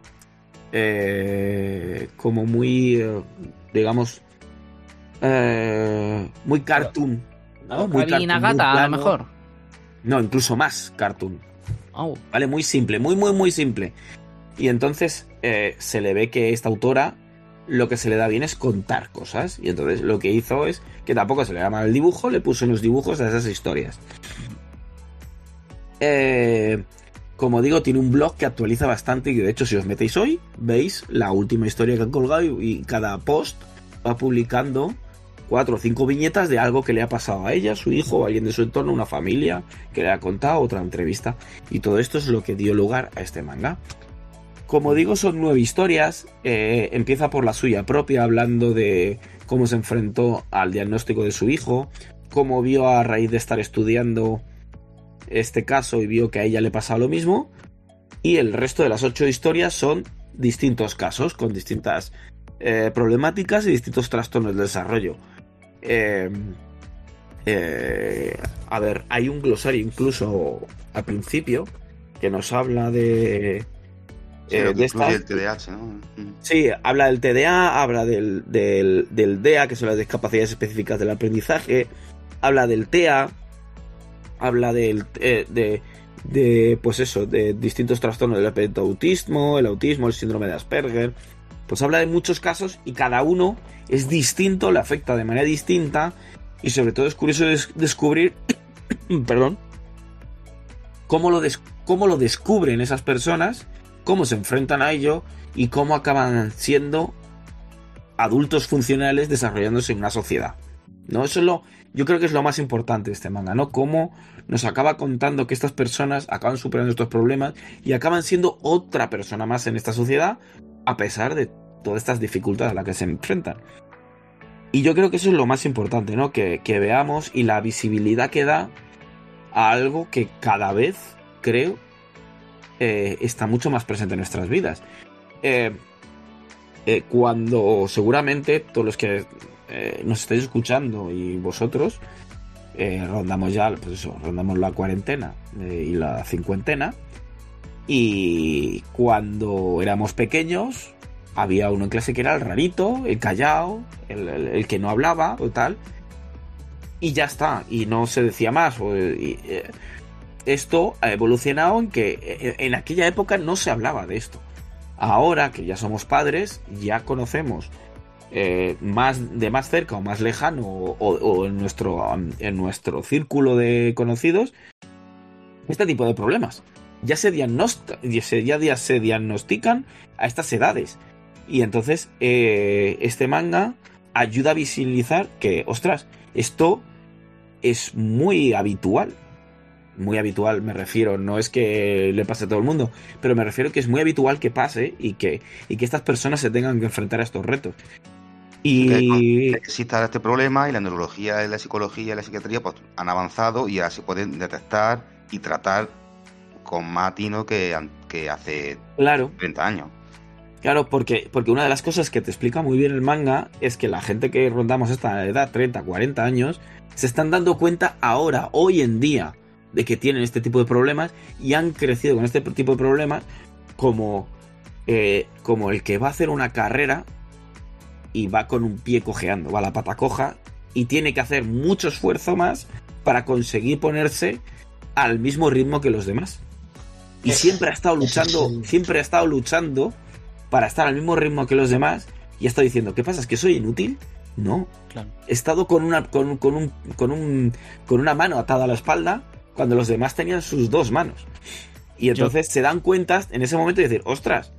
como muy, digamos, muy cartoon, ¿no? Muy cartoon, Nagata, a lo mejor. No, incluso más cartoon. Oh. Vale, muy simple, muy, muy, muy simple. Y entonces se le ve que esta autora lo que se le da bien es contar cosas. Y entonces lo que hizo es que tampoco se le da mal el dibujo, le puso en los dibujos a esas historias. Como digo, tiene un blog que actualiza bastante, y de hecho si os metéis hoy, veis la última historia que han colgado, y cada post va publicando 4 o 5 viñetas de algo que le ha pasado a ella, a su hijo, o a alguien de su entorno, una familia que le ha contado, otra entrevista. Y todo esto es lo que dio lugar a este manga. Como digo, son 9 historias. Empieza por la suya propia, hablando de cómo se enfrentó al diagnóstico de su hijo, cómo vio a raíz de estar estudiando este caso y vio que a ella le pasaba lo mismo. Y el resto de las 8 historias son distintos casos con distintas problemáticas y distintos trastornos del desarrollo. A ver, hay un glosario incluso al principio que nos habla de incluye el TDAH, ¿no? Sí, habla del TDA, habla del DEA, que son las discapacidades específicas del aprendizaje, habla del TEA, habla de distintos trastornos del espectro autismo, el síndrome de Asperger. Pues habla de muchos casos y cada uno es distinto, le afecta de manera distinta, y sobre todo es curioso descubrir perdón, cómo lo descubren esas personas, cómo se enfrentan a ello y cómo acaban siendo adultos funcionales desarrollándose en una sociedad, ¿no? Yo creo que es lo más importante de este manga, ¿no? Cómo nos acaba contando que estas personas acaban superando estos problemas y acaban siendo otra persona más en esta sociedad, a pesar de todas estas dificultades a las que se enfrentan. Y yo creo que eso es lo más importante, ¿no? Que veamos y la visibilidad que da a algo que cada vez, creo, está mucho más presente en nuestras vidas. Cuando seguramente todos los que nos estáis escuchando y vosotros rondamos ya, pues eso, rondamos la cuarentena y la cincuentena, y cuando éramos pequeños había uno en clase que era el rarito, el callado, el que no hablaba o tal, y ya está, y no se decía más. Esto ha evolucionado en que en aquella época no se hablaba de esto. Ahora que ya somos padres, ya conocemos más de más cerca o más lejano o en nuestro círculo de conocidos este tipo de problemas. Ya se diagnostican a estas edades. Y entonces este manga ayuda a visibilizar que, ostras, esto es muy habitual. Muy habitual, me refiero, no es que le pase a todo el mundo, pero me refiero que es muy habitual que pase y que estas personas se tengan que enfrentar a estos retos. Y exista este problema, y la neurología, la psicología y la psiquiatría pues han avanzado y ahora se pueden detectar y tratar con más atino que hace 30 años. Claro, porque una de las cosas que te explica muy bien el manga es que la gente que rondamos esta edad, 30, 40 años, se están dando cuenta ahora, hoy en día, de que tienen este tipo de problemas y han crecido con este tipo de problemas como el que va a hacer una carrera y va con un pie cojeando, va a la pata coja y tiene que hacer mucho esfuerzo más para conseguir ponerse al mismo ritmo que los demás. Y siempre ha estado luchando para estar al mismo ritmo que los demás y ha estado diciendo, ¿qué pasa? ¿Es que soy inútil? No. Claro. He estado con una mano atada a la espalda cuando los demás tenían sus dos manos. Y entonces se dan cuenta en ese momento de decir, ostras,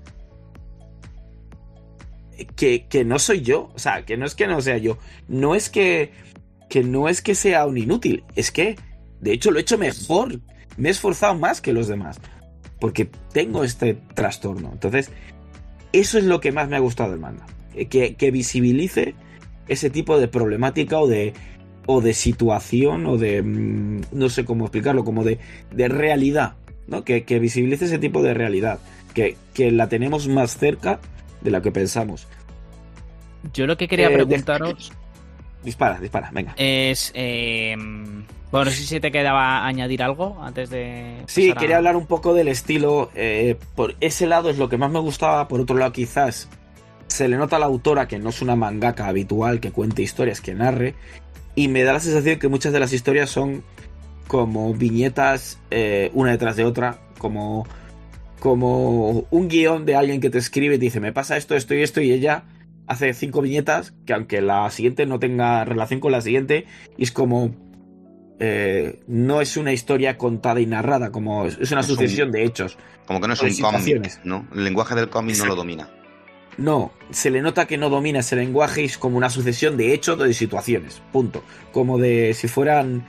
que no soy yo. O sea, que no es que no sea yo. No es que sea un inútil. Es que, de hecho, lo he hecho mejor. Me he esforzado más que los demás. Porque tengo este trastorno. Entonces, eso es lo que más me ha gustado del manga. Que visibilice ese tipo de problemática o de situación o de, no sé cómo explicarlo, como de realidad, ¿no? Que visibilice ese tipo de realidad, que la tenemos más cerca de la que pensamos. Yo lo que quería preguntaros... Dispara, venga. Es... bueno, no sé si te quedaba añadir algo antes de... Sí, quería hablar un poco del estilo. Por ese lado es lo que más me gustaba. Por otro lado, quizás se le nota a la autora que no es una mangaka habitual que cuente historias, que narre. Y me da la sensación que muchas de las historias son como viñetas una detrás de otra, como un guión de alguien que te escribe y te dice, me pasa esto, esto y esto, y ella hace 5 viñetas que aunque la siguiente no tenga relación con la siguiente, y es como no es una historia contada y narrada, como es una sucesión de hechos. Como que no es un cómic, ¿no? El lenguaje del cómic no lo domina. No, se le nota que no domina ese lenguaje y es como una sucesión de hechos o de situaciones, punto. Como de si fueran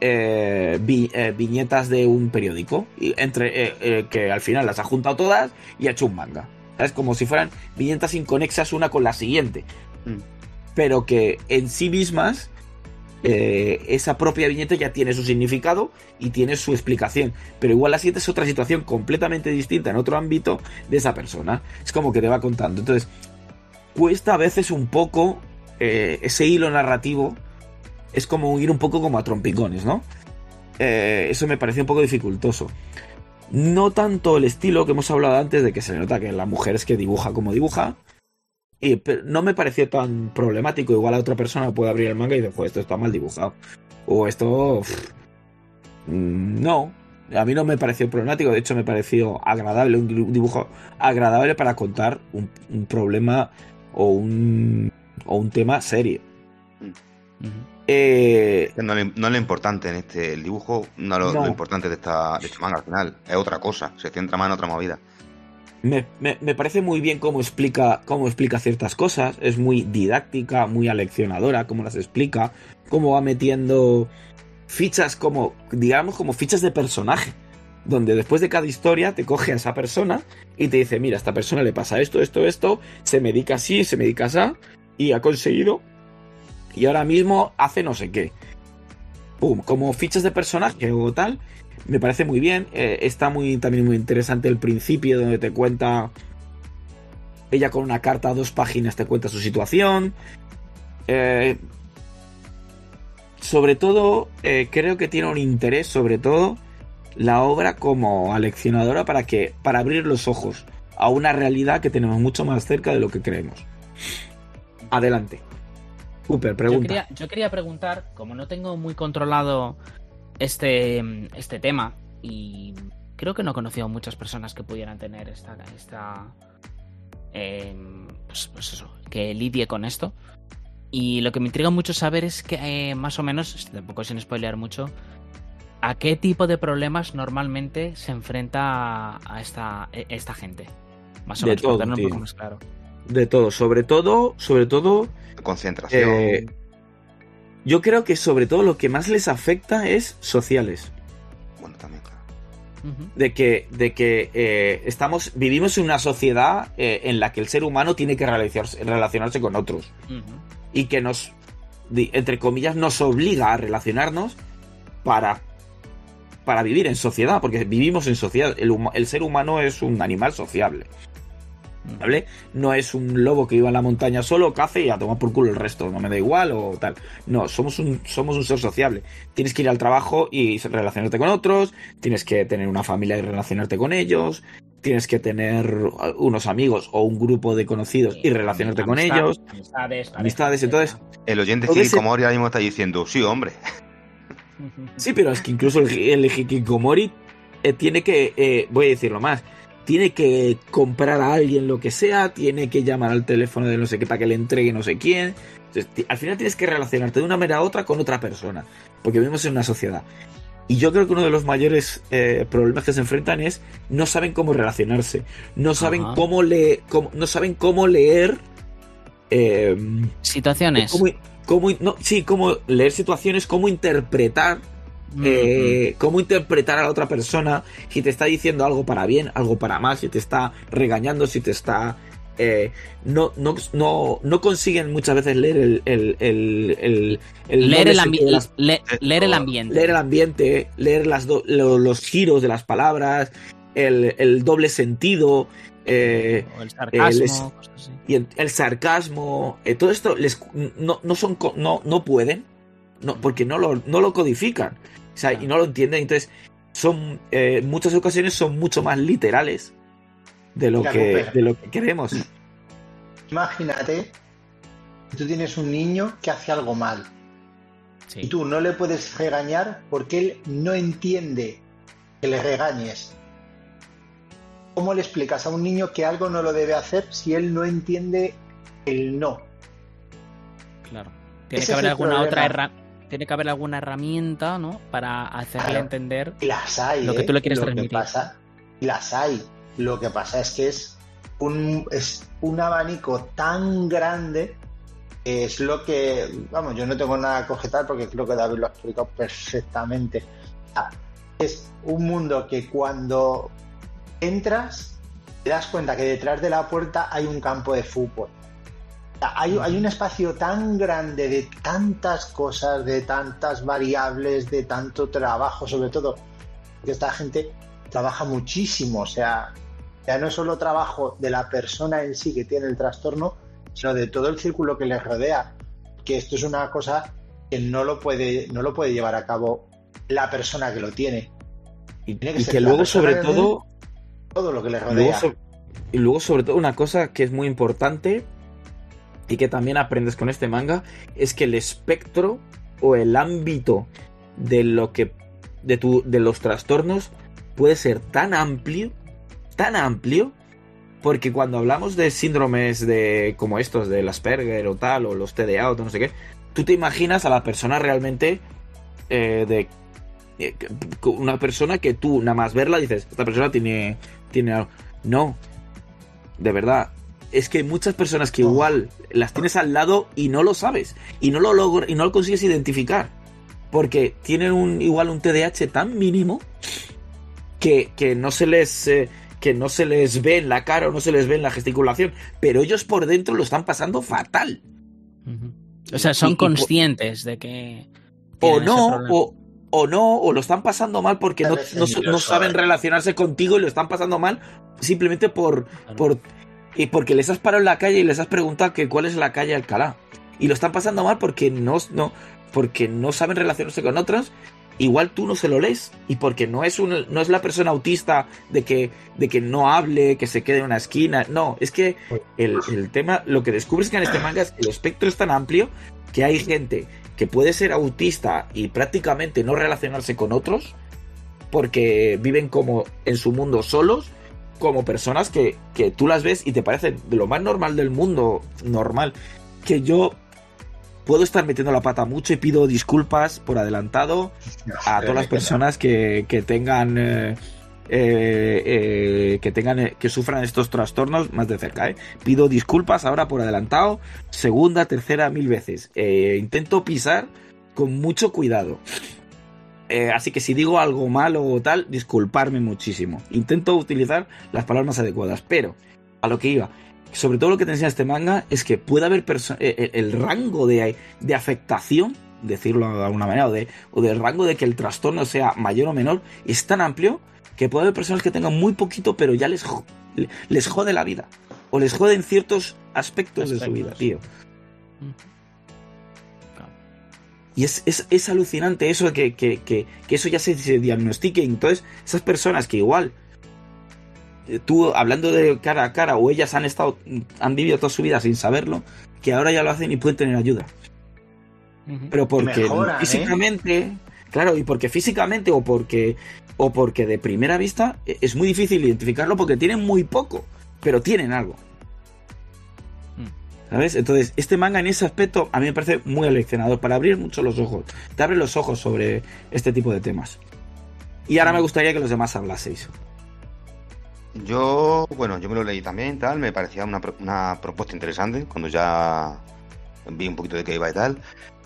viñetas de un periódico, que al final las ha juntado todas y ha hecho un manga. ¿Sabes? Como si fueran viñetas inconexas una con la siguiente. Pero que en sí mismas esa propia viñeta ya tiene su significado y tiene su explicación, pero igual la siguiente es otra situación completamente distinta en otro ámbito de esa persona. Es como que te va contando. Entonces cuesta a veces un poco ese hilo narrativo, es como ir un poco como a trompicones, ¿no? Eso me pareció un poco dificultoso. No tanto el estilo que hemos hablado antes, de que se le nota que la mujer es que dibuja como dibuja, pero no me pareció tan problemático. Igual a otra persona puede abrir el manga y decir, joder, esto está mal dibujado, o esto no, a mí no me pareció problemático. De hecho me pareció agradable, un dibujo agradable para contar un problema o un tema serio. No es lo importante en el dibujo, lo importante de este manga al final es otra cosa, se centra más en otra movida. Me parece muy bien cómo explica ciertas cosas. Es muy didáctica, muy aleccionadora, cómo las explica, cómo va metiendo fichas como, digamos, como fichas de personaje. Donde después de cada historia te coge a esa persona y te dice, mira, a esta persona le pasa esto, se medica así, se medica así, y ha conseguido, y ahora mismo hace no sé qué. Pum, como fichas de personaje o tal, me parece muy bien. Está también muy interesante el principio, donde te cuenta, ella con una carta a 2 páginas te cuenta su situación. Sobre todo, creo que tiene un interés, sobre todo, la obra como aleccionadora para abrir los ojos a una realidad que tenemos mucho más cerca de lo que creemos. Adelante. Cooper, pregunta. Yo quería preguntar, como no tengo muy controlado este tema, y creo que no he conocido a muchas personas que pudieran tener pues eso, que lidie con esto. Y lo que me intriga mucho saber es que, más o menos, tampoco sin spoilear mucho, ¿a qué tipo de problemas normalmente se enfrenta a esta gente? Más o menos, para tenerlo un poco más claro. De todo, sobre todo... Concentración. Yo creo que sobre todo lo que más les afecta es sociales. Bueno, también, claro. De que vivimos en una sociedad en la que el ser humano tiene que relacionarse con otros. Y que entre comillas, nos obliga a relacionarnos para vivir en sociedad, porque vivimos en sociedad. El ser humano es un animal sociable, ¿vale? No es un lobo que viva en la montaña solo, cace y a tomar por culo el resto, no me da igual o tal. No, somos un ser sociable. Tienes que ir al trabajo y relacionarte con otros, tienes que tener una familia y relacionarte con ellos, tienes que tener unos amigos o un grupo de conocidos y relacionarte con ellos. Amistades, entonces... El oyente Hikikomori ahora mismo está diciendo, sí, hombre. Sí, pero es que incluso el Hikikomori tiene que, voy a decirlo más, tiene que comprar a alguien lo que sea, tiene que llamar al teléfono de no sé qué para que le entregue no sé quién. Entonces, al final tienes que relacionarte de una manera a otra con otra persona, porque vivimos en una sociedad. Y yo creo que uno de los mayores problemas que se enfrentan es no saben cómo relacionarse, no saben cómo leer situaciones. Cómo leer situaciones, cómo interpretar a la otra persona, si te está diciendo algo para bien, algo para mal, si te está regañando, si te está no consiguen muchas veces leer leer el ambiente, leer los giros de las palabras, el doble sentido, o el sarcasmo, cosas así. Y el sarcasmo, todo esto no pueden, porque no lo codifican, o sea, y no lo entienden. Entonces en muchas ocasiones son mucho más literales de lo que queremos. Imagínate, tú tienes un niño que hace algo mal, y tú no le puedes regañar porque él no entiende que le regañes. ¿Cómo le explicas a un niño que algo no lo debe hacer si él no entiende el no? Claro. Tiene que haber alguna herramienta, ¿no? Para hacerle entender lo que tú le quieres transmitir. Las hay. Lo que pasa es que es un abanico tan grande, es lo que, vamos, yo no tengo nada que objetar porque creo que David lo ha explicado perfectamente. Es un mundo que cuando entras te das cuenta que detrás de la puerta hay un campo de fútbol. Hay un espacio tan grande de tantas cosas, de tantas variables, de tanto trabajo, sobre todo que esta gente trabaja muchísimo, o sea, ya no es solo trabajo de la persona en sí que tiene el trastorno, sino de todo el círculo que le rodea, que esto es una cosa que no lo puede llevar a cabo la persona que lo tiene. Y que luego sobre todo lo que le rodea. Y luego sobre todo una cosa que es muy importante y que también aprendes con este manga es que el espectro o el ámbito de los trastornos puede ser tan amplio, porque cuando hablamos de síndromes como estos del Asperger o tal, o los TDA o no sé qué, tú te imaginas a la persona realmente una persona que tú nada más verla dices, esta persona tiene algo. No, de verdad, es que hay muchas personas que igual las tienes al lado y no lo sabes, y no lo consigues identificar, porque tienen igual un TDAH tan mínimo que no se les ve en la cara o no se les ve en la gesticulación, pero ellos por dentro lo están pasando fatal. O sea, son conscientes de que o lo están pasando mal porque no saben relacionarse contigo y lo están pasando mal simplemente porque les has parado en la calle y les has preguntado que cuál es la calle Alcalá, y lo están pasando mal porque no saben relacionarse con otros. Igual tú no se lo lees, y porque no es la persona autista de que no hable, que se quede en una esquina. No, es que el tema, lo que descubres que en este manga es que el espectro es tan amplio que hay gente que puede ser autista y prácticamente no relacionarse con otros porque viven como en su mundo solos, como personas que tú las ves y te parece de lo más normal del mundo, normal, que yo puedo estar metiendo la pata mucho y pido disculpas por adelantado a todas las personas que sufran estos trastornos más de cerca. Pido disculpas ahora por adelantado, segunda, tercera, 1000 veces. Intento pisar con mucho cuidado. Así que si digo algo malo o tal, disculparme muchísimo. Intento utilizar las palabras más adecuadas, pero a lo que iba, sobre todo lo que te enseña este manga es que puede haber el rango de afectación, decirlo de alguna manera, o del rango de que el trastorno sea mayor o menor, es tan amplio que puede haber personas que tengan muy poquito, pero ya les jode la vida, o les jode en ciertos aspectos de su vida, tío. Y es alucinante eso de que eso ya se diagnostique. Entonces, esas personas que igual tú hablando de cara a cara, o ellas han vivido toda su vida sin saberlo, que ahora ya lo hacen y pueden tener ayuda. Pero porque mejoran, físicamente, claro, y porque físicamente o porque de primera vista es muy difícil identificarlo porque tienen muy poco, pero tienen algo. ¿Sabes? Entonces, este manga en ese aspecto a mí me parece muy aleccionador para abrir mucho los ojos. Te abre los ojos sobre este tipo de temas. Y ahora me gustaría que los demás hablaseis. Yo me lo leí también, tal, me parecía una propuesta interesante cuando ya vi un poquito de qué iba y tal.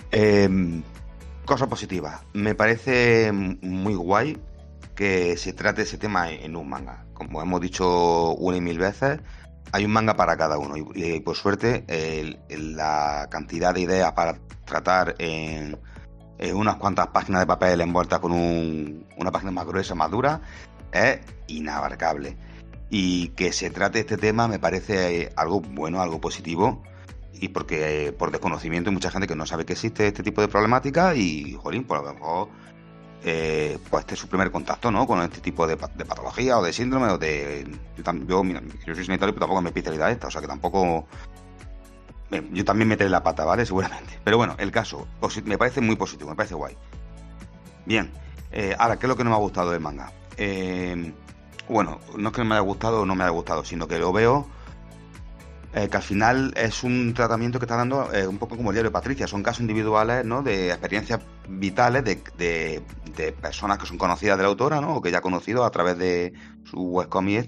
Cosa positiva, me parece muy guay que se trate ese tema en un manga. Como hemos dicho una y mil veces, hay un manga para cada uno y por suerte la cantidad de ideas para tratar en unas cuantas páginas de papel envueltas con una página más gruesa, más dura, es inabarcable. Y que se trate este tema me parece algo bueno, algo positivo, y porque por desconocimiento hay mucha gente que no sabe que existe este tipo de problemática y, jolín, por lo mejor pues este es su primer contacto, ¿no?, con este tipo de patología o de síndrome o de... Yo soy sanitario, pero tampoco es mi especialidad esta, o sea que tampoco... Yo también meteré la pata, ¿vale? Seguramente. Pero bueno, el caso me parece muy positivo, me parece guay. Bien, ahora, ¿qué es lo que no me ha gustado del manga? Bueno, no es que me haya gustado o no me haya gustado, sino que lo veo que al final es un tratamiento que está dando un poco como el diario de Patricia. Son casos individuales, ¿no?, de experiencias vitales de personas que son conocidas de la autora, ¿no?, o que ya ha conocido a través de su webcomic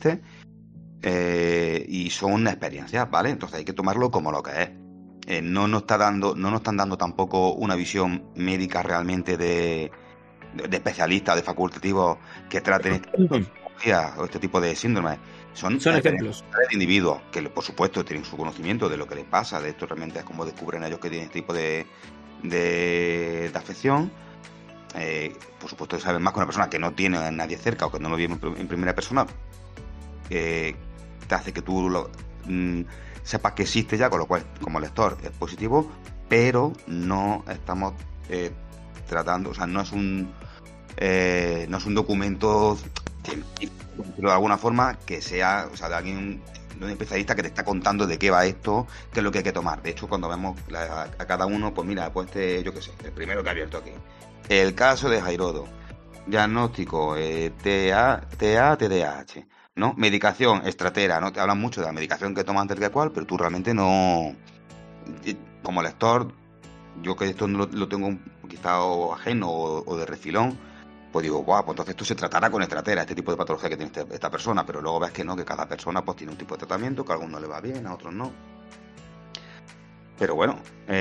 y son experiencias, ¿vale? Entonces hay que tomarlo como lo que es. No nos están dando tampoco una visión médica realmente de especialistas, de facultativos que traten o este tipo de síndromes. Son ejemplos de individuos que, por supuesto, tienen su conocimiento de lo que les pasa. De esto realmente es como descubren ellos que tienen este tipo de afección. Por supuesto, saben más que una persona que no tiene a nadie cerca o que no lo vive en primera persona. Te hace que tú sepas que existe ya, con lo cual, como lector, es positivo, pero no estamos tratando, o sea, no es un documento científico, de alguna forma, que sea, o sea, de alguien, de un especialista que te está contando de qué va esto, qué es lo que hay que tomar. De hecho, cuando vemos a cada uno, pues mira, pues yo qué sé, el primero que ha abierto aquí, el caso de Jairodo, diagnóstico, TDAH, ¿no? Medicación, estratera, ¿no? Te hablan mucho de la medicación que tomas antes que cual, pero tú realmente no, como lector, yo que esto no lo tengo quizá ajeno o de refilón, pues digo, guau, pues entonces esto se tratará con estratera, este tipo de patología que tiene esta persona, pero luego ves que no, que cada persona pues tiene un tipo de tratamiento, que a algunos le va bien, a otros no. Pero bueno,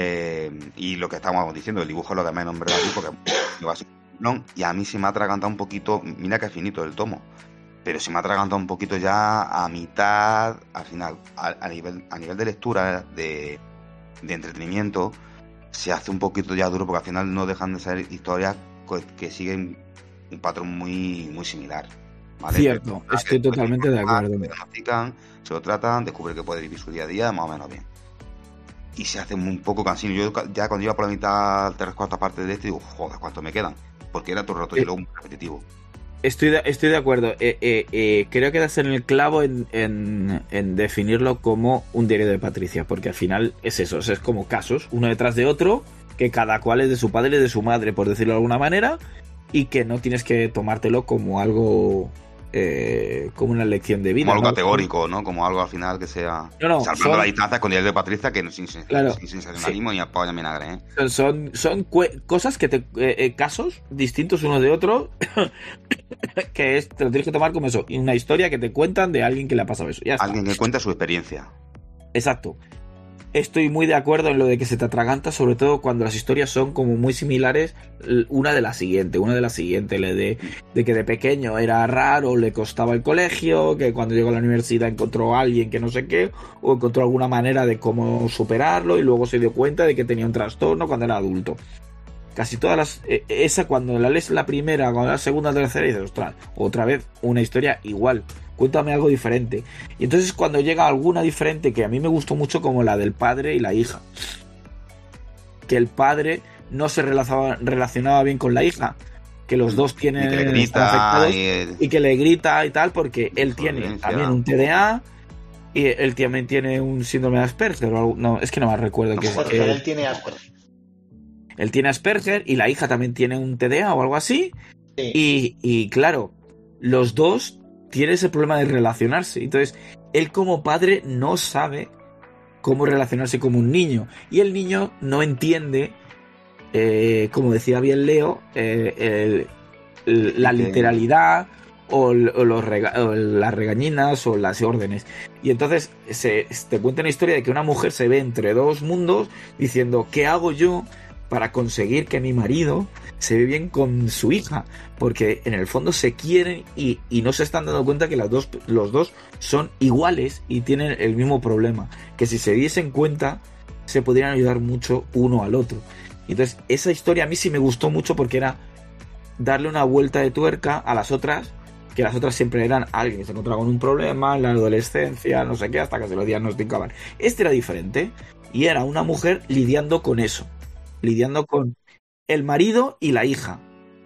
y lo que estábamos diciendo, el dibujo es lo que menos, en verdad, porque va a ser no, y a mí se me ha atragantado un poquito, mira que es finito el tomo, pero se me ha atragantado un poquito ya a mitad, al final, a nivel de lectura, de entretenimiento, se hace un poquito ya duro, porque al final no dejan de ser historias que siguen un patrón muy, muy similar. ¿Vale? Cierto, estoy totalmente de acuerdo. Se diagnostican, se lo tratan, descubre que puede vivir su día a día más o menos bien. Y se hace un poco cansino. Yo ya cuando iba por la mitad, 3/4 partes de este, digo, joder, ¿cuánto me quedan? Porque era todo el rato y luego muy repetitivo. Estoy de acuerdo. Creo que das en el clavo en definirlo como un diario de Patricia, porque al final es eso, es como casos, uno detrás de otro, que cada cual es de su padre y de su madre, por decirlo de alguna manera, y que no tienes que tomártelo como algo, como una lección de vida. Como algo ¿no? categórico, ¿no? Como algo al final que sea... No, salvando las distancias con diario de Patricia, que sin sensacionalismo ni apoyo ni vinagre, ¿eh? Son cosas que casos distintos uno de otro, que te lo tienes que tomar como eso, una historia que te cuentan de alguien que le ha pasado eso. Ya está. Alguien que cuenta su experiencia. Exacto. Estoy muy de acuerdo en lo de que se te atraganta, sobre todo cuando las historias son como muy similares una de la siguiente, de que de pequeño era raro, le costaba el colegio, que cuando llegó a la universidad encontró a alguien que no sé qué, o encontró alguna manera de cómo superarlo y luego se dio cuenta de que tenía un trastorno cuando era adulto. Casi todas las... esa cuando la lees la primera, cuando la segunda, la tercera, y dices, ostras, otra vez una historia igual. Cuéntame algo diferente. Y entonces cuando llega alguna diferente, que a mí me gustó mucho, como la del padre y la hija. Que el padre no se relacionaba bien con la hija. Que los dos tienen... Y que le grita. Y que le grita y tal, porque él tiene también un TDA. Y él también tiene un síndrome de Asperger. O algo, no, es que no me recuerdo qué es. Él tiene Asperger. Él tiene Asperger y la hija también tiene un TDA o algo así. Sí. Y claro, los dos tienen ese problema de relacionarse. Entonces, él como padre no sabe cómo relacionarse como un niño. Y el niño no entiende, como decía bien Leo, la literalidad o las regañinas o las órdenes. Y entonces te cuenta una historia de que una mujer se ve entre dos mundos diciendo, ¿qué hago yo para conseguir que mi marido se ve bien con su hija? Porque en el fondo se quieren y no se están dando cuenta que los dos son iguales y tienen el mismo problema, que si se diesen cuenta se podrían ayudar mucho uno al otro. Y entonces esa historia a mí sí me gustó mucho, porque era darle una vuelta de tuerca a las otras, que las otras siempre eran alguien que se encontraba con un problema en la adolescencia, no sé qué, hasta que se lo diagnosticaban. Este era diferente y era una mujer lidiando con eso, lidiando con el marido y la hija.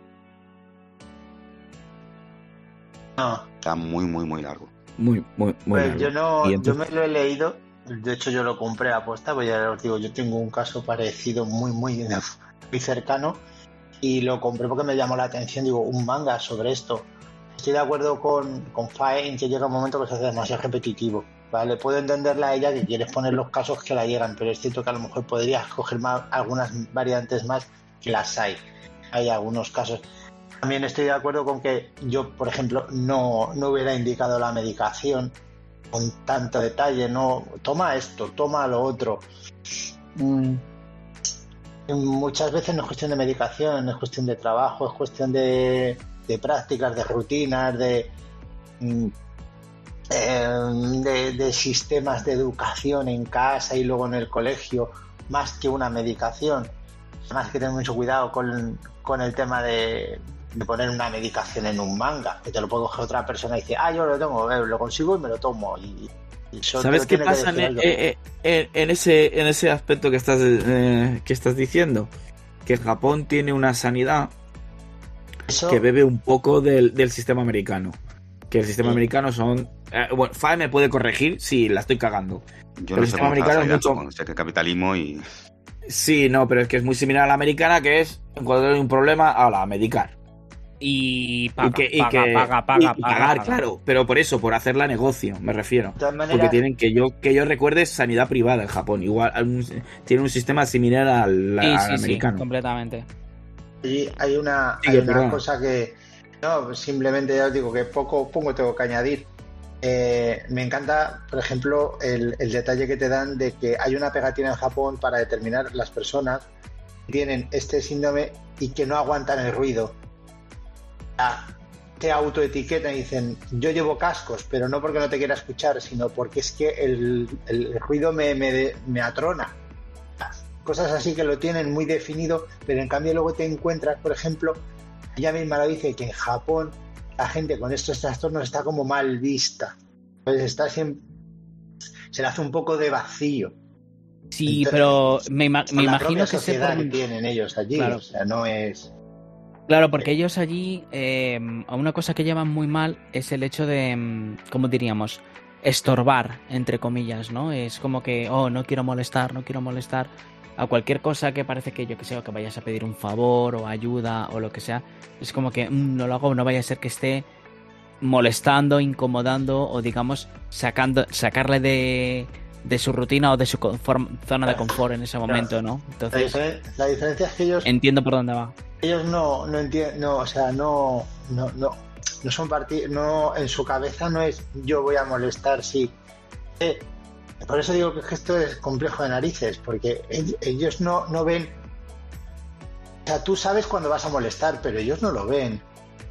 No. Está muy, muy, muy largo. Muy Pues largo. yo me lo he leído, de hecho yo lo compré a posta, pues ya os digo, yo tengo un caso parecido muy cercano y lo compré porque me llamó la atención, digo, un manga sobre esto. Estoy de acuerdo con Fae en que llega un momento que se hace demasiado repetitivo. Vale, puedo entenderla a ella que quieres poner los casos que la llegan, pero es cierto que a lo mejor podrías coger algunas variantes más, que las hay. Hay algunos casos. También estoy de acuerdo con que yo, por ejemplo, no hubiera indicado la medicación con tanto detalle, no, toma esto, toma lo otro. Muchas veces no es cuestión de medicación, es cuestión de trabajo, es cuestión de prácticas, de rutinas, de sistemas de educación en casa y luego en el colegio, más que una medicación. Además hay que tener mucho cuidado con el tema de poner una medicación en un manga, que te lo puede coger otra persona y dice, yo lo tengo, lo consigo y me lo tomo. Y ¿sabes qué pasa en ese aspecto que estás diciendo? Que Japón tiene una sanidad que bebe un poco del sistema americano. Que el sistema americano son... bueno, Fae me puede corregir si la estoy cagando. Yo no sé cómo está mucho... sé que el capitalismo y... Sí, no, pero es que es muy similar a la americana, que es, cuando hay un problema, a medicar. Y pagar, claro, pero por hacerla negocio, me refiero. Porque tienen, que yo recuerde, sanidad privada en Japón. Igual tiene un sistema similar al americano. Sí, completamente. Hay una cosa que... No, simplemente ya os digo que poco tengo que añadir. Me encanta, por ejemplo, el detalle que te dan de que hay una pegatina en Japón para determinar las personas que tienen este síndrome y que no aguantan el ruido. Te autoetiquetan y dicen, yo llevo cascos, pero no porque no te quiera escuchar, sino porque es que el ruido me atrona. Cosas así que lo tienen muy definido, pero en cambio luego te encuentras, por ejemplo, ella misma lo dice, que en Japón la gente con estos trastornos está como mal vista. Pues está siempre, se le hace un poco de vacío. Sí, Entonces, pero me imagino que sociedad que tienen ellos allí, claro. O sea, no es... Claro, porque ellos allí, una cosa que llevan muy mal es el hecho de, ¿cómo diríamos? Estorbar, entre comillas, ¿no? Es como que, no quiero molestar a cualquier cosa que parece que, yo que sé, o que vayas a pedir un favor o ayuda o lo que sea. Es como que no lo hago, no vaya a ser que esté molestando, incomodando o, digamos, sacarle de su rutina o de su zona de confort en ese momento, ¿no? Entonces, la diferencia es que ellos... Entiendo por dónde va. Ellos no entienden, o sea, no son partidos, no, en su cabeza no es yo voy a molestar, sí. Por eso digo que esto es complejo de narices, porque ellos no ven, o sea, tú sabes cuando vas a molestar, pero ellos no lo ven.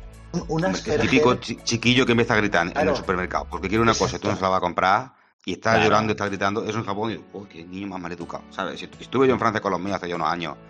El típico chiquillo que empieza a gritar en el supermercado, porque quiere una cosa, tú no se la vas a comprar y está llorando, está gritando, eso en Japón, y qué niño más mal educado, ¿sabes? Estuve yo en Francia con los míos hace ya unos años.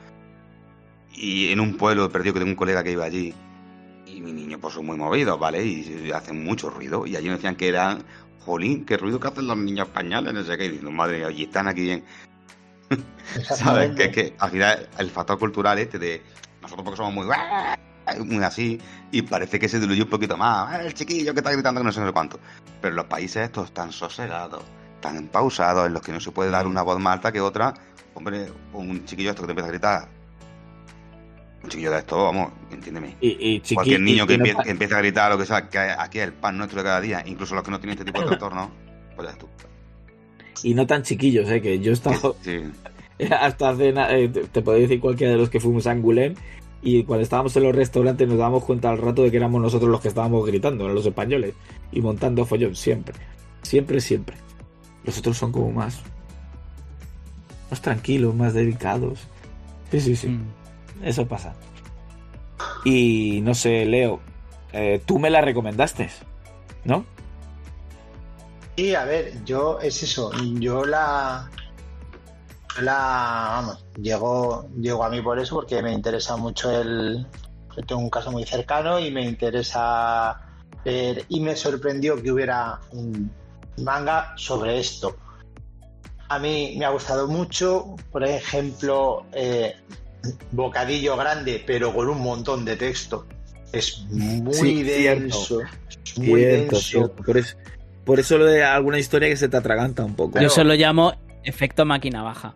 Y en un pueblo perdido que tengo un colega que iba allí y mi niño pues son muy movidos, ¿vale? Y hacen mucho ruido y allí me decían que eran, jolín, qué ruido que hacen los niños españoles, no sé qué, y diciendo, madre mía, y están aquí bien. ¿Sabes? Que al final el factor cultural de nosotros porque somos muy así y parece que se diluye un poquito más, el chiquillo que está gritando que no sé cuánto, pero en los países estos están sosegados, tan pausados, en los que no se puede dar una voz más alta que otra. Hombre, un chiquillo esto que te empieza a gritar, un chiquillo de esto, vamos, entiéndeme. Cualquier niño que empiece a gritar lo que sea, que aquí es el pan nuestro de cada día, incluso los que no tienen este tipo de trastornos, pues ya es tú. Y no tan chiquillos, que yo he estado... Sí. Hasta hace te puedo decir cualquiera de los que fuimos a Angoulême, y cuando estábamos en los restaurantes nos dábamos cuenta al rato de que éramos nosotros los que estábamos gritando, los españoles, y montando follón, siempre. Los otros son como más tranquilos, más dedicados. Sí. Eso pasa. Y no sé, Leo, tú me la recomendaste, ¿no? Sí, a ver, yo vamos, llego a mí por eso, porque me interesa mucho tengo un caso muy cercano y me interesa ver, y me sorprendió que hubiera un manga sobre esto. A mí me ha gustado mucho, por ejemplo, bocadillo grande, pero con un montón de texto. Es muy denso. Muy denso. Por eso lo de alguna historia que se te atraganta un poco. Yo se lo llamo efecto máquina baja.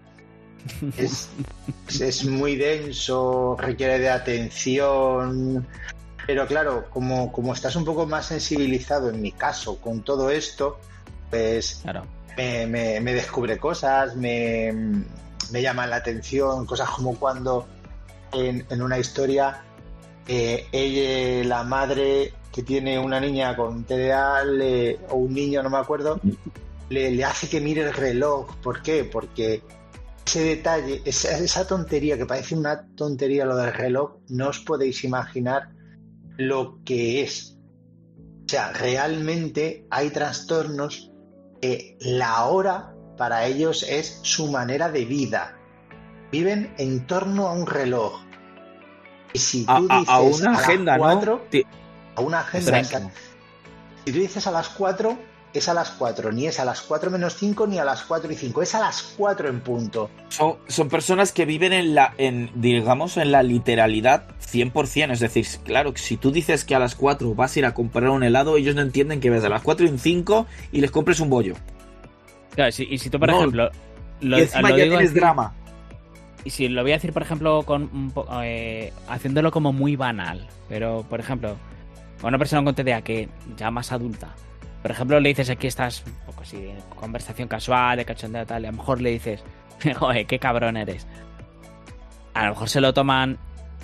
Es muy denso, requiere de atención. Pero claro, como estás un poco más sensibilizado, en mi caso, con todo esto, pues claro. Me descubre cosas, me llaman la atención, cosas como cuando en una historia ella, la madre que tiene una niña con TDA o un niño, no me acuerdo, le hace que mire el reloj. ¿Por qué? Porque ese detalle, esa tontería, que parece una tontería lo del reloj, no os podéis imaginar lo que es. O sea, realmente hay trastornos que la hora para ellos es su manera de vida. Viven en torno a un reloj. Y si tú dices a una agenda, 4, ¿no? A una agenda. Si tú dices a las 4, es a las 4. Ni es a las 4 menos 5 ni a las 4 y 5. Es a las 4 en punto. Son personas que viven en la literalidad 100%. Es decir, claro, si tú dices que a las 4 vas a ir a comprar un helado, ellos no entienden que ves a las 4 y 5 y les compres un bollo. Claro, y si tú, por ejemplo... y encima ya tienes drama. Y si lo voy a decir, por ejemplo, haciéndolo como muy banal, pero, por ejemplo, a una persona con TDA que ya más adulta, por ejemplo, le dices aquí estás un poco así de conversación casual, de cachondeo tal, y a lo mejor le dices, joder, qué cabrón eres. A lo mejor se lo toman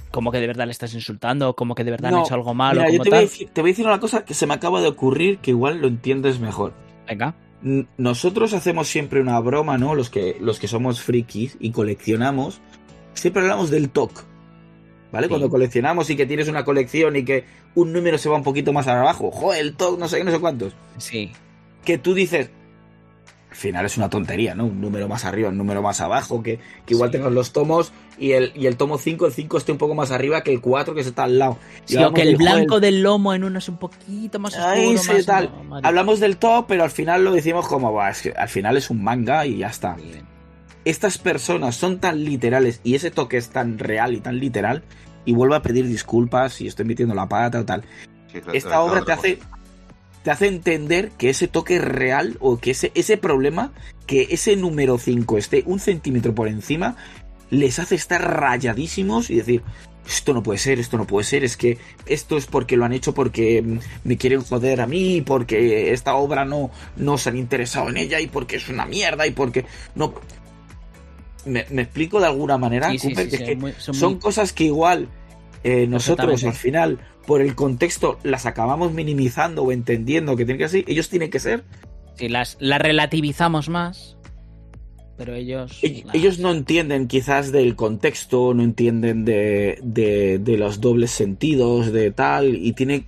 como que de verdad le estás insultando, como que de verdad No, han hecho algo malo, mira, yo como te voy a tal. decir, una cosa que se me acaba de ocurrir que igual lo entiendes mejor. Venga. Nosotros hacemos siempre una broma, ¿no? Los que somos frikis y coleccionamos, siempre hablamos del TOC, ¿vale? Sí. Cuando coleccionamos y que tienes una colección y que un número se va un poquito más abajo, joder, el TOC, no sé qué, no sé cuántos. Sí. Que tú dices, al final es una tontería, ¿no? Un número más arriba, un número más abajo, que igual tengas los tomos y el tomo 5, el 5 esté un poco más arriba que el 4 que está al lado. Sí, o que el blanco del lomo en uno es un poquito más oscuro. Ahí sí, más tal. no, Hablamos del top, pero al final lo decimos como, es que al final es un manga y ya está. Bien. Estas personas son tan literales y ese toque es tan real y tan literal, y vuelvo a pedir disculpas si estoy metiendo la pata o tal. Sí, Esta obra te hace entender que ese toque es real, o que ese problema, que ese número 5 esté un centímetro por encima, les hace estar rayadísimos y decir, esto no puede ser, es que esto es porque lo han hecho porque me quieren joder a mí, porque esta obra no se han interesado en ella y porque es una mierda y porque no... ¿Me explico de alguna manera, Sí, Cooper? sí, Que es que son muy... cosas que igual nosotros Exactamente. al final, por el contexto, las acabamos minimizando o entendiendo que tienen que ser así. Ellos tienen que ser... Sí, las relativizamos más, pero ellos... Ellos no entienden quizás del contexto, no entienden de los dobles sentidos, de tal, y tiene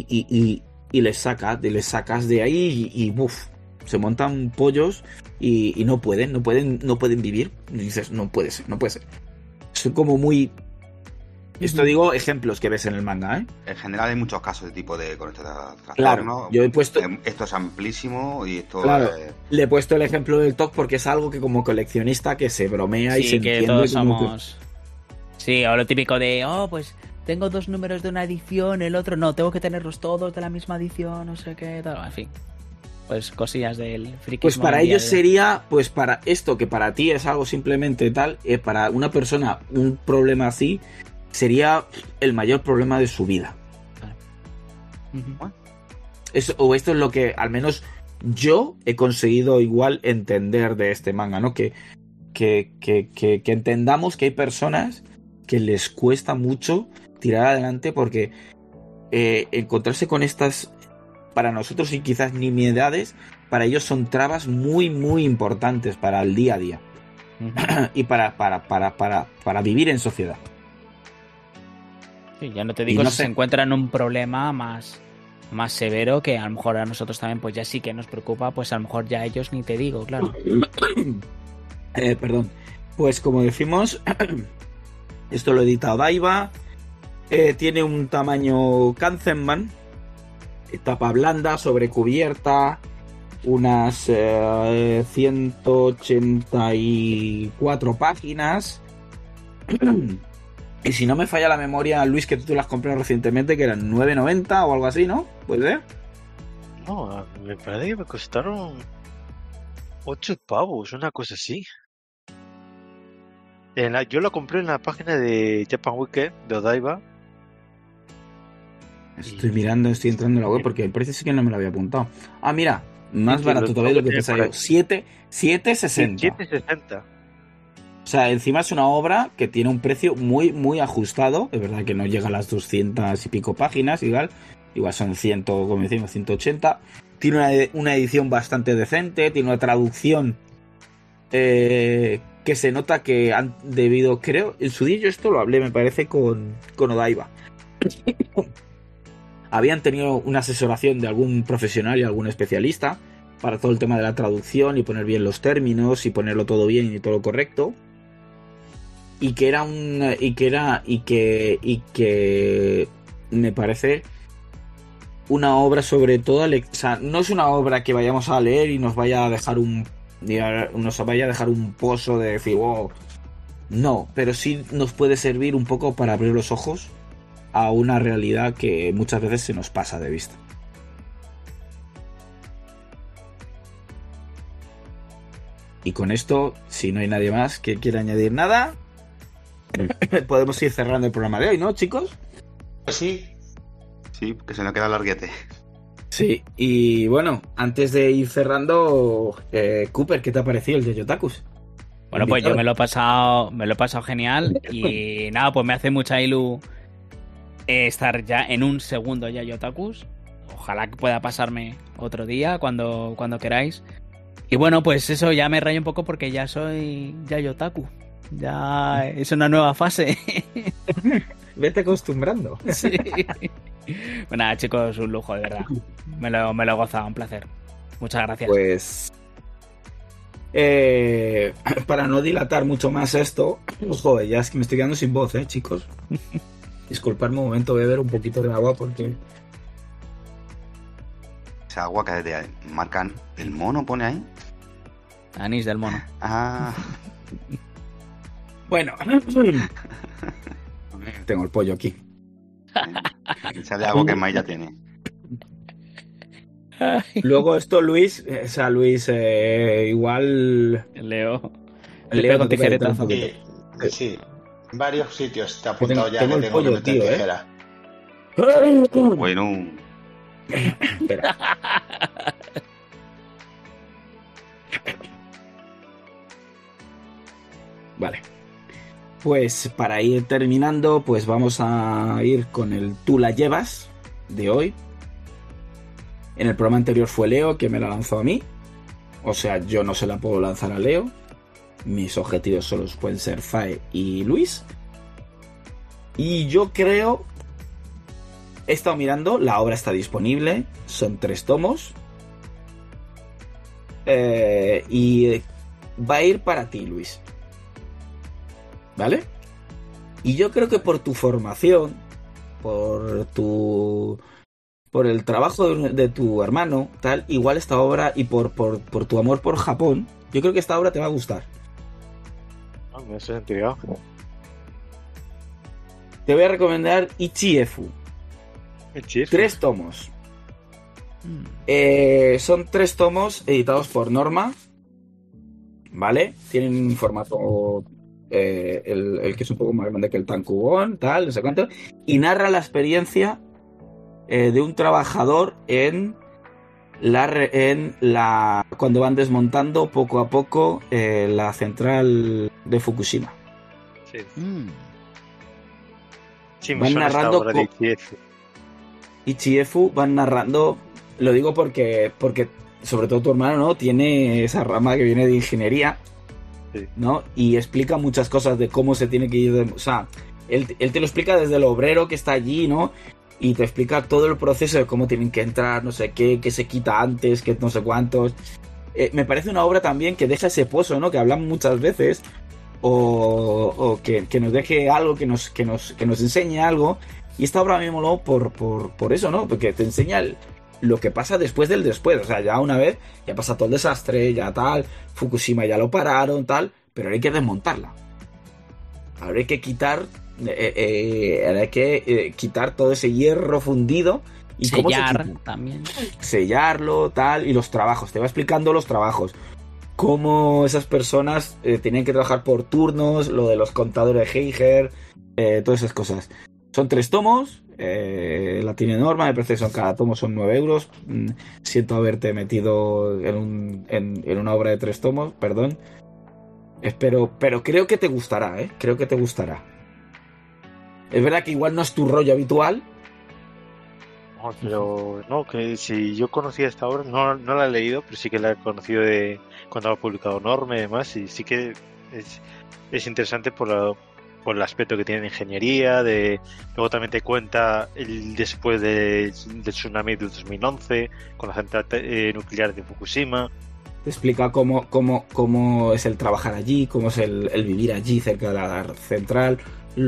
y les sacas de ahí y ¡buf! Se montan pollos y no pueden vivir. Y dices, no puede ser. Son como muy... Esto digo ejemplos que ves en el manga, ¿eh? En general hay muchos casos de tipo de con este trastorno. Claro, yo he puesto... Esto es amplísimo y esto Claro, es... le he puesto el ejemplo del TOC porque es algo que como coleccionista que se bromea y Sí, se que entiende todos como somos... Sí, o lo típico de, pues tengo 2 números de una edición, el otro no, tengo que tenerlos todos de la misma edición, no sé qué, tal, en fin. Pues cosillas del frikismo. Pues para del día ellos a día. sería, pues para esto que para ti es algo simplemente tal, para una persona un problema así sería el mayor problema de su vida. Ujú. O esto es lo que al menos yo he conseguido igual entender de este manga, ¿no? Que entendamos que hay personas que les cuesta mucho tirar adelante porque encontrarse con estas, para nosotros y quizás nimiedades, para ellos son trabas muy muy importantes para el día a día y para vivir en sociedad. Sí, ya no te digo no si sé. se encuentran un problema más severo que a lo mejor a nosotros también pues ya sí que nos preocupa, pues a lo mejor ya ellos ni te digo, claro. Perdón. Pues como decimos, esto lo ha editado Daiba, tiene un tamaño Kanzenban, tapa blanda, sobrecubierta, unas 184 páginas. Y si no me falla la memoria, Luis, que tú las compraste recientemente, que eran 9,90 o algo así, ¿no? ¿Puede ser? No, me parece que me costaron 8 pavos, una cosa así. Yo lo compré en la página de Japan Weekend de Odaiba. Estoy mirando, estoy entrando en la web porque el precio sí que no me lo había apuntado. Ah, mira, más Sí, barato lo todavía de lo que tengo pensaba yo. por 7,60. 7,60. O sea, encima es una obra que tiene un precio muy, muy ajustado. Es verdad que no llega a las 200 y pico páginas, igual son 100, como decimos, 180. Tiene una edición bastante decente, tiene una traducción que se nota que han debido, creo, en su día yo esto lo hablé, me parece, con Odaiba. Habían tenido una asesoración de algún profesional y algún especialista para todo el tema de la traducción y poner bien los términos y ponerlo todo bien y todo correcto. Y que era me parece una obra sobre todo, o sea, no es una obra que vayamos a leer y nos vaya a dejar un pozo de decir, wow. No, pero sí nos puede servir un poco para abrir los ojos a una realidad que muchas veces se nos pasa de vista. Y con esto, si no hay nadie más que quiera añadir nada, podemos ir cerrando el programa de hoy, ¿no, chicos? Pues sí. Sí, que se nos queda larguete. Sí, y bueno, antes de ir cerrando, Cooper, ¿qué te ha parecido el de Yotakus? Bueno, pues yo me lo he pasado genial y nada, pues me hace mucha ilu estar ya en un segundo Yayo Otakus. Ojalá que pueda pasarme otro día cuando queráis. Y bueno, pues eso ya me rayo un poco porque ya soy Yayo Otaku. Ya es una nueva fase. Vete acostumbrando. Sí. Bueno, nada, chicos, un lujo, de verdad. Me lo he gozado, un placer. Muchas gracias. Pues para no dilatar mucho más esto, pues joder, ya es que me estoy quedando sin voz, chicos. Disculpadme un momento, voy a beber un poquito de agua porque... Esa agua que marcan el mono, pone ahí. Anís del mono. Ah. Bueno, tengo el pollo aquí. Sale algo que Mai ya tiene. Luego esto, Luis, igual... Leo Leo con tijeretazo. Sí, varios sitios te he apuntado ya tengo que el tengo pollo, que meter tío, tijera. Bueno, Espera. Vale. Pues para ir terminando, pues vamos a ir con el Tú la llevas de hoy. En el programa anterior fue Leo que me la lanzó a mí. O sea, yo no se la puedo lanzar a Leo. Mis objetivos solo pueden ser Fae y Luis. Y yo creo... He estado mirando, la obra está disponible. Son 3 tomos. Y va a ir para ti, Luis. ¿Vale? Y yo creo que por tu formación, por el trabajo de tu hermano, tal, igual esta obra y por tu amor por Japón, yo creo que esta obra te va a gustar. En ese sentido. Te voy a recomendar Ichiefu. 3 tomos. Son 3 tomos editados por Norma. ¿Vale? Tienen un formato... el que es un poco más grande que el Tankubon, tal, no sé cuánto. Y narra la experiencia de un trabajador cuando van desmontando poco a poco la central de Fukushima. Sí. Sí, me Van suena esta narrando obra de Ichiefu. Ichiefu van narrando, lo digo porque sobre todo tu hermano, ¿no? Tiene esa rama que viene de ingeniería, Sí. ¿no? Y explica muchas cosas de cómo se tiene que ir, o sea, él te lo explica desde el obrero que está allí, ¿no? Y te explica todo el proceso de cómo tienen que entrar, no sé qué se quita antes, que no sé cuántos. Me parece una obra también que deja ese pozo, ¿no? Que hablamos muchas veces, o que nos deje algo, que nos enseñe algo. Y esta obra me moló por eso, ¿no? Porque te enseña lo que pasa después del después. O sea, ya una vez, ya pasa todo el desastre, ya tal, Fukushima ya lo pararon, tal, pero ahora hay que desmontarla. Ahora hay que quitar, quitar todo ese hierro fundido. Y sellar cómo se también. sellarlo, tal, y los trabajos. Te va explicando los trabajos. Cómo esas personas tenían que trabajar por turnos, lo de los contadores de Geiger, todas esas cosas. Son 3 tomos, la tiene Norma, me parece que cada tomo son 9 euros. Siento haberte metido en una obra de 3 tomos, perdón. Pero creo que te gustará, creo que te gustará. Es verdad que igual no es tu rollo habitual. No, pero no, que si yo conocía esta obra, no la he leído, pero sí que la he conocido de cuando ha publicado Norma y demás, y sí que es interesante por el aspecto que tiene de ingeniería, luego también te cuenta el después del tsunami del 2011, con la central nuclear de Fukushima. Te explica cómo es el trabajar allí, cómo es el vivir allí cerca de la central,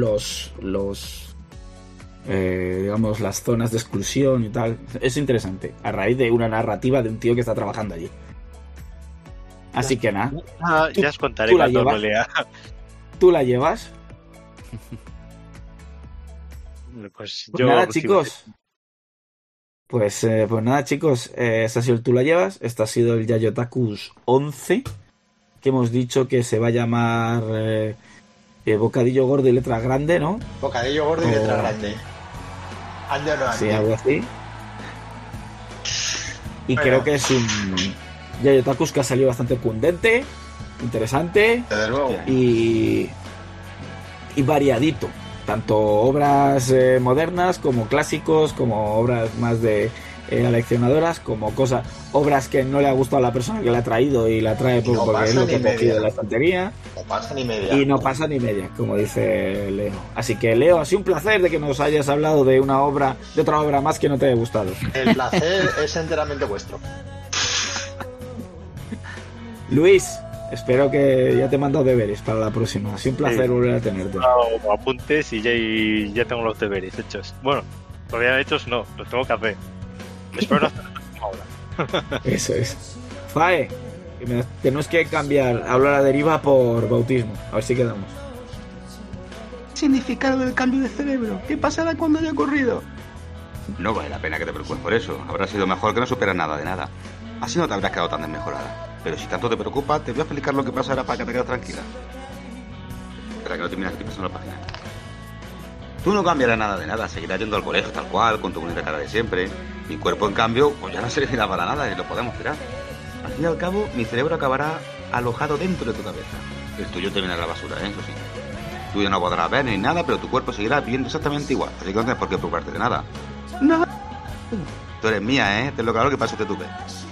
digamos, las zonas de exclusión y tal. Es interesante, a raíz de una narrativa de un tío que está trabajando allí. Así que nada. Ya os contaré ¿tú la cuando lo llevas? lea. ¿Tú la llevas? Pues Pues nada, chicos. Pues nada, chicos. Este ha sido el Tú la llevas. Este ha sido el Yayo Otakus 11. Que hemos dicho que se va a llamar Bocadillo Gordo y Letra Grande, ¿no? Bocadillo gordo y letra grande. Ande o no ande. Sí, algo así. Y Bueno. creo que es un Yayo Otakus que ha salido bastante cundente. interesante Desde luego. y variadito. Tanto obras modernas como clásicos, como obras más de aleccionadoras, como obras que no le ha gustado a la persona que la ha traído y la trae Y no porque es pasa lo que ni ha cogido media. de la estantería. No pasa ni media. Y no pasa ni media, como dice Leo. Así que, Leo, ha sido un placer de que nos hayas hablado de otra obra más que no te haya gustado. El placer es enteramente vuestro. Luis, espero que ya te he mandado deberes para la próxima. Ha sido un placer Sí. volver a tenerte. Hago apuntes y ya tengo los deberes hechos. Bueno, todavía hechos no, los tengo que hacer. Espero no hacerlos ahora. Eso es. Fae, tenemos que cambiar, hablar a deriva por bautismo. A ver si quedamos. Significado del cambio de cerebro. ¿Qué pasará cuando haya ocurrido? No vale la pena que te preocupes por eso. Habrá sido mejor que no supieras nada de nada. Así no te habrás quedado tan desmejorada. Pero si tanto te preocupa, te voy a explicar lo que pasará para que te quedes tranquila. Espera que no terminas aquí pasando la página. Tú no cambiarás nada de nada. Seguirás yendo al colegio tal cual, con tu bonita cara de siempre. Mi cuerpo, en cambio, pues ya no servirá para nada y lo podemos tirar. Al fin y al cabo, mi cerebro acabará alojado dentro de tu cabeza. El tuyo terminará en la basura, ¿eh? Eso sí. Tú ya no podrás ver ni nada, pero tu cuerpo seguirá viviendo exactamente igual. Así que no tienes por qué preocuparte de nada. Nada. Tú eres mía, ¿eh? Te lo claro que paso te tuve.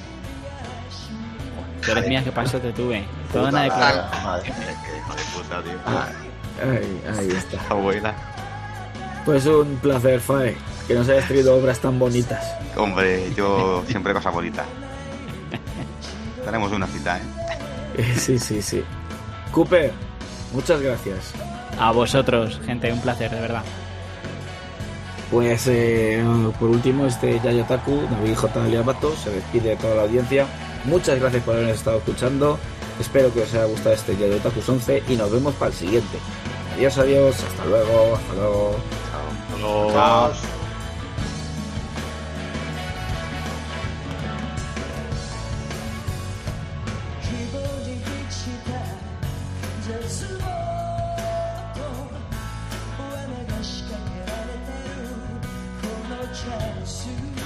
Tú eres mía, que paso te tuve. Toda Puta una declaración. la madre. Que hijo de puta, tío. Ahí está. Abuela. Pues un placer, Fae, que nos hayas traído obras tan bonitas. Hombre, yo siempre cosas bonitas. Tenemos una cita, ¿eh? Sí. Cooper, muchas gracias. A vosotros, gente, un placer, de verdad. Pues por último, Yayo Taku, David J. Aliabato, se despide de toda la audiencia. Muchas gracias por habernos estado escuchando. Espero que os haya gustado Yayo Taku 11 y nos vemos para el siguiente. Adiós, hasta luego. Chao. Chance